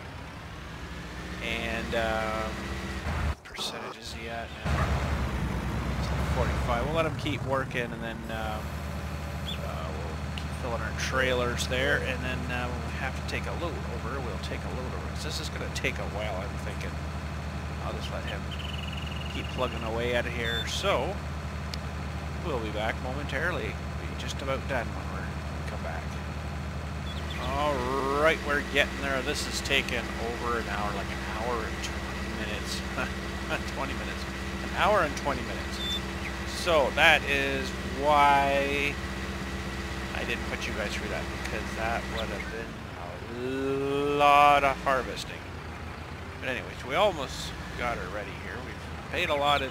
S1: And what percentage is he at now? 45. We'll let him keep working, and then we'll keep filling our trailers there. And then when we have to take a load over, we'll take a load over. This is going to take a while, I'm thinking. I'll just let him keep plugging away out of here. So we'll be back momentarily. Be just about done when we come back. All right, we're getting there. This is taking over an hour, like an hour and 20 minutes. Not 20 minutes, an hour and 20 minutes. So that is why I didn't put you guys through that, because that would have been a lot of harvesting. But anyways, we almost got her ready here. We've paid a lot in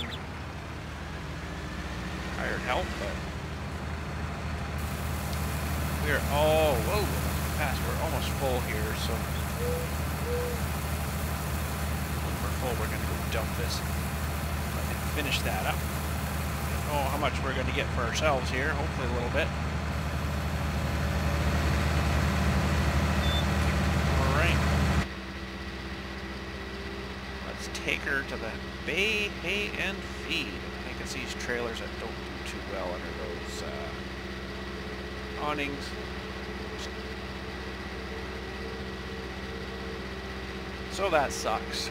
S1: hired help, but we're all, whoa, fast. We're almost full here, so when we're full, we're going to go dump this and finish that up. Don't know how much we're going to get for ourselves here, hopefully a little bit. All right. Let's take her to the bay, hay, and feed. I think it's these trailers that don't do too well under those awnings. So that sucks.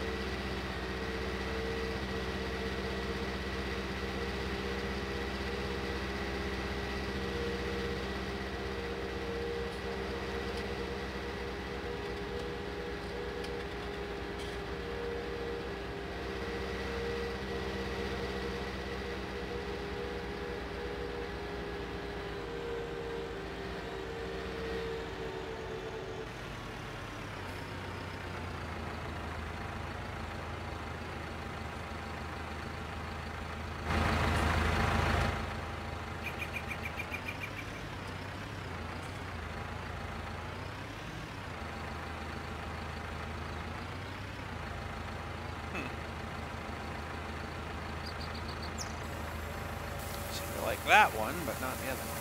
S1: Like that one, but not the other one.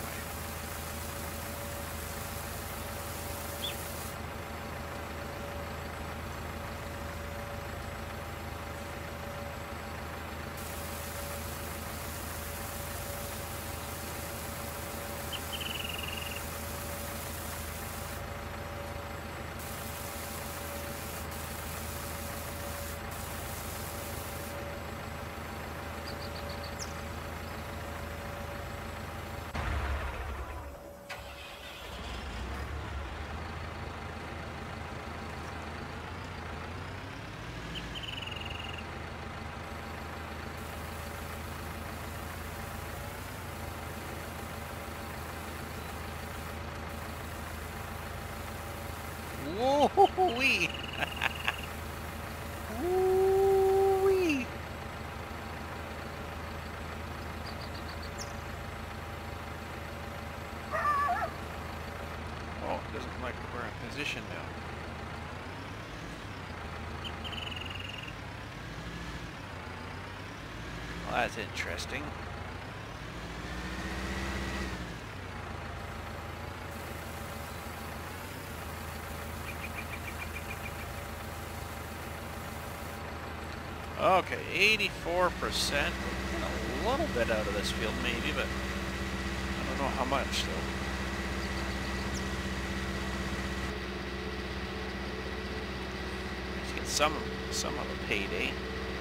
S1: Woo-wee! Woo-wee! Oh, it doesn't look like we're in position now. Well, that's interesting. Okay, 84%. Getting a little bit out of this field, maybe, but I don't know how much, though. Let's get some of a payday.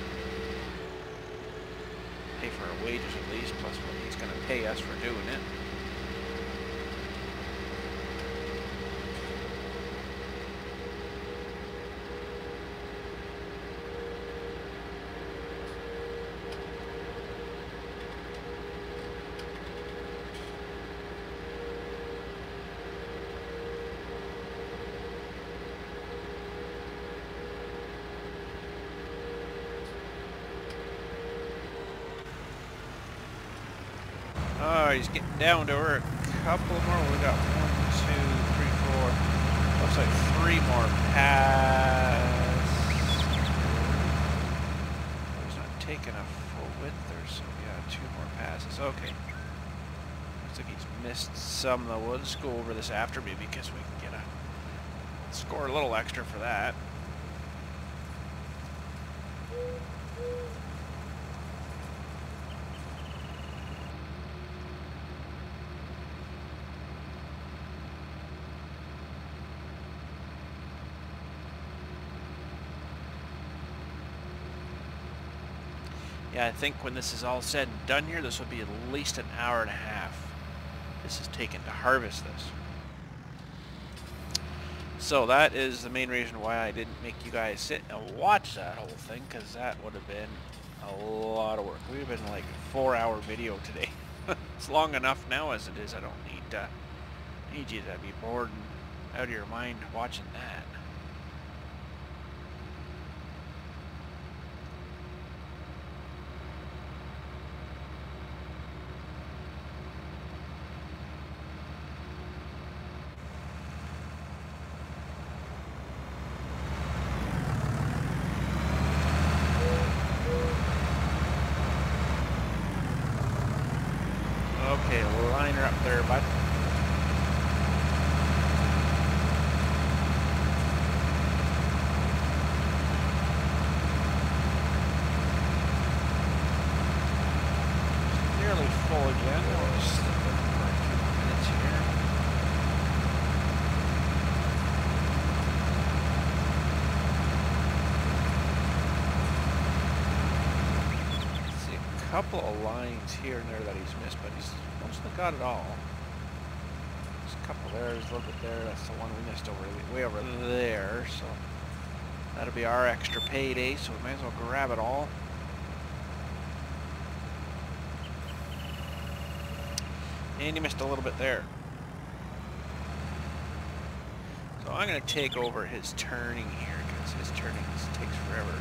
S1: Pay for our wages at least, plus what he's going to pay us for doing it. Oh, he's getting down to her. A couple more. We got 1, 2, 3, 4. Looks like 3 more pass. He's not taking a full width there, so yeah, 2 more passes. Okay. Looks like he's missed some though. We'll just go over this after maybe because we can get a score a little extra for that. Yeah, I think when this is all said and done here, this will be at least an hour and a half. This is taken to harvest this. So that is the main reason why I didn't make you guys sit and watch that whole thing, because that would have been a lot of work. We've been like a 4-hour video today. It's long enough now as it is. I don't need you to be bored and out of your mind watching that. Okay, line her up there, bud. Nearly full again. We'll just stick with it for a few more minutes here. See a couple of lines here and there that he's missed, but he's mostly got it all. There's a couple there, there's a little bit there. That's the one we missed way over there. So that'll be our extra payday. So we might as well grab it all. And he missed a little bit there. So I'm going to take over his turning here because his turning takes forever.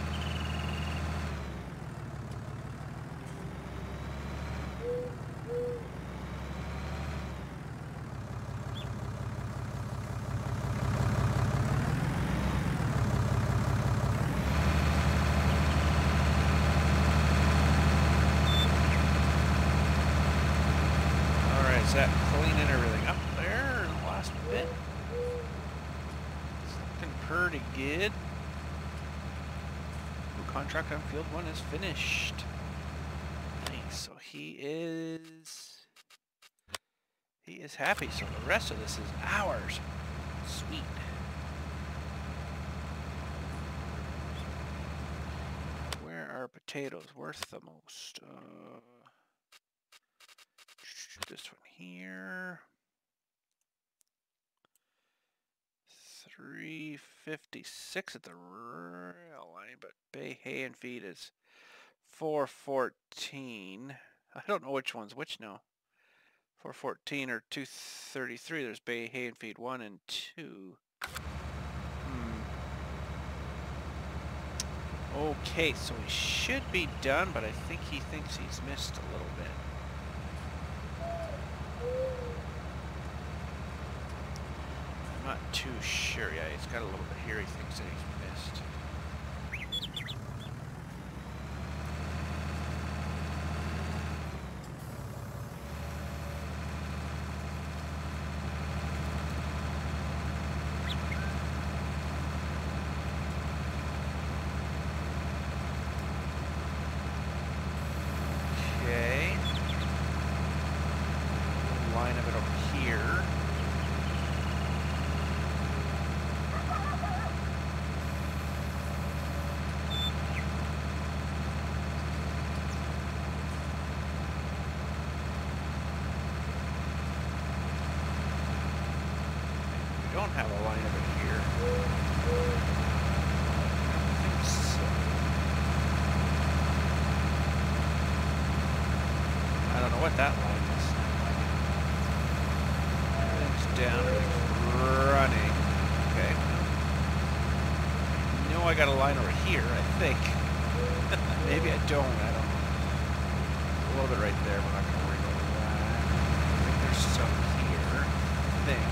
S1: Is that cleaning everything up there in the last bit? It's looking pretty good. New contract on field 1 is finished. Nice. So he is happy. So the rest of this is ours. Sweet. Where are potatoes worth the most? This one here. 356 at the rail line, but Bay Hay and Feed is 414. I don't know which one's which now. 414 or 233. There's Bay Hay and Feed 1 and 2. Okay, so he should be done, but I think he thinks he's missed a little bit. I'm not too sure. Yeah, he's got a little bit here he thinks that he's missed. Okay. Line of it over here. Don't have a line of it here. I don't think so. I don't know what that line is. Everything's down, everything's running. Okay. I know I got a line over here, I think. Maybe I don't know. A little bit right there, we're not going to worry about that. some here, I think.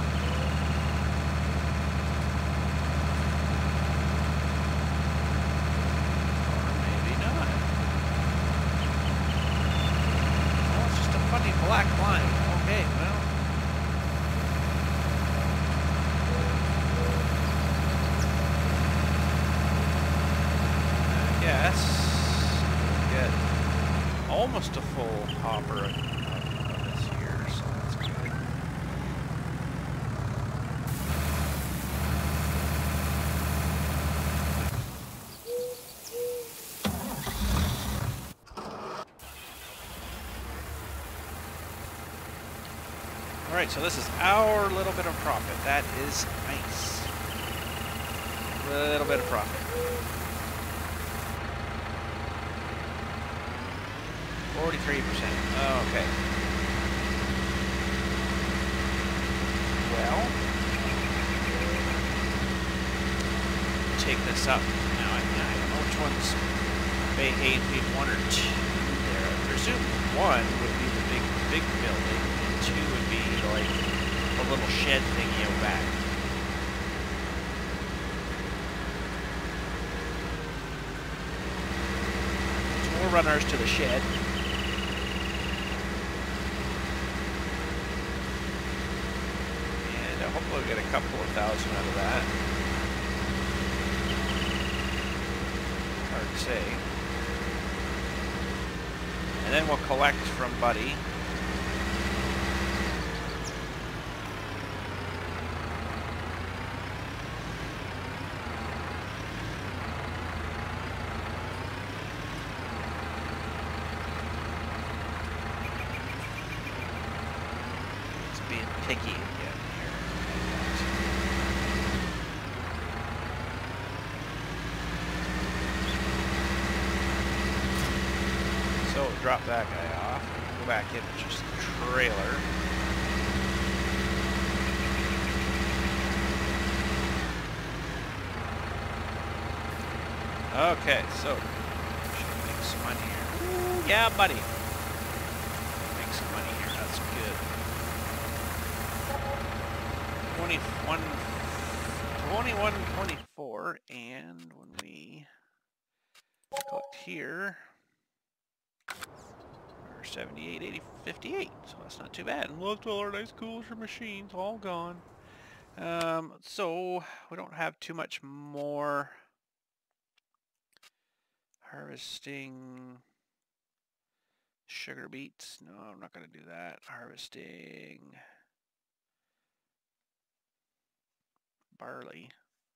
S1: Or maybe not. Oh, it's just a funny black line. Okay, well. I guess. Get almost a full hopper of this here, so that's good. Alright, so this is our little bit of profit. That is nice. Little bit of profit. 43%. Oh, okay. Well, take this up. Now, I don't know which one's Bay Hay and Phase 1 or 2 there. I presume 1 would be the big building, and 2 would be like a little shed thingy out back. So we'll run ours to the shed. Hopefully we'll get a couple of thousand out of that. Hard to say. And then we'll collect from Buddy. It's being picky again. Drop that guy off. Go back in with just the trailer. Okay, so should make some money here. Ooh, yeah, buddy. Make some money here. That's good. 21.24, and when we collect here. 78, 80, 58, so that's not too bad. And look, all our nice cooler machines all gone. So we don't have too much more harvesting sugar beets. No, I'm not going to do that. Harvesting barley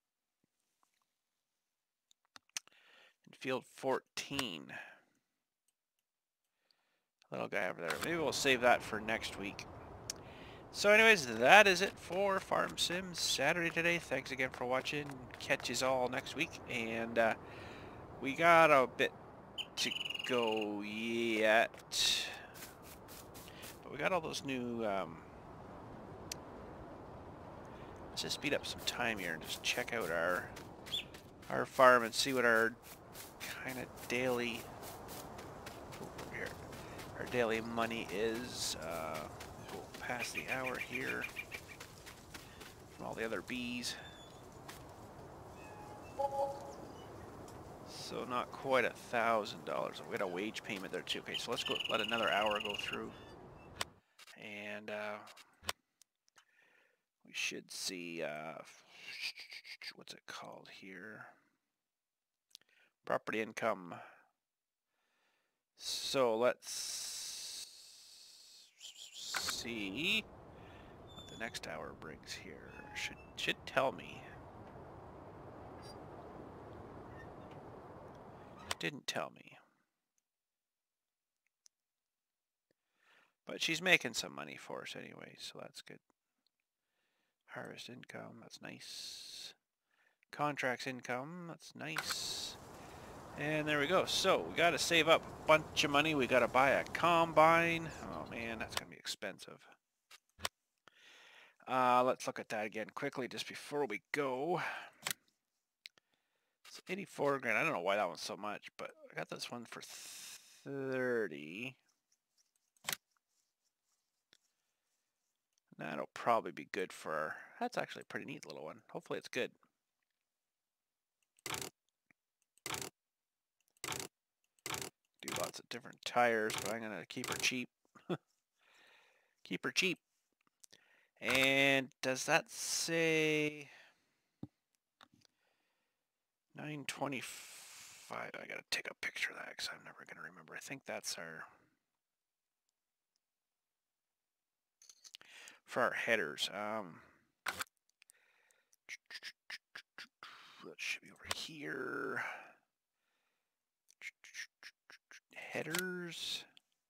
S1: in field 14. Little guy over there. Maybe we'll save that for next week. So anyways, that is it for Farm Sims Saturday today. Thanks again for watching. Catch yous all next week. And we got a bit to go yet. But we got all those new... let's just speed up some time here and just check out our farm and see what our kind of daily... Our daily money is. We'll pass the hour here from all the other bees. So not quite $1,000. We got a wage payment there too. Okay, so let's go. Let another hour go through, and we should see what's it called here? Property income. So let's see what the next hour brings here. Should tell me. Didn't tell me. But she's making some money for us anyway, so that's good. Harvest income, that's nice. Contracts income, that's nice. And there we go. So we got to save up a bunch of money. We got to buy a combine. Oh man, that's going to be expensive. Let's look at that again quickly just before we go. It's 84 grand. I don't know why that one's so much, but I got this one for 30. That'll probably be good for... That's actually a pretty neat little one. Hopefully it's good. Do lots of different tires, but I'm going to keep her cheap. Keep her cheap. And does that say 925? I got to take a picture of that because I'm never going to remember. I think that's our... For our headers. That should be over here. Headers.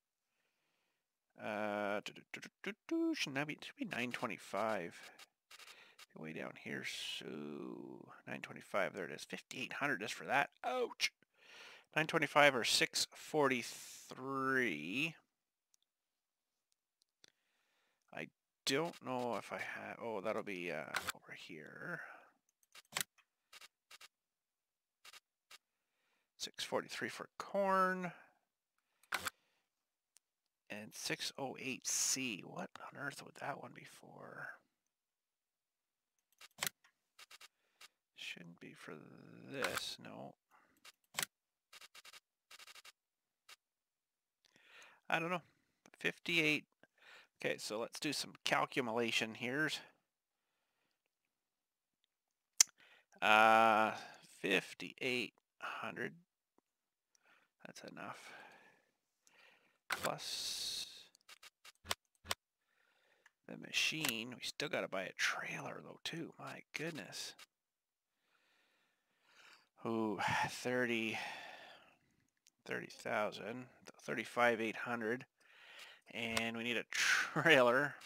S1: Shouldn't that be? It should be 925. Way down here, so 925. There it is. 5,800 just for that. Ouch. 925 or 643. I don't know if I have. Oh, that'll be over here. 643 for corn. And 608C. What on earth would that one be for? Shouldn't be for this, no. I don't know. 58. Okay, so let's do some calculation here. 5,800. That's enough. Plus the machine. We still got to buy a trailer though too. My goodness. Ooh, 30,000. 35,800. And we need a trailer.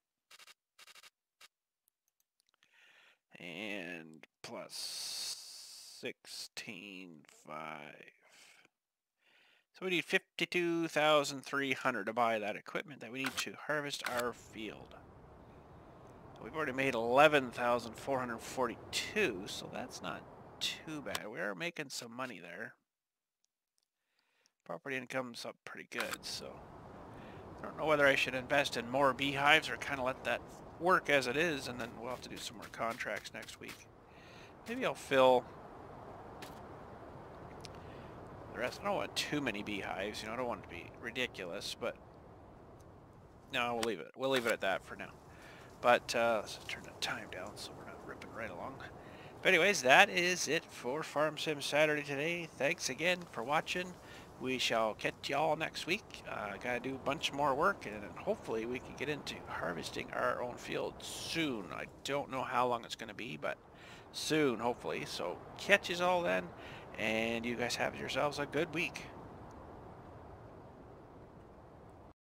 S1: And plus 16,500. So we need 52,300 to buy that equipment that we need to harvest our field. So we've already made 11,442, so that's not too bad. We are making some money there. Property income's up pretty good, so I don't know whether I should invest in more beehives or kind of let that work as it is, and then we'll have to do some more contracts next week. Maybe I'll fill the rest. I don't want too many beehives, you know, I don't want it to be ridiculous, but no, we'll leave it. We'll leave it at that for now. But let's turn the time down so we're not ripping right along. But anyways, that is it for Farm Sim Saturday today. Thanks again for watching. We shall catch y'all next week. Gotta do a bunch more work, and hopefully we can get into harvesting our own field soon. I don't know how long it's going to be, but soon, hopefully. So catch yous all then, and you guys have yourselves a good week.